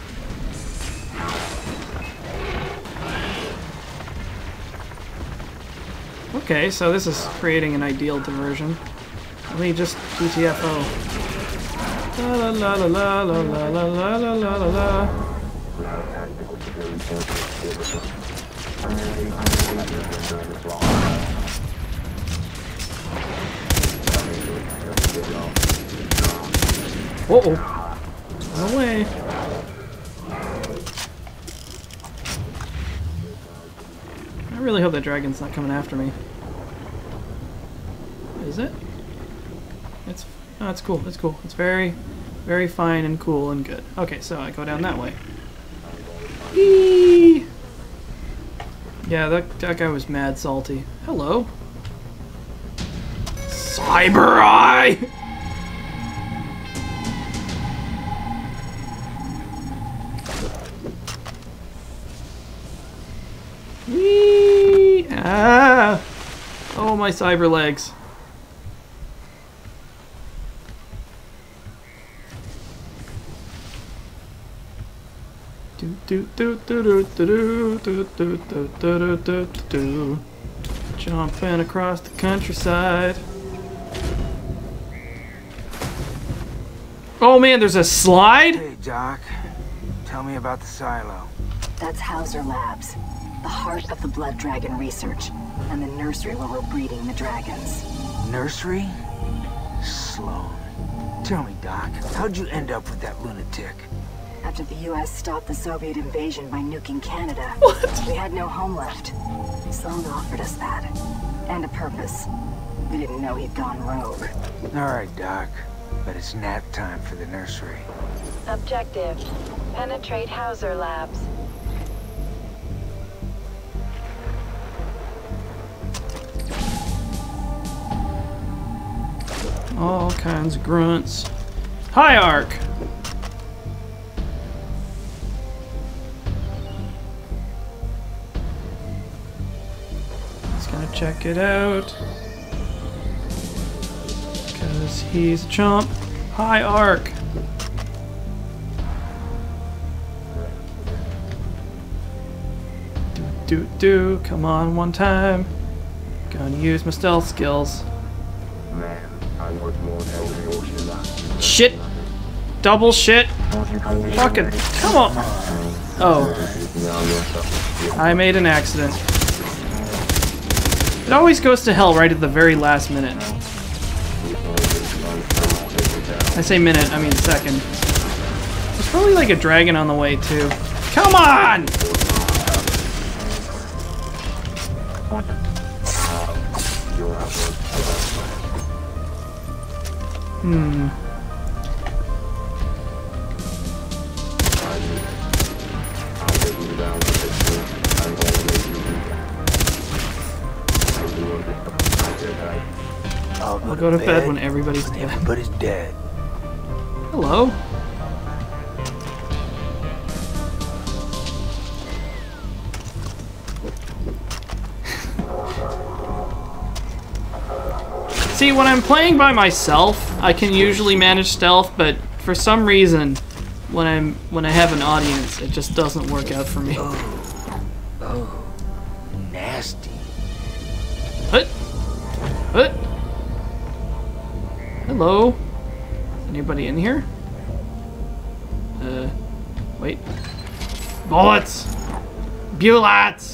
Okay, so this is creating an ideal diversion. Let me just G T F O. La la la la la la la la la la la la. Uh oh. Run away. I really hope that dragon's not coming after me. Is it? It's, oh, it's cool, it's cool. It's very, very fine and cool and good. Okay, so I go down that way. Eee! Yeah, that, that guy was mad salty. Hello. Cyber Eye! Whee! Ah! Oh, my cyber legs. Do do do do do do do do do do do do. Jumping across the countryside. Oh man, there's a slide? Hey, Doc. Tell me about the silo. That's Hauser Labs, the heart of the Blood Dragon research, and the nursery where we're breeding the dragons. Nursery? Sloan. Tell me, Doc, how'd you end up with that lunatic? After the U S stopped the Soviet invasion by nuking Canada, what? We had no home left. Sloan offered us that. And a purpose. We didn't know he'd gone rogue. Alright, Doc. But it's nap time for the nursery. Objective. Penetrate Hauser Labs. All kinds of grunts. Hi, Ark! Just gonna check it out. Because he's a chump. Hi, Ark! Do, do, do. Come on, one time. Gonna use my stealth skills. Shit! Double shit! Fucking come on! Oh. I made an accident. It always goes to hell right at the very last minute. I say minute, I mean second. There's probably like a dragon on the way too. Come on! Hmm. I'll I'll go to bed when everybody's dead. Everybody's dead. Hello? See, when I'm playing by myself, I can usually manage stealth, but for some reason, when I'm when I have an audience, it just doesn't work out for me. Oh, oh, nasty. Hut, hut. Hello. Anybody in here? Uh, wait. Bullets. Bullets.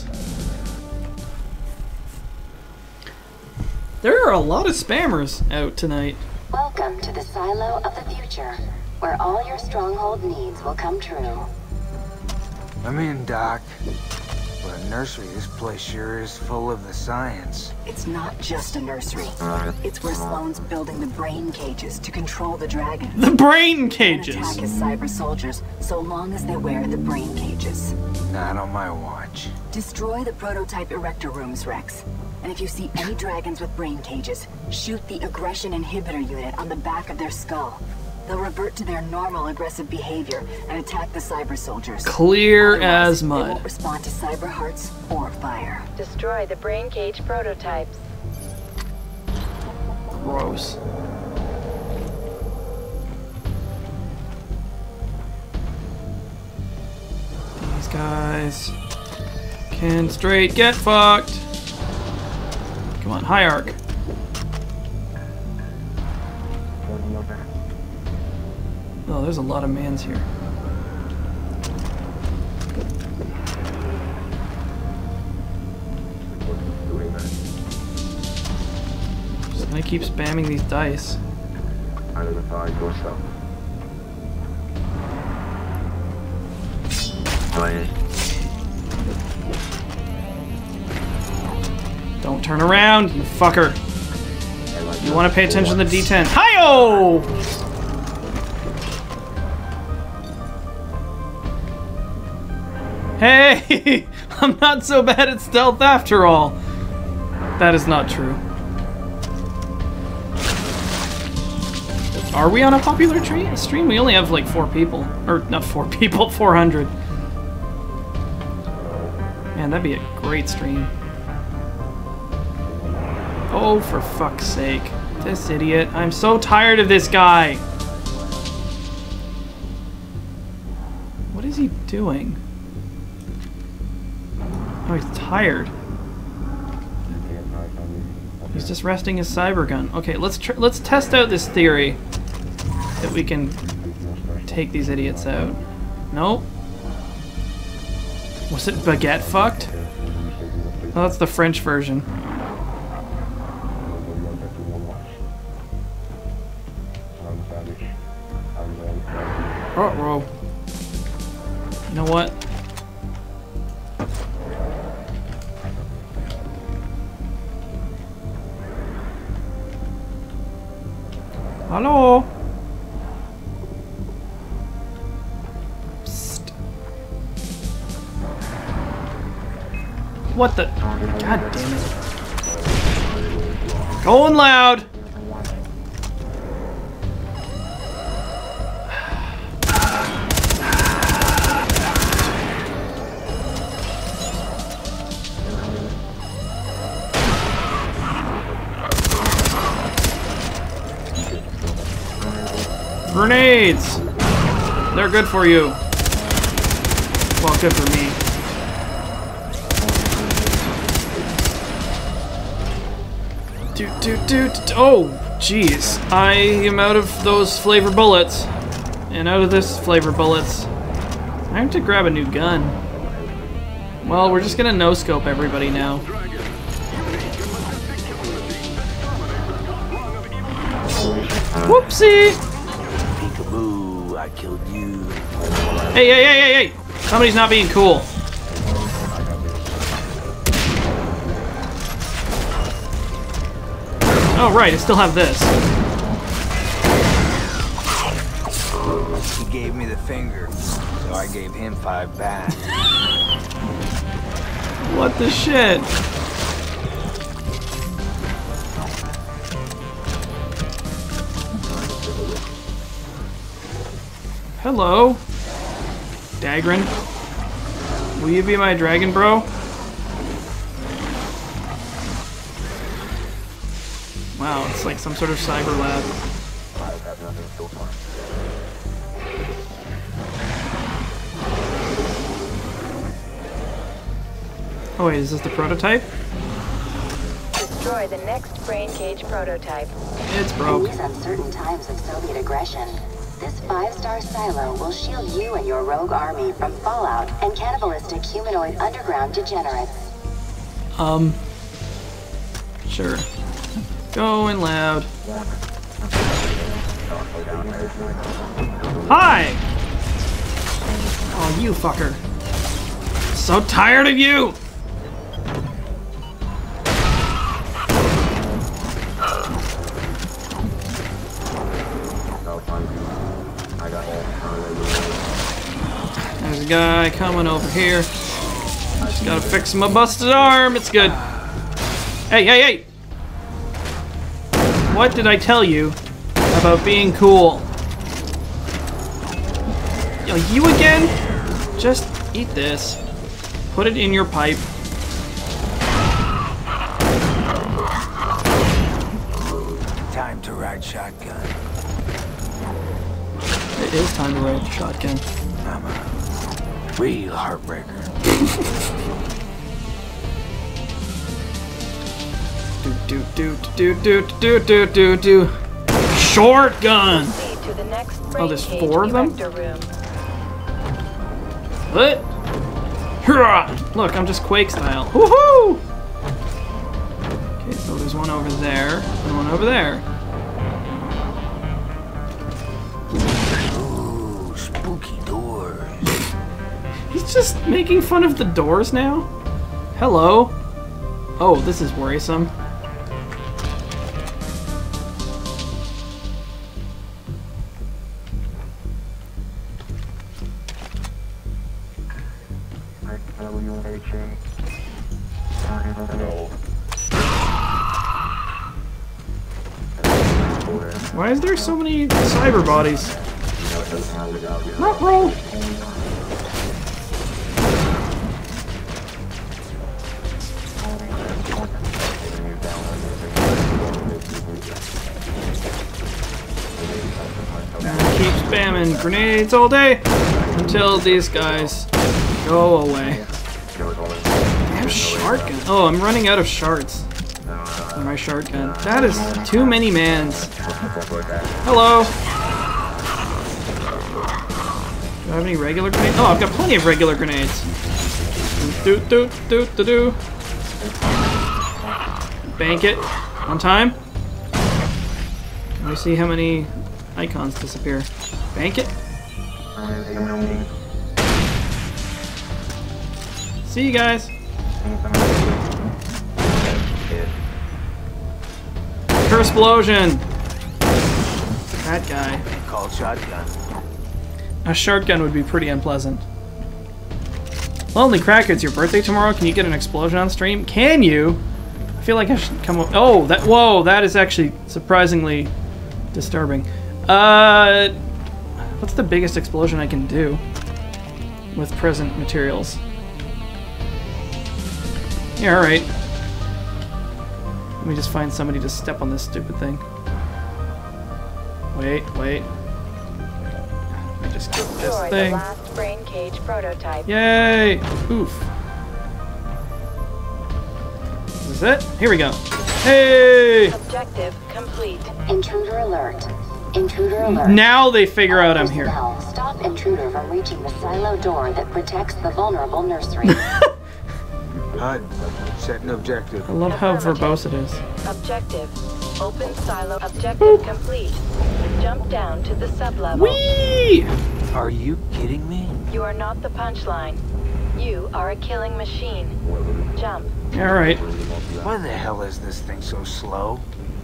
There are a lot of spammers out tonight. Welcome to the Silo of the Future, where all your stronghold needs will come true. I'm in, Doc. For a nursery, this place sure is full of the science. It's not just a nursery. It's where Sloan's building the brain cages to control the dragon. The brain cages! And attack his cyber soldiers, so long as they wear the brain cages. Not on my watch. Destroy the prototype erector rooms, Rex. And if you see any dragons with brain cages, shoot the aggression inhibitor unit on the back of their skull. They'll revert to their normal aggressive behavior and attack the cyber soldiers. Clear Otherwise, as mud. They won't respond to cyber hearts or fire. Destroy the brain cage prototypes. Gross. These guys can straight get fucked. Come on, hi Ark. Oh, there's a lot of mans here. Just gonna keep spamming these dice. Identify yourself. Don't turn around, you fucker. You want to pay attention to the D ten. Hi-oh! Hey! I'm not so bad at stealth after all. That is not true. Are we on a popular tree stream? We only have like four people. Or not four people, four hundred. Man, that'd be a great stream. Oh, for fuck's sake. This idiot. I'm so tired of this guy. What is he doing? Oh, he's tired. He's just resting his cyber gun. Okay, let's tr let's test out this theory that we can take these idiots out. Nope. Was it baguette fucked? Oh, that's the French version. Uh-oh. You know what? Hello? Psst. What the? God damn it. Going loud! Grenades! They're good for you. Well, good for me. Do, do, do, do. Oh, jeez. I am out of those flavor bullets. And out of this flavor bullets. I have to grab a new gun. Well, we're just gonna no-scope everybody now. Whoopsie! Peekaboo, I killed you. Hey, hey, hey, hey, hey! Somebody's not being cool. Oh, right, I still have this. He gave me the finger, so I gave him five back. What the shit? Hello, Dagran. Will you be my dragon, bro? Wow, it's like some sort of cyber lab. Oh wait, is this the prototype? Destroy the next brain cage prototype. It's broke. In these uncertain times of Soviet aggression, this five-star silo will shield you and your rogue army from fallout and cannibalistic humanoid underground degenerates. Um, sure. Going loud. Hi! Oh, you fucker. So tired of you! There's a guy coming over here. Just gotta fix my busted arm. It's good. Hey, hey, hey! What did I tell you about being cool? Yo, you again? Just eat this. Put it in your pipe. Time to ride shotgun. It is time to ride shotgun. I'm a real heartbreaker. Do do do do do do do do do. Short gun. Oh, there's four of them. What? Hurrah! Look, I'm just Quake style. Woohoo! Okay, so there's one over there and one over there. Ooh, spooky doors. He's just making fun of the doors now. Hello. Oh, this is worrisome. Why is there so many cyber bodies? Ruh-roh. Keep spamming grenades all day until these guys go away. I have shard gun. Oh, I'm running out of shards. My shard gun. That is too many mans. Hello. Do I have any regular grenades? Oh, I've got plenty of regular grenades. Do do do do do. Bank it. On time. Let me see how many icons disappear. Bank it. See you guys. Explosion. That guy. Called shotgun. A shotgun would be pretty unpleasant. Lonely Cracker, it's your birthday tomorrow. Can you get an explosion on stream? Can you? I feel like I should come up. Oh, that. Whoa, that is actually surprisingly disturbing. Uh, what's the biggest explosion I can do with present materials? Yeah, all right. Let me just find somebody to step on this stupid thing. Wait, wait. Let me just get this Destroy thing. The last brain cage prototype. Yay! Oof. Is this it? Here we go. Hey! Objective complete. Intruder alert. Intruder alert. Now they figure out I'm here. Personnel, stop intruder from reaching the silo door that protects the vulnerable nursery. H U D, set an objective. I love how verbose it is. Objective. Open silo. Objective complete. Jump down to the sublevel. Whee! Are you kidding me? You are not the punchline. You are a killing machine. Jump. Alright. Why the hell is this thing so slow?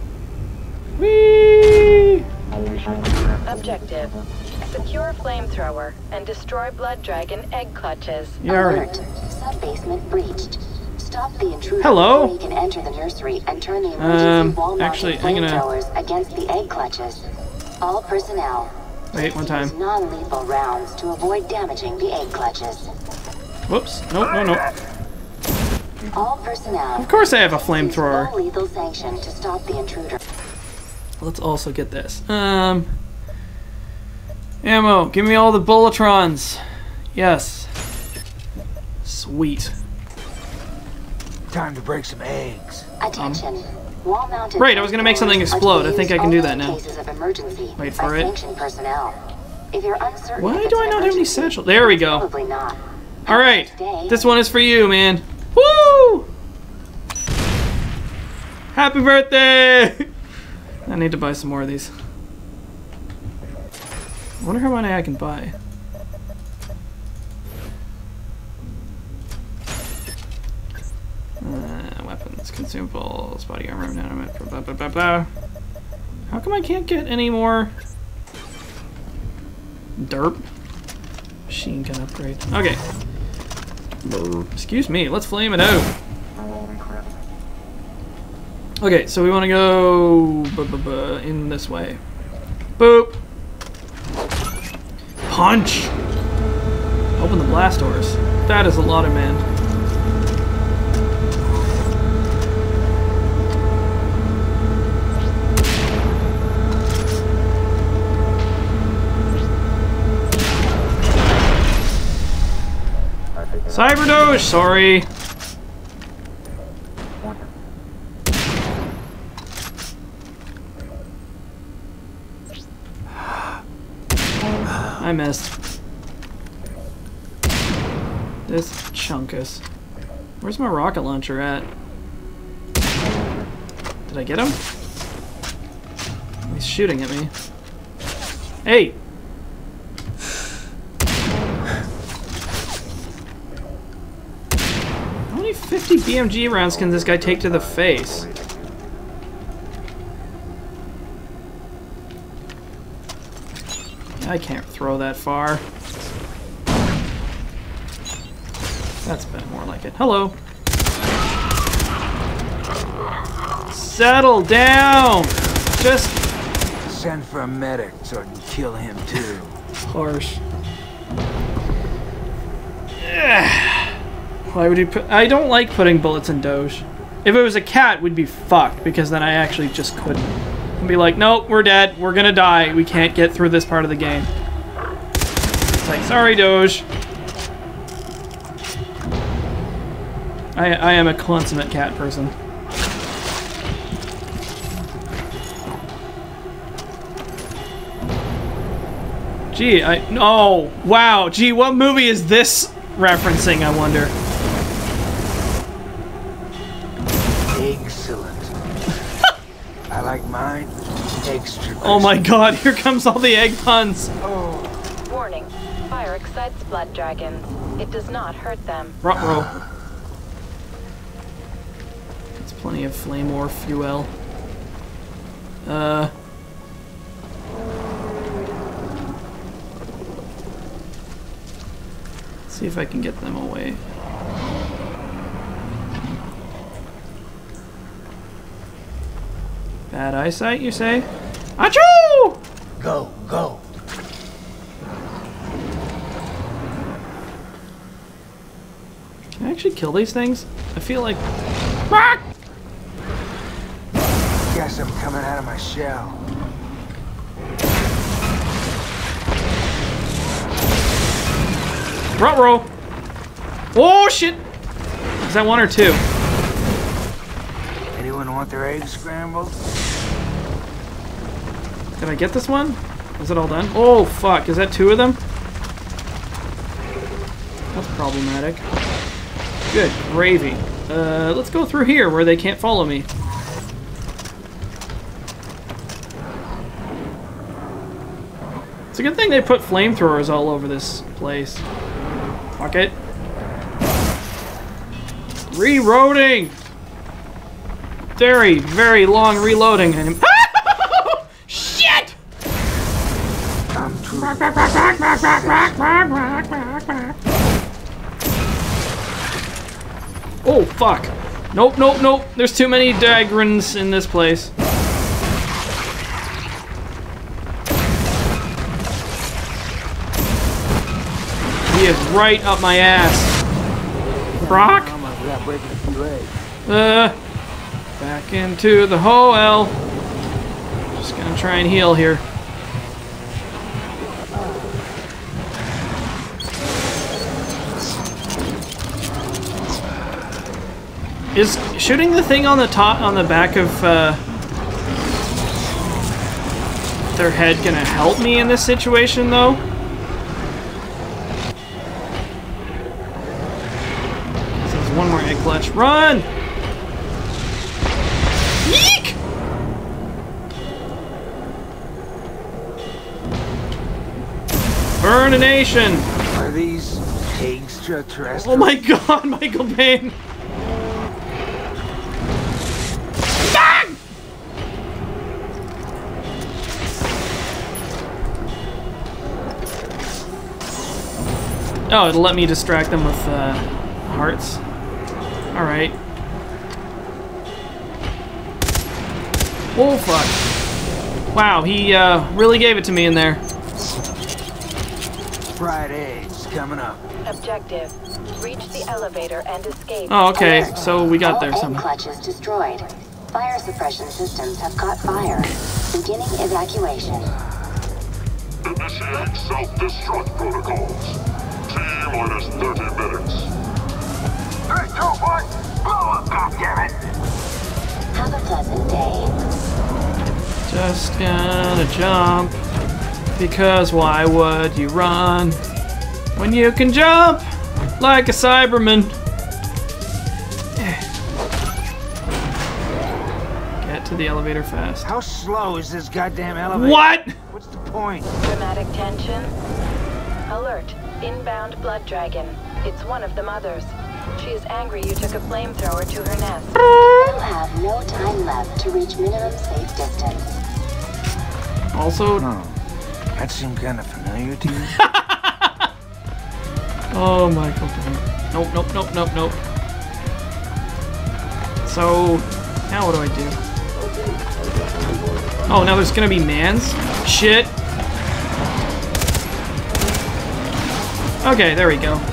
Whee! Objective. Secure flamethrower and destroy blood dragon egg clutches. Yeah, alright. Alert. Sub-basement breached. Stop the intruder Hello? before he can enter the nursery and turn the emergency Um, wall-mounted actually, I'm gonna- flamethrowers against the egg clutches. All personnel. Wait, one time. Use non-lethal rounds to avoid damaging the egg clutches. Whoops. Nope, no, no. All personnel. Of course I have a use flamethrower. full lethal sanction to stop the intruder. Let's also get this. Um, ammo. Give me all the bulletrons. Yes. Sweet. Time to break some eggs. Attention. Wall-mounted Right, I was gonna make something flamethrowers explode. are I think used I can do only that in now. cases of emergency Wait by for it. sanctioned personnel. If you're uncertain Why if it's do I an not have any emergency, satchel? There we go. Probably not. Alright. This one is for you, man. Woo! Happy birthday! I need to buy some more of these. I wonder how many I can buy. Uh, weapons, consumables, body armor, nanomit, blah, blah, blah, blah. How come I can't get any more derp? Machine gun upgrade. Okay. Excuse me, let's flame it out. Okay, so we want to go bu bu bu in this way. Boop. Punch. Open the blast doors. That is a lot of men. Cyberdoge, sorry. I missed. This chunkus. Where's my rocket launcher at? Did I get him? He's shooting at me. Hey! Only fifty many B M G rounds can this guy take to the face? I can't throw that far. That's been more like it. Hello. Settle down! Just... Send for a medic so I can kill him too. Harsh. Why would you put... I don't like putting bullets in Doge. If it was a cat, we'd be fucked, because then I actually just couldn't. I'd be like, nope, we're dead, we're gonna die, we can't get through this part of the game. It's like, sorry, Doge. I, I am a consummate cat person. Gee, I... Oh, wow. Gee, what movie is this referencing, I wonder? Excellent. I like mine extra. Oh my god, here comes all the egg puns. Oh. Warning. Fire excites blood dragons. It does not hurt them. Ruh-roh. That's plenty of flame or fuel. Uh... See if I can get them away. Bad eyesight, you say? Achoo! Go, go. Can I actually kill these things? I feel like... Ah! Guess I'm coming out of my shell. Ruh-roh! Oh shit! Is that one or two? Anyone want their eggs scrambled? Did I get this one? Is it all done? Oh fuck, is that two of them? That's problematic. Good gravy. Uh, let's go through here where they can't follow me. It's a good thing they put flamethrowers all over this place. Fuck it. Reloading! Very, very long reloading. Shit! I'm too Oh, fuck. Nope, nope, nope. There's too many Dagrons in this place. He is right up my ass. Brock? Uh, back into the hole. Just gonna try and heal here. Is shooting the thing on the top, on the back of uh, their head gonna help me in this situation, though? This is one more egg clutch. Run! Yeek! Burnination! Are these extraterrestrials? Oh my god, Michael Payne! Oh, it'll let me distract them with uh, hearts. Alright. Oh, fuck. Wow, he uh, really gave it to me in there. Fried eggs coming up. Objective. Reach the elevator and escape. Oh, okay, so we got there All somehow. egg clutches destroyed. Fire suppression systems have caught fire. Beginning evacuation. Initiating self-destruct protocols. T minus thirty minutes. Three, two, one, blow up, goddammit! Have a pleasant day. Just gonna jump. Because why would you run when you can jump like a Cyberman? Get to the elevator fast. How slow is this goddamn elevator? What? What's the point? Dramatic tension. Alert. Inbound blood dragon. It's one of the mothers. She is angry you took a flamethrower to her nest. You now have no time left to reach minimum safe distance. Also... Oh, that seemed kind of familiar to you? Oh my god. Nope, nope, nope, nope, nope. So, now what do I do? Oh, now there's gonna be mans? Shit. Okay, there we go.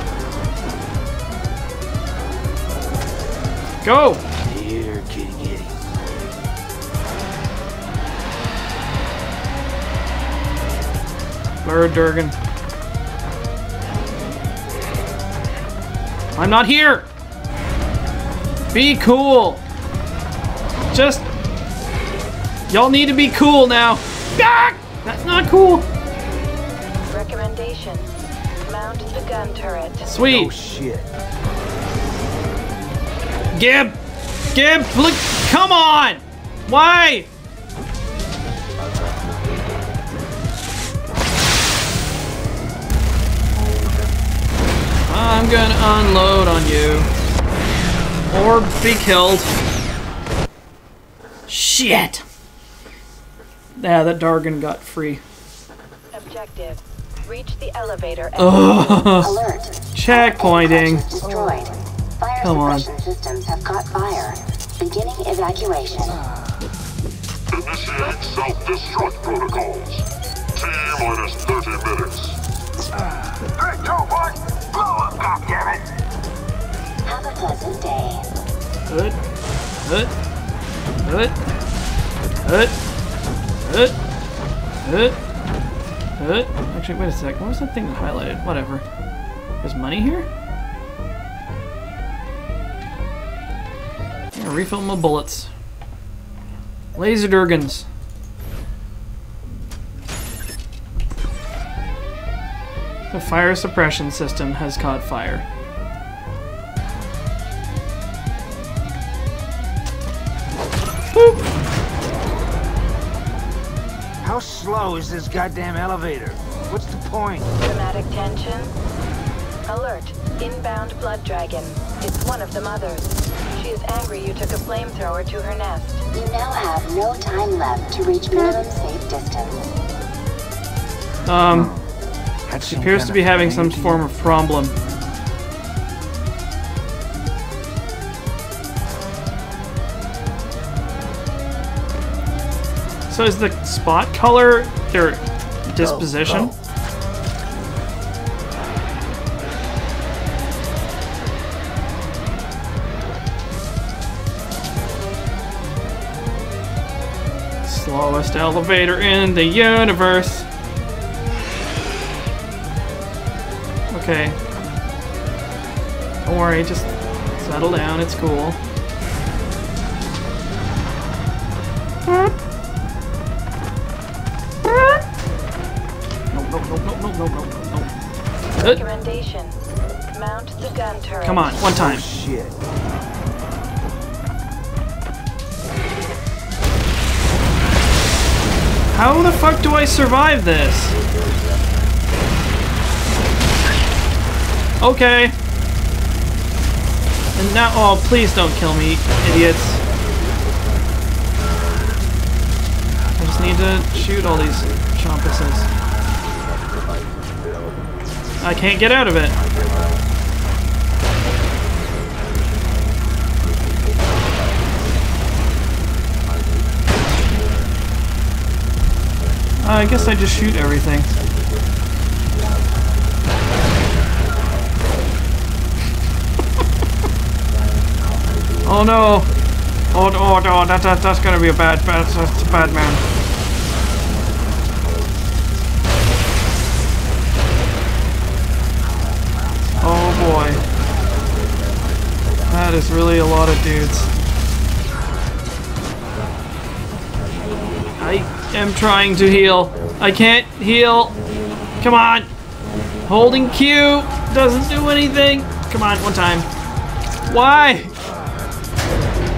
Go! Here, kitty kitty. Blur Durgan. I'm not here! Be cool! Just... Y'all need to be cool now. Ah! That's not cool. Recommendation. Mount the gun turret. Sweet. Oh shit. Gib! Gib, look! Come on! Why? I'm gonna unload on you. Or be killed. Shit! Yeah, that Dargan got free. Objective. Reach the elevator and Alert. Checkpointing. Destroyed. Fire Come on. suppression systems have caught fire. Beginning evacuation. Initiate self-destruct protocols. T minus thirty minutes. Hey, Joe, boy! Blow up, goddammit! Have a pleasant day. Good. Good. Good. Good. Good. Good. Good. Actually, wait a sec. What was that thing that highlighted? Whatever. There's money here? I'm gonna refill my bullets. Laser Durgans. The fire suppression system has caught fire. Boop. How slow is this goddamn elevator? What's the point? dramatic tension. Alert. Inbound blood dragon. It's one of the mothers. She is angry you took a flamethrower to her nest. You now have no time left to reach minimum safe distance. Um, she appears to be having some form of problem. So is the spot color their disposition? Oh, oh. Slowest elevator in the universe. Okay. Don't worry, just settle down, it's cool. No, no, no, no, no, no, no, no. Good. Recommendation. Mount the gun turret. Come on, one time. Oh, shit. How the fuck do I survive this? Okay. And now, oh, please don't kill me, idiots. I just need to shoot all these chompuses. I can't get out of it. Uh, I guess I just shoot everything. Oh no! Oh, oh no! That, that that's gonna be a bad, bad, that's a bad man. Oh boy, that is really a lot of dudes. I am trying to heal. I can't heal. Come on. Holding Q doesn't do anything. Come on, one time. Why?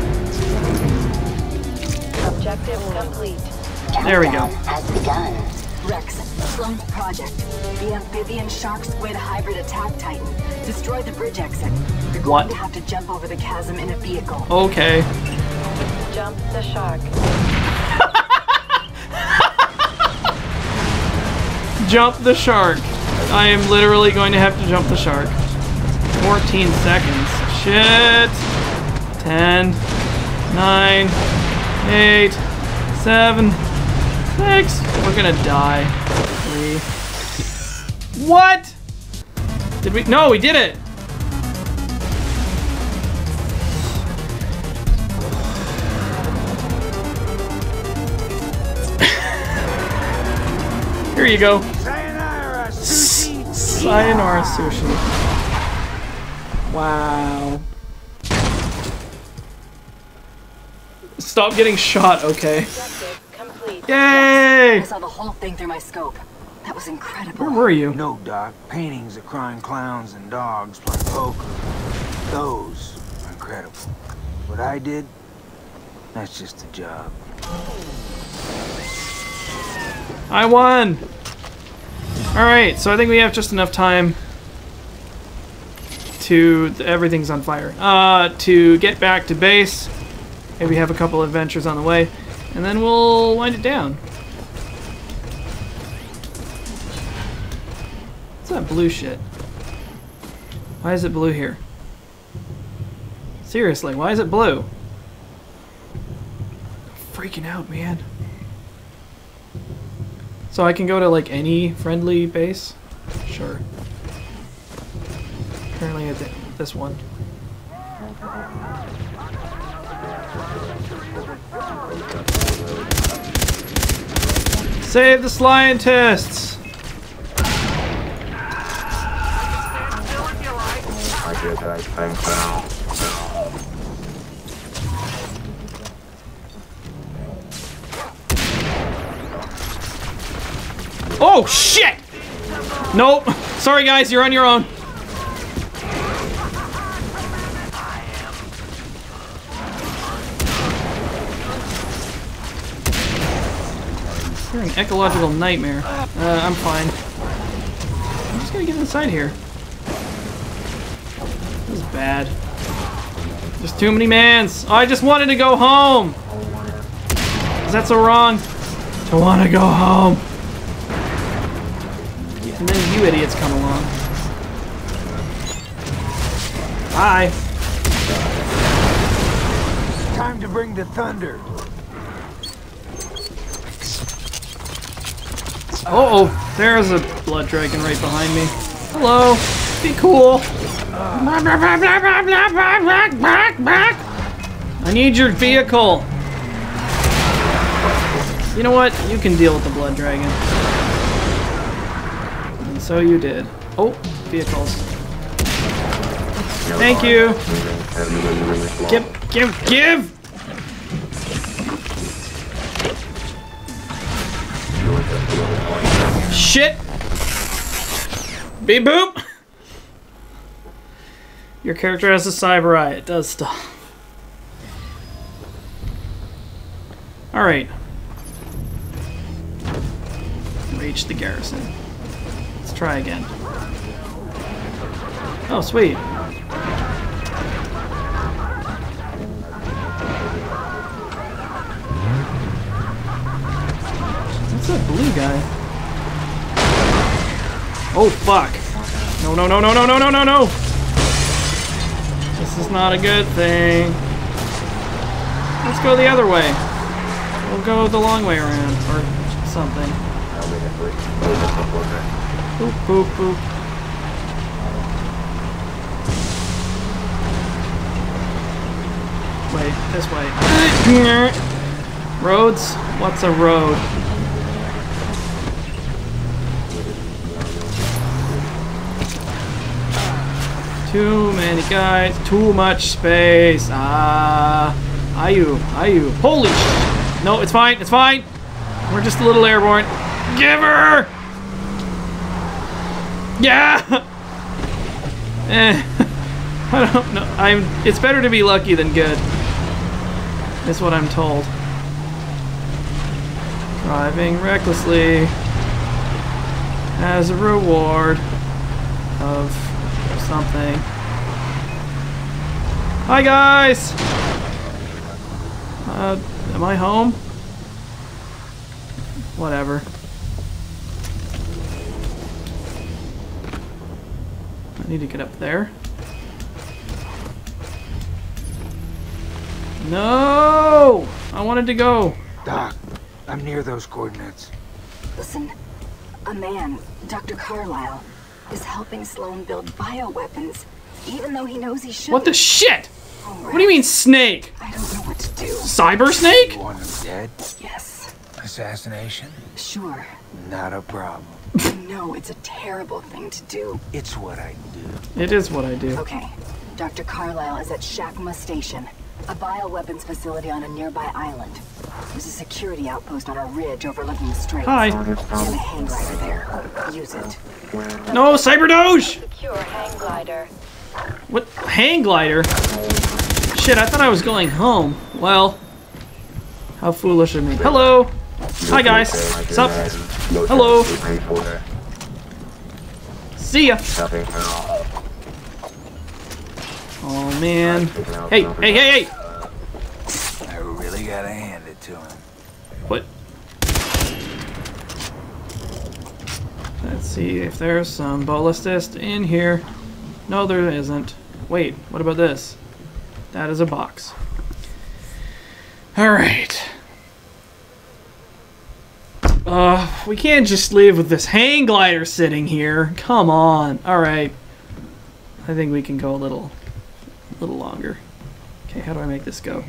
Objective complete. There we go. Countdown has begun. Rex, Sloan's project. The amphibian shark squid hybrid attack titan. Destroy the bridge exit. You're going What? to have to jump over the chasm in a vehicle. Okay. Jump the shark. Jump the shark. I am literally going to have to jump the shark. fourteen seconds. Shit. ten, nine, eight, seven, six. We're gonna die. three. What? Did we? No, we did it. Here you go. Sayonara, sushi. Sayonara sushi. Wow. Stop getting shot, okay. Yay! I saw the whole thing through my scope. That was incredible. Where were you? No, Doc. Paintings of crying clowns and dogs playing poker. Those are incredible. What I did, that's just a job. I won! Alright, so I think we have just enough time to... Everything's on fire. Uh, to get back to base. Maybe have a couple adventures on the way. And then we'll wind it down. What's that blue shit? Why is it blue here? Seriously, why is it blue? I'm freaking out, man. So I can go to like any friendly base? Sure. Apparently at this one. Save the scientists! I guess I think so. Oh shit! Nope. Sorry guys, you're on your own. You're an ecological nightmare. Uh, I'm fine. I'm just gonna get inside here. This is bad. There's too many mans. Oh, I just wanted to go home. Is that so wrong? I want to go home. And then you idiots come along. Bye. Time to bring the thunder. Uh oh, there's a blood dragon right behind me. Hello, be cool. I need your vehicle. You know what? You can deal with the blood dragon. And so you did. Oh, vehicles. Thank you. Give, give, give! Shit! Beep boop! Your character has a cyber eye. It does stuff. Alright. Reach the garrison. Let's try again. Oh, sweet. What's that blue guy? Oh, fuck. No, no, no, no, no, no, no, no, no! This is not a good thing. Let's go the other way. We'll go the long way around, or something. Boop, boop, boop. Wait, this way. Roads? What's a road? Too many guys, too much space. Ah, uh, Ayu, Ayu. Holy sh! No, it's fine, it's fine. We're just a little airborne. Give her! Yeah! Eh, I don't know. I'm. It's better to be lucky than good. That's what I'm told. Driving recklessly. as a reward of something. Hi guys! Uh, am I home? Whatever. I need to get up there. No! I wanted to go. Doc, I'm near those coordinates. Listen, a man, Doctor Carlyle, is helping Sloan build bioweapons, even though he knows he shouldn't. What the shit? What do you mean snake? I don't know what to do. Cyber snake? You want him dead? Yes. Assassination? Sure. Not a problem. No, it's a terrible thing to do. It's what I do. It is what I do. Okay. Doctor Carlyle is at Shakma Station, a bioweapons facility on a nearby island. There's a security outpost on a ridge overlooking the straits. Hi. And a hang glider there. Use it. No, Cyber Doge! Secure hang glider. What? Hang glider? Shit, I thought I was going home. Well, how foolish of me. Hello! Hi guys! What's up? Hello! See ya! Oh man. Hey, hey, hey, hey! I really gotta hand it to him. What? Let's see if there's some ballistist in here. No, there isn't. Wait, what about this? That is a box. Alright. Uh, we can't just leave with this hang glider sitting here. Come on. Alright. I think we can go a little, a little longer. Okay, how do I make this go?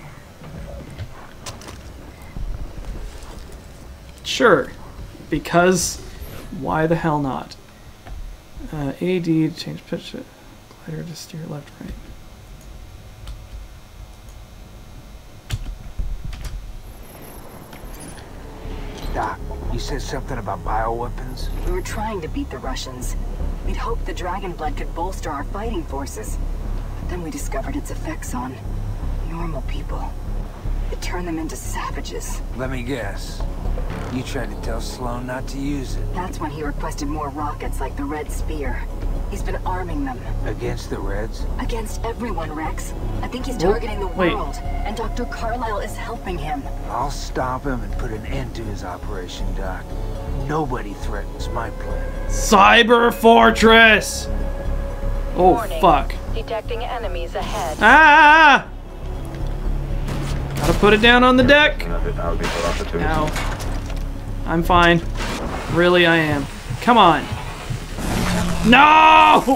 Sure. Because why the hell not? Uh, A D to change pitch. Glider to steer left, right. Doc, you said something about bioweapons? We were trying to beat the Russians. We'd hoped the dragon blood could bolster our fighting forces. But then we discovered its effects on normal people. It turned them into savages. Let me guess. You tried to tell Sloan not to use it. That's when he requested more rockets like the Red Spear. He's been arming them. Against the Reds? Against everyone, Rex. I think he's targeting the Wait. world, and Doctor Carlyle is helping him. I'll stop him and put an end to his operation, Doc. Nobody threatens my plan. Cyber Fortress! Oh, Warning. fuck. Detecting enemies ahead. Ah! Gotta put it down on the deck. Ow. I'm fine. Really, I am. Come on. No!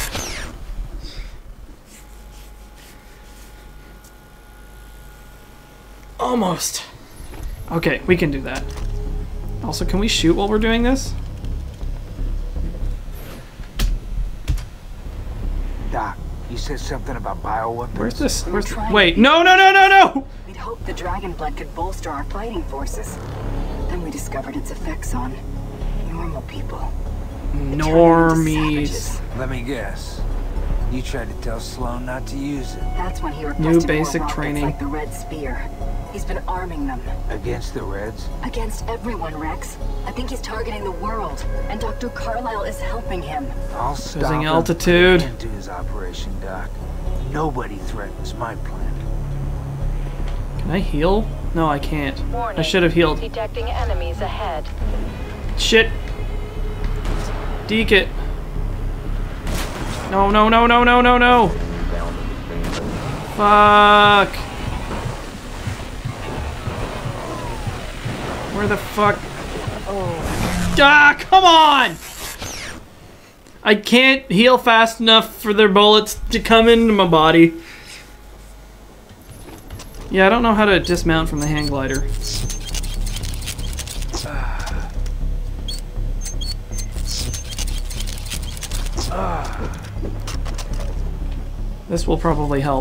Almost. Okay, we can do that. Also, can we shoot while we're doing this? Doc, you said something about bioweapons? Where's this? Where's the, wait, no, no, no, no, no! We'd hoped the dragon blood could bolster our fighting forces. Then we discovered its effects on normal people. Normies. Let me guess. You tried to tell Sloan not to use it. That's when he requested New basic more rockets training. like the Red Spear. He's been arming them. Against the Reds? Against everyone, Rex. I think he's targeting the world, and Doctor Carlyle is helping him. I'll stop Losing him altitude. and put an end to his operation, Doc. Nobody threatens my plan. Can I heal? No, I can't. Warning. I should have healed. Detecting enemies ahead. Shit. Deke it. No, no, no, no, no, no, no. Fuck. Where the fuck? Oh. Ah, come on! I can't heal fast enough for their bullets to come into my body. Yeah, I don't know how to dismount from the hang glider. This will probably help.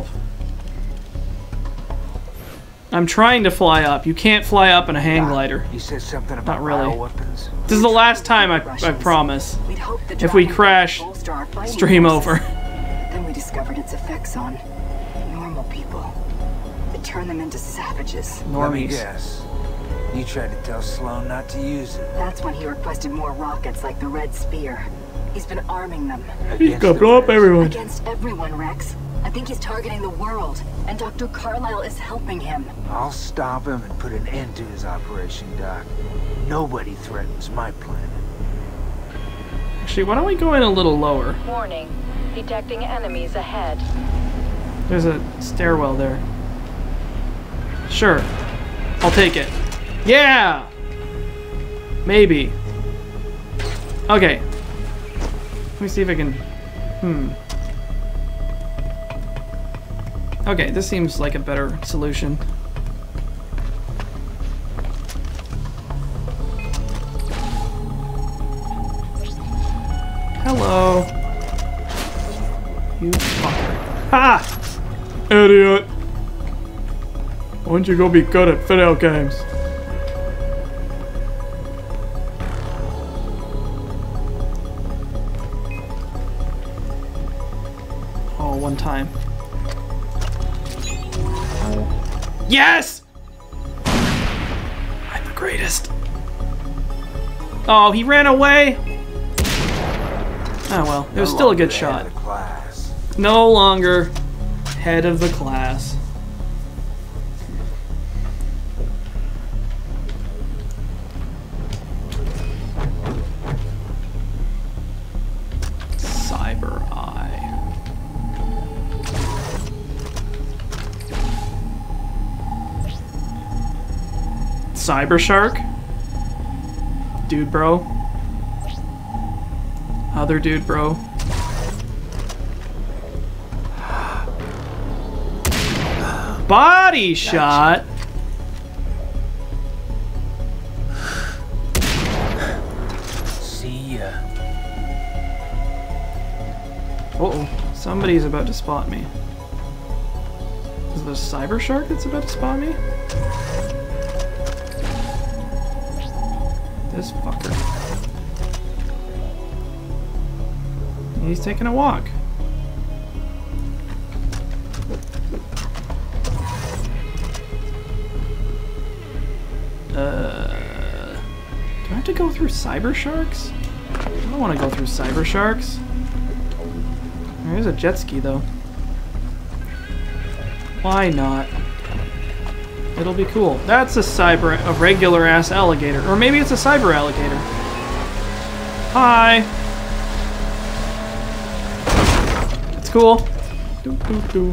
I'm trying to fly up. You can't fly up in a hang glider. You said something about Not really. bioweapons? This is the last time, I, I promise. If we crash, stream over. Then we discovered its effects on normal people. It turned them into savages. Let me Normies. guess. You tried to tell Sloan not to use it. That's when he requested more rockets like the Red Spear. He's been arming them. He's gonna blow up everyone. Against everyone, Rex. I think he's targeting the world, and Doctor Carlisle is helping him. I'll stop him and put an end to his operation, Doc. Nobody threatens my planet. Actually, why don't we go in a little lower? Warning. Detecting enemies ahead. There's a stairwell there. Sure. I'll take it. Yeah! Maybe. Okay. Let me see if I can... Hmm. Okay, this seems like a better solution. Hello. You fucker. Ha! Idiot! Why don't you go be good at video games? Oh, one time. Yes! I'm the greatest. Oh, he ran away? Oh well, it was still a good shot. No longer head of the class. Cyber Eye. Cyber Shark? Dude bro. Other dude bro. Body shot? See ya. Uh-oh. Somebody's about to spot me. Is it a Cyber Shark that's about to spot me? This fucker. He's taking a walk. Uh, do I have to go through Cyber Sharks? I don't want to go through Cyber Sharks. There's a jet ski though. Why not? It'll be cool. That's a cyber, a regular ass alligator, or maybe it's a cyber alligator. Hi. It's cool. Doo, doo, doo.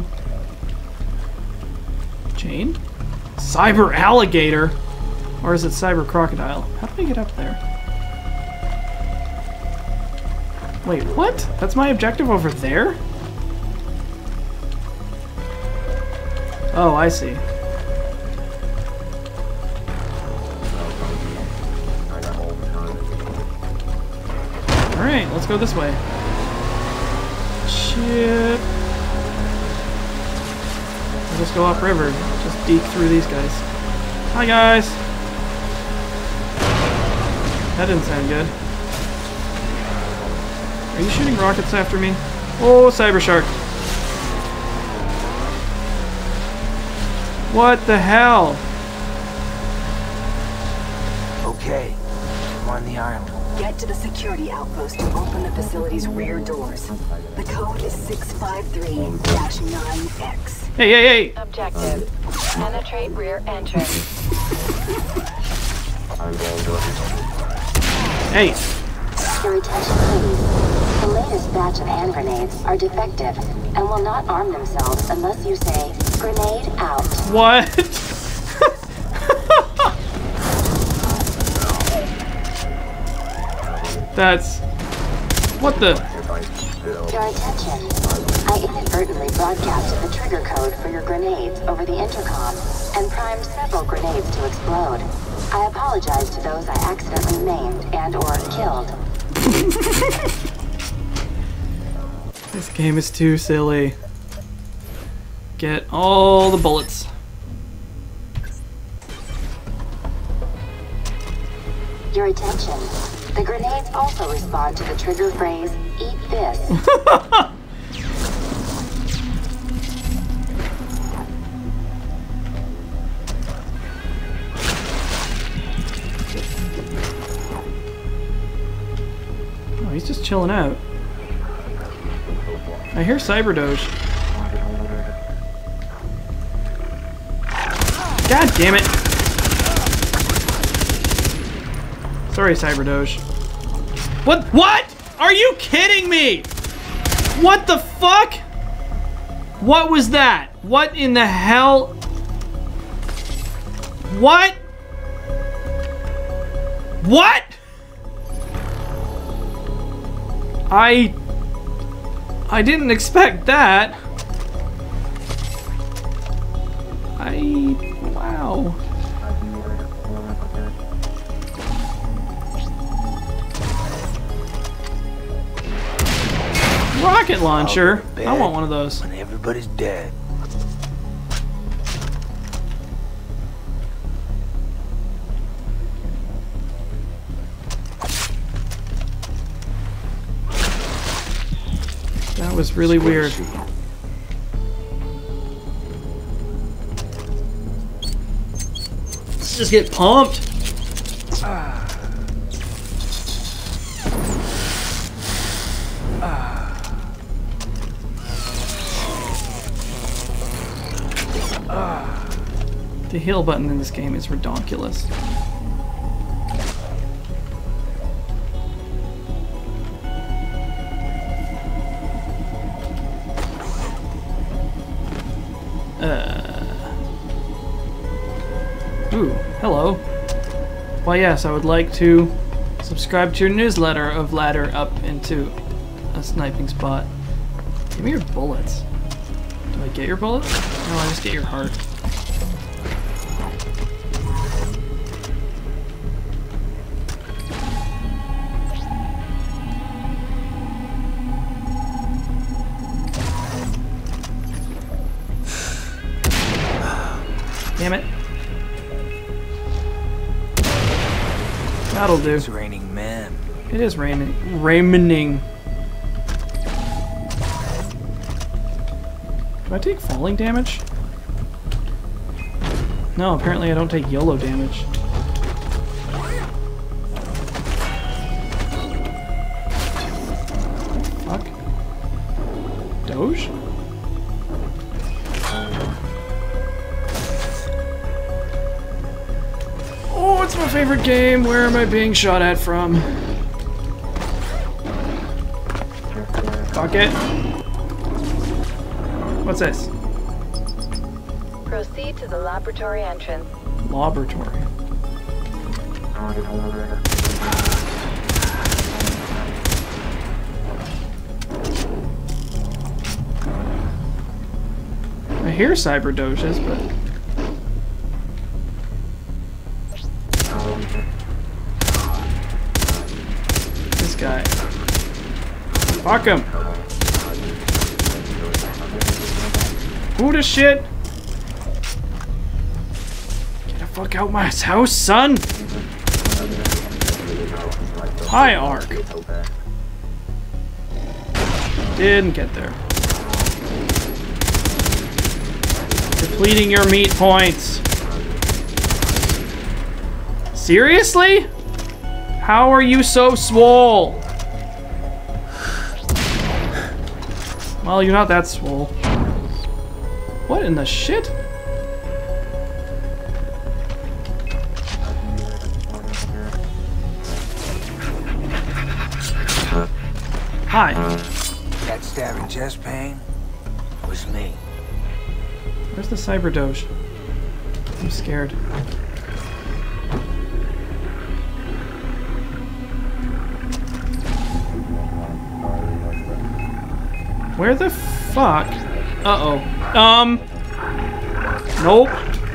Chain? Cyber alligator? Or is it cyber crocodile? How do I get up there? Wait, what? That's my objective over there? Oh, I see. Alright, let's go this way. Shit. We'll just go upriver. Just deke through these guys. Hi, guys. That didn't sound good. Are you shooting rockets after me? Oh, Cyber Shark. What the hell? Okay, I'm on the island. Get to the security outpost to open the facility's rear doors. The code is six five three dash nine X. Hey, hey, hey! Objective. Penetrate rear entrance. Hey! Your attention, please. The latest batch of hand grenades are defective and will not arm themselves unless you say, grenade out. What? That's... What the... Your attention. I inadvertently broadcasted the trigger code for your grenades over the intercom and primed several grenades to explode. I apologize to those I accidentally maimed and or killed. This game is too silly. Get all the bullets. Your attention. The grenades also respond to the trigger phrase, eat this. chilling out. I hear Cyberdoge. God damn it! Sorry, Cyberdoge. What? What? Are you kidding me? What the fuck? What was that? What in the hell? What? What? I... I didn't expect that. I... Wow. Rocket launcher? I want one of those. When everybody's dead. That was really weird. Let's just get pumped. Ah. The heal button in this game is redonkulous. Uh. Ooh, hello. Why yes, I would like to subscribe to your newsletter of ladder up into a sniping spot. Give me your bullets. Do I get your bullets? No, I just get your heart. Damn it. That'll do. It's raining men. It is raining. Raining. Do I take falling damage? No, apparently I don't take YOLO damage. Fuck. Doge? Oh, it's my favorite game. Where am I being shot at from? Fuck it. What's this? Proceed to the laboratory entrance. Laboratory. I hear Cyberdoges, but... This guy. Fuck him! Who the shit? Get the fuck out my house, son! Hi, Ark. Didn't get there. Depleting your meat points. Seriously? How are you so swole? Well, you're not that swole. What in the shit? Hi. That stabbing chest pain was me. Where's the Cyberdoge? I'm scared. Where the fuck? Uh-oh. Um. Nope.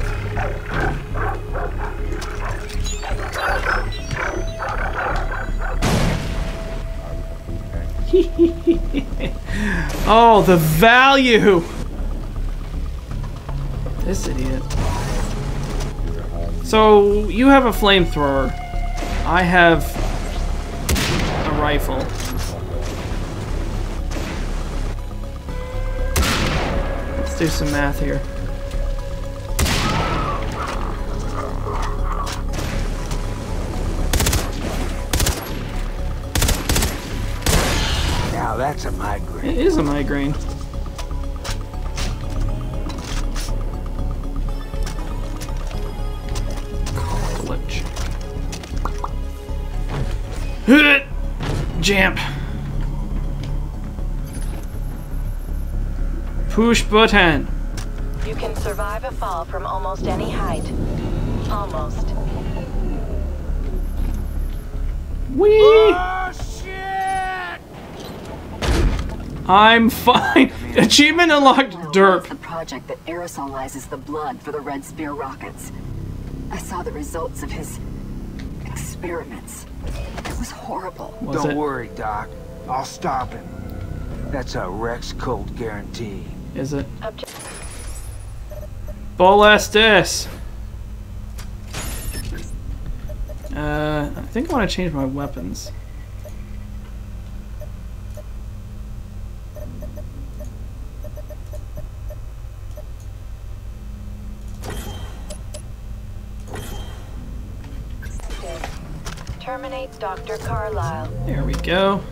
Oh, the value! This idiot. So, you have a flamethrower. I have a rifle. Let's do some math here. a migraine. It is a migraine. College. Jump. Push button. You can survive a fall from almost any height. Almost. Whee! Oh, shit! I'm fine. Achievement unlocked. Derp. The project that aerosolizes the blood for the Red Spear rockets. I saw the results of his experiments. It was horrible. Was Don't it? worry, Doc. I'll stop him. That's a Rex Code guarantee. Is it? Balestis. Uh, I think I want to change my weapons. Terminate Doctor Carlisle. There we go.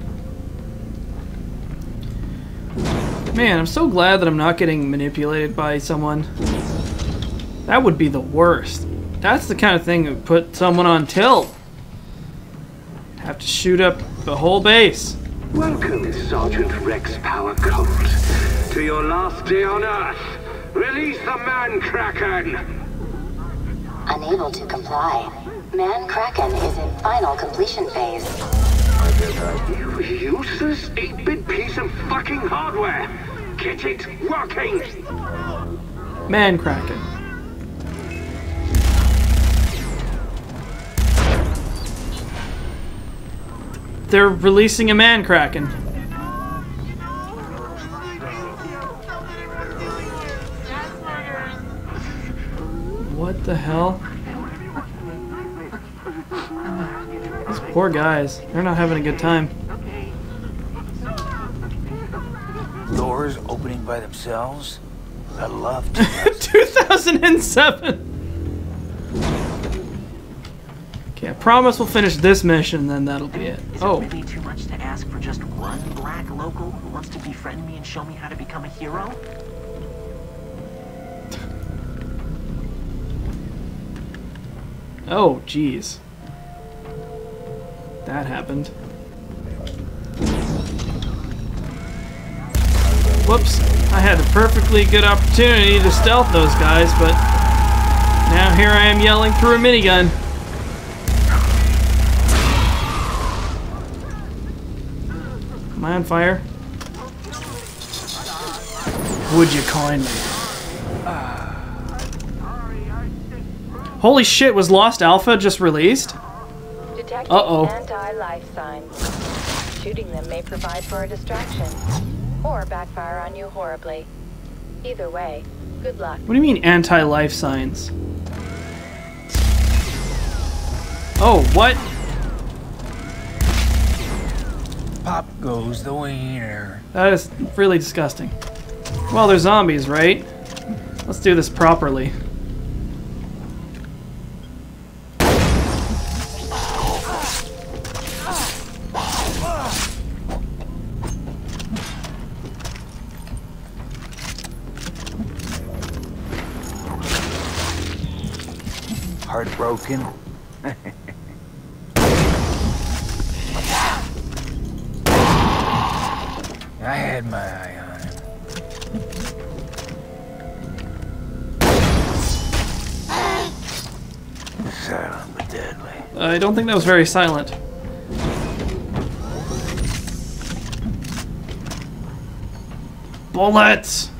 Man, I'm so glad that I'm not getting manipulated by someone. That would be the worst. That's the kind of thing that would put someone on tilt. Have to shoot up the whole base. Welcome, Sergeant Rex Power Colt, to your last day on Earth. Release the Man Kraken! Unable to comply. Man Kraken is in final completion phase. You useless eight-bit piece of fucking hardware! Get it working! Man Kraken. They're releasing a Man Kraken. What the hell? These poor guys. They're not having a good time. Doors opening by themselves? I love to. two thousand seven! Okay, I promise we'll finish this mission, then that'll be it. Is Oh. it really too much to ask for just one black local who wants to befriend me and show me how to become a hero? Oh, jeez. That happened. Whoops. I had a perfectly good opportunity to stealth those guys, but now here I am yelling through a minigun. Am I on fire? Would you kindly? Holy shit, was Lost Alpha just released? Detecting Uh-oh. anti-life signs. Shooting them may provide for a distraction, or backfire on you horribly. Either way, good luck. What do you mean anti-life signs? Oh, what? Pop goes the wiener. That is really disgusting. Well, they're zombies, right? Let's do this properly. Heartbroken. I had my eye on him. Silent but deadly. I don't think that was very silent. Bullets!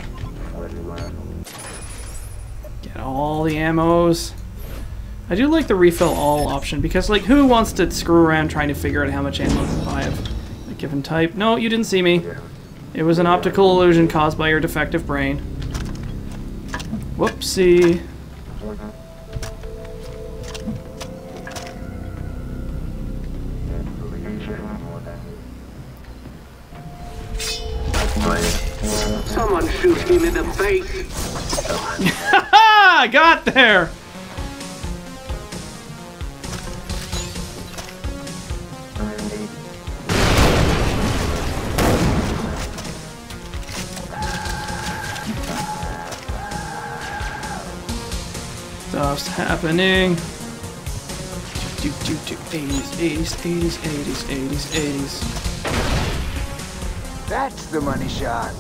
Get all the ammos. I do like the refill all option because, like, who wants to screw around trying to figure out how much ammo I have? A given type. No, you didn't see me. It was an optical illusion caused by your defective brain. Whoopsie. Someone shoot him in the face! I got there! Stuff's happening. Do, do, do. eighties, eighties, eighties, eighties, eighties, eighties. That's the money shot.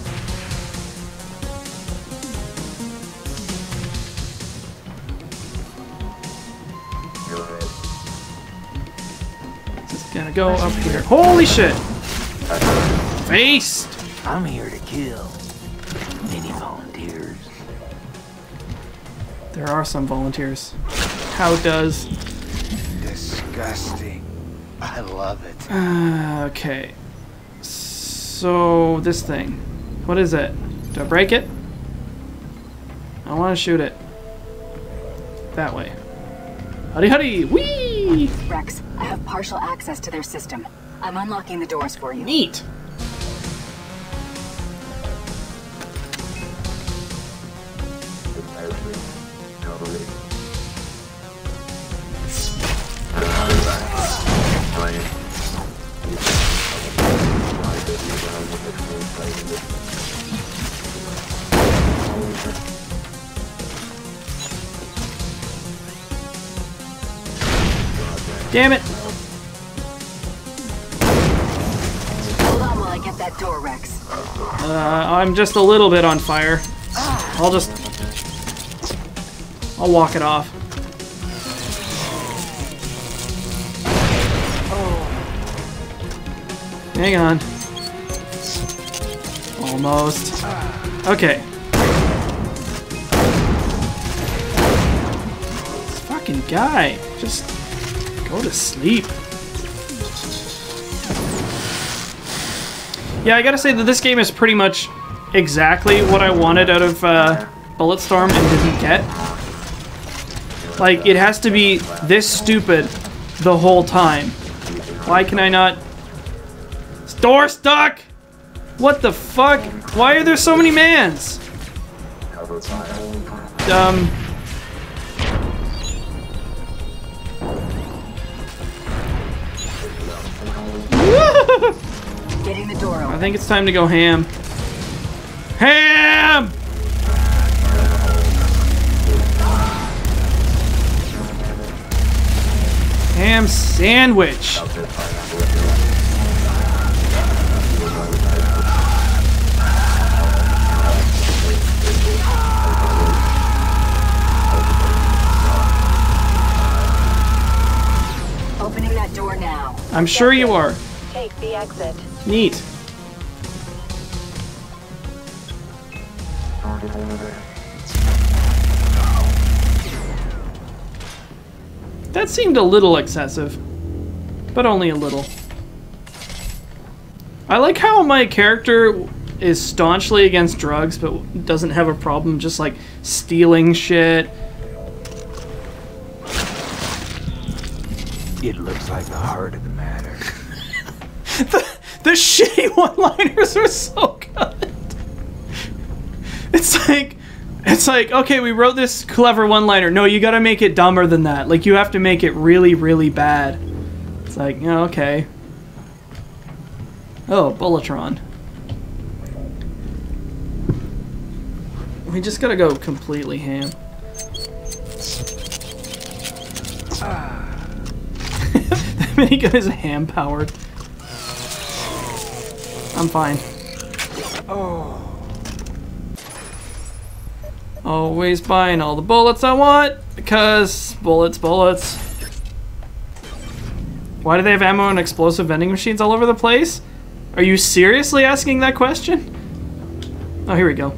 It's gonna go up here. Holy shit! Faced! I'm here to kill. Any volunteers? There are some volunteers. How does... Disgusting. I love it. Uh, okay. So, this thing. What is it? Do I break it? I want to shoot it. That way. Huddy huddy! Whee! Rex, I have partial access to their system. I'm unlocking the doors for you. Neat! Damn it! Hold on while I get that door, Rex. Uh, I'm just a little bit on fire. I'll just... I'll walk it off. Hang on. Almost. Okay. This fucking guy. Just go to sleep. Yeah, I gotta say that this game is pretty much exactly what I wanted out of uh, Bulletstorm and didn't get. Like, it has to be this stupid the whole time. Why can I not... Door stuck! What the fuck? Why are there so many mans? Um... Getting the door open. I think it's time to go ham. Ham! Ham sandwich. Opening that door now. I'm sure you are. Take the exit. Neat. That seemed a little excessive, but only a little. I like how my character is staunchly against drugs, but doesn't have a problem just like stealing shit. It looks like the heart of the matter. the, the shitty one-liners are so good. It's like, it's like, okay, we wrote this clever one-liner. No, you gotta make it dumber than that. Like, you have to make it really, really bad. It's like, yeah, okay. Oh, Bulletron. We just gotta go completely ham. That minigun is ham-powered. I'm fine. Oh. Always buying all the bullets I want, because bullets, bullets. Why do they have ammo and explosive vending machines all over the place? Are you seriously asking that question? Oh, here we go.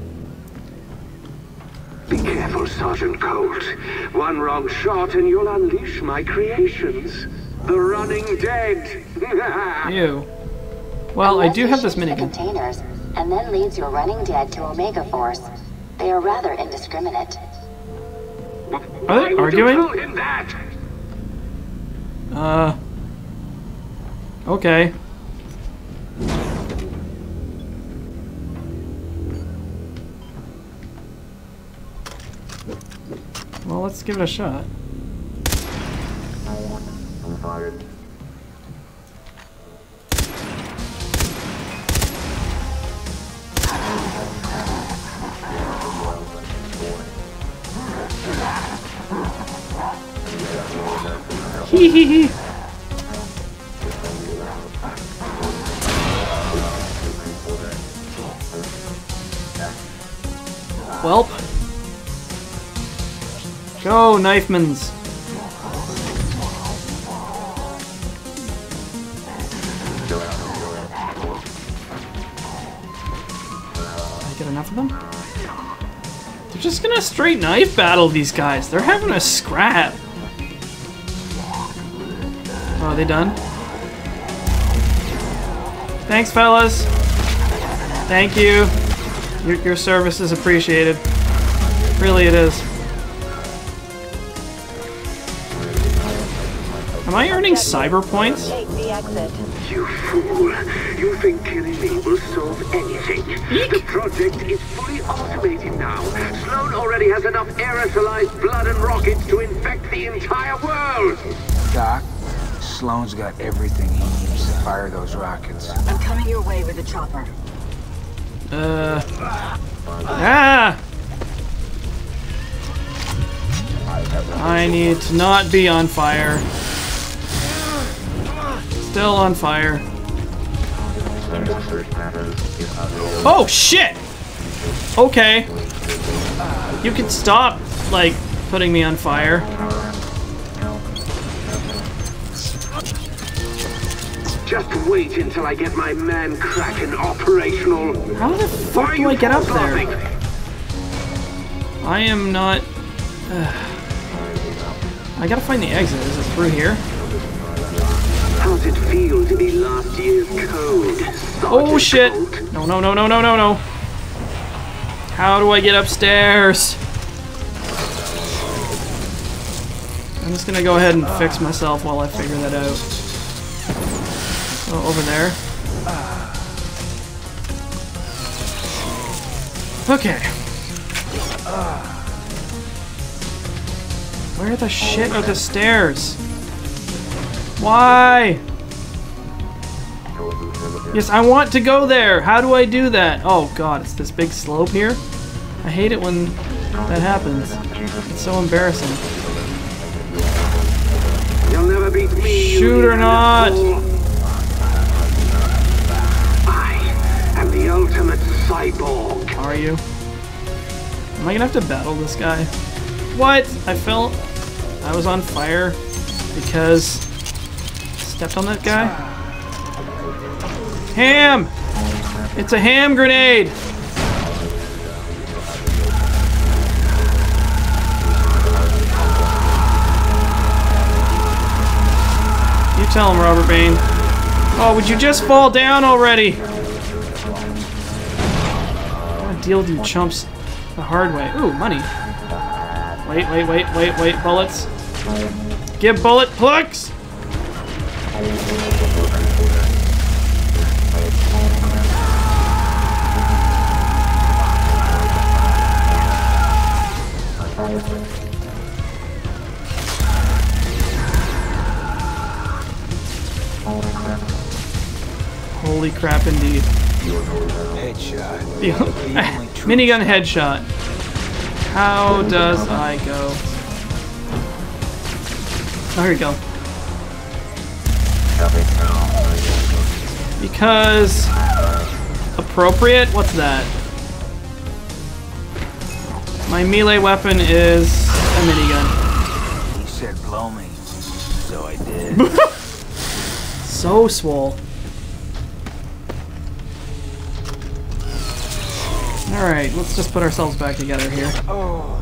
Be careful, Sergeant Colt. One wrong shot and you'll unleash my creations. The Running Dead. Ew. Well, I do have this minigun. Containers, and then leads your Running Dead to Omega Force. They are rather indiscriminate. Are they arguing? Tell him that? Uh. Okay. Well, let's give it a shot. I'm fired. Hee hee hee. Welp. Go, Knifemans. Did I get enough of them? They're just gonna straight knife battle these guys. They're having a scrap. Oh, are they done? Thanks, fellas. Thank you. Your, your service is appreciated. Really, it is. Am I earning cyber points? You fool. You think killing me will solve anything. Eek. The project is fully automated now. Sloan already has enough aerosolized blood and rockets to infect the entire world. Doc, Sloan's got everything he needs to fire those rockets. I'm coming your way with a chopper. Uh. Ah! I need to not be on fire. Still on fire. Oh shit! Okay. You can stop, like, putting me on fire. Just wait until I get my man Kraken operational. How the fuck do I get up there? I am not... Uh, I gotta find the exit. Is it through here? How's it feel to be last year's code? Oh shit! No, no, no, no, no, no, no. How do I get upstairs? I'm just gonna go ahead and fix myself while I figure that out. Oh, over there. Okay. Where the shit are the stairs? Why? Yes, I want to go there. How do I do that? Oh god, it's this big slope here. I hate it when that happens. It's so embarrassing. You'll never beat me. Shoot or not? I am the ultimate cyborg. Are you? Am I gonna have to battle this guy? What? I felt I was on fire because stepped on that guy? Ham! It's a ham grenade! You tell him, Robert Bain. Oh, would you just fall down already? I want to deal with you chumps the hard way. Ooh, money. Wait, wait, wait, wait, wait, bullets. Give bullet plugs! Holy crap, indeed. Headshot. Minigun headshot. How does I go? Oh, here we go. Because appropriate? What's that? My melee weapon is a minigun. He said blow me, so I did. So swole. Alright, let's just put ourselves back together here. Oh.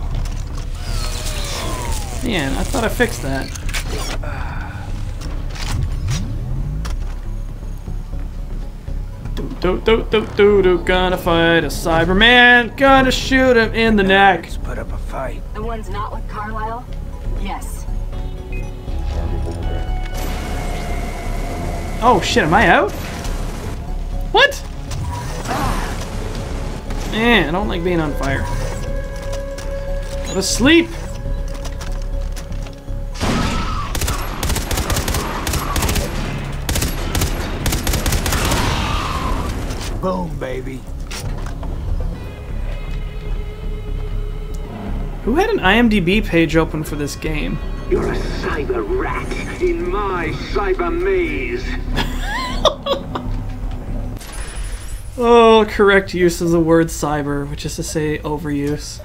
Man, I thought I fixed that. Do do do do do. Gonna fight a Cyberman. Gonna shoot him in the neck. Let's put up a fight. The one's not with Carlisle? Yes. Oh shit, am I out? What? Man, I don't like being on fire. Go to sleep. Boom, baby. Who had an I M D B page open for this game? You're a cyber rat in my cyber maze. Oh, correct use of the word cyber, which is to say overuse.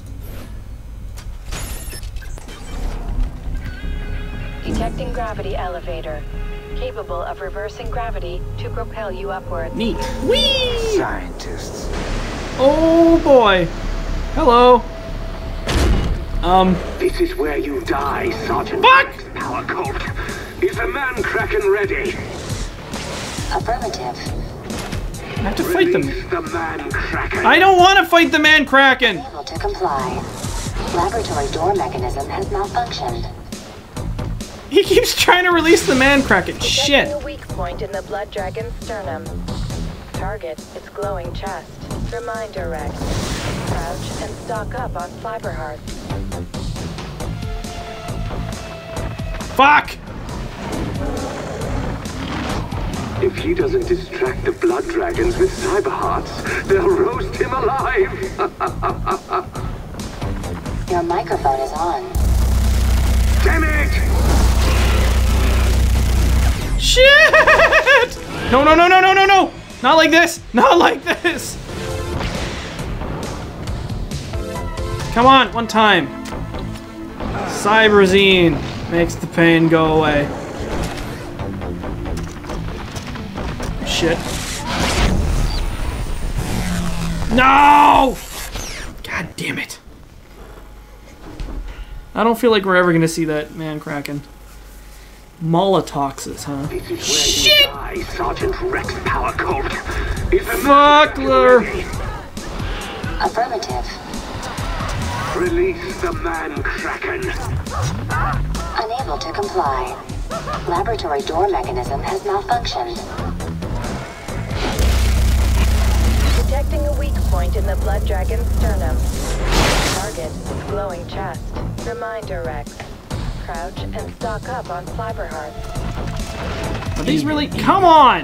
Detecting gravity elevator. Capable of reversing gravity to propel you upwards. Neat. Whee! Scientists. Oh boy. Hello. Um. This is where you die, Sergeant. Fuck! Power Colt. Is the man Kraken ready? Affirmative. I have to fight them. The man Kraken. I don't want to fight the man Kraken. Unable to comply. Laboratory door mechanism has malfunctioned. He keeps trying to release the man Kraken. Shit. Detecting a weak point in the blood dragon's sternum. Target its glowing chest. Reminder Rex. Crouch and stock up on fiber hearts. Fuck! If he doesn't distract the blood dragons with cyber hearts, they'll roast him alive. Your microphone is on. Damn it! Shit! No, no, no, no, no, no, no! Not like this! Not like this! Come on, one time. Cyberzine makes the pain go away. Shit. No! God damn it. I don't feel like we're ever gonna see that man Kraken. Molotoxes, huh? This is where you die, Sergeant Rex Power Colt. Is the Fuckler! Affirmative. Release the man Kraken. Unable to comply. Laboratory door mechanism has malfunctioned. Detecting a weak point in the blood dragon's sternum. Target its glowing chest. Reminder Rex. Crouch and stock up on fiber hearts. Are these really? Come on!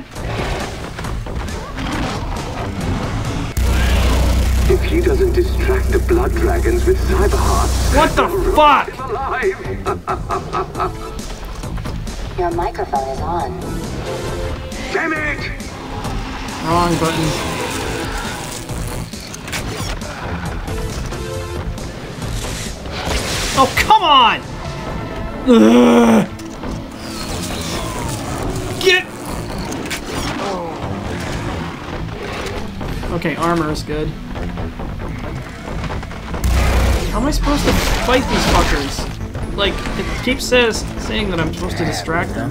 If he doesn't distract the blood dragons with cyber hearts, what the fuck? Your microphone is on. Damn it! Wrong button. Oh, come on! Ugh. Get! Okay, armor is good. How am I supposed to fight these fuckers? Like, it keeps says saying that I'm supposed to distract them.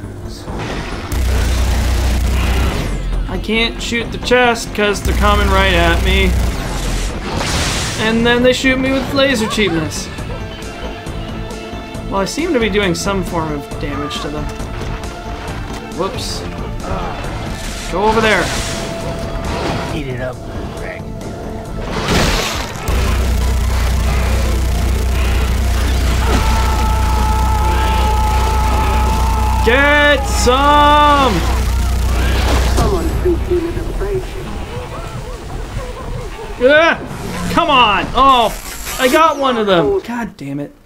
I can't shoot the chest because they're coming right at me. And then they shoot me with laser cheapness. Well, I seem to be doing some form of damage to them. Whoops. Uh, go over there. Eat it up, Greg. Get some! Someone beat him in the face. Ah, come on! Oh, I got one of them. God damn it.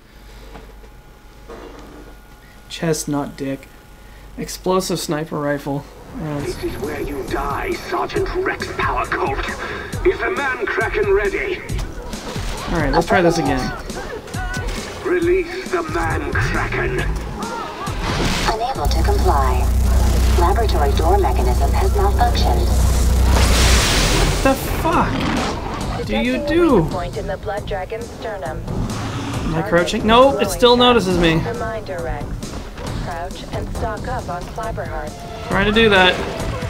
Chestnut dick. Explosive sniper rifle. Yes. This is where you die, Sergeant Rex Power Colt. Is the man Kraken ready? Alright, let's try this again. Release the man Kraken. Unable to comply. Laboratory door mechanism has malfunctioned. What the fuck do you do? Point in the blood dragon's sternum. Am I crouching? No, it still notices me. Reminder Rex. Crouch and stock up on fiber hearts. Trying to do that.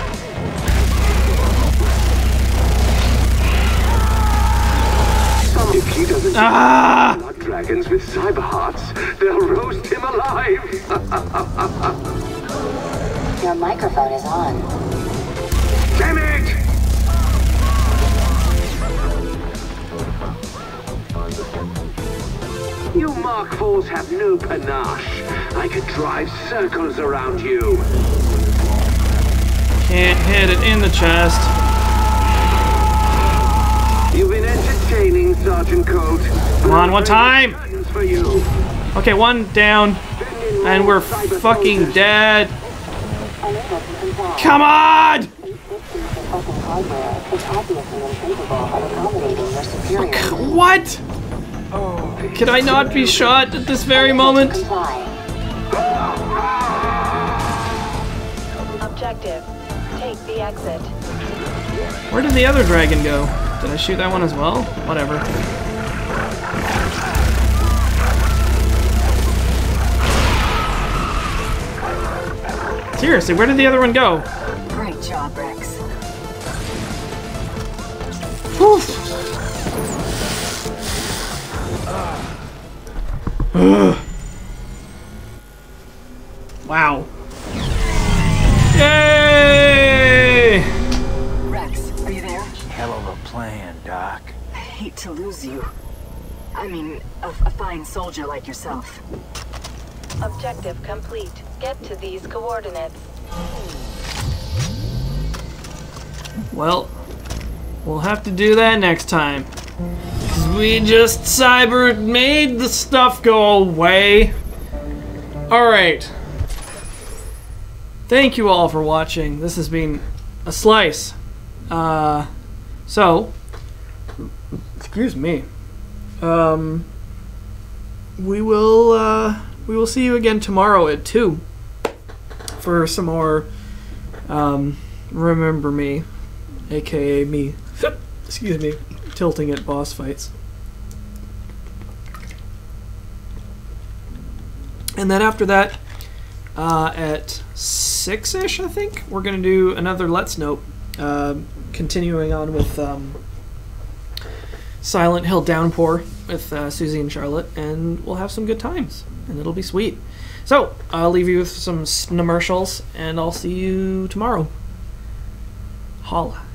If he doesn't ah! blood dragons with cyber hearts, they'll roast him alive. Your microphone is on. Damn it! You Mark fours have no panache. I could drive circles around you. Can't hit it in the chest. You've been entertaining, Sergeant Colt. Come on, one time! For you. Okay, one down. And we're fucking dead. Come on! What? Could I not be shot at this very moment? Objective. Take the exit. Where did the other dragon go? Did I shoot that one as well? Whatever. Seriously, where did the other one go? Great job, Rex. Whew. Wow. Yay! Rex, are you there? Hell of a plan, Doc. I hate to lose you. I mean, a, a fine soldier like yourself. Objective complete. Get to these coordinates. Well, we'll have to do that next time. Because we just cyber made the stuff go away. Alright. Thank you all for watching. This has been a slice. Uh, so, excuse me. Um, we will, uh, we will see you again tomorrow at two for some more, um, Remember Me, aka me, excuse me, tilting at boss fights. And then after that, uh, at six-ish, I think, we're going to do another Let's Note, uh, continuing on with um, Silent Hill Downpour with uh, Susie and Charlotte, and we'll have some good times, and it'll be sweet. So, I'll leave you with some commercials, and I'll see you tomorrow. Holla.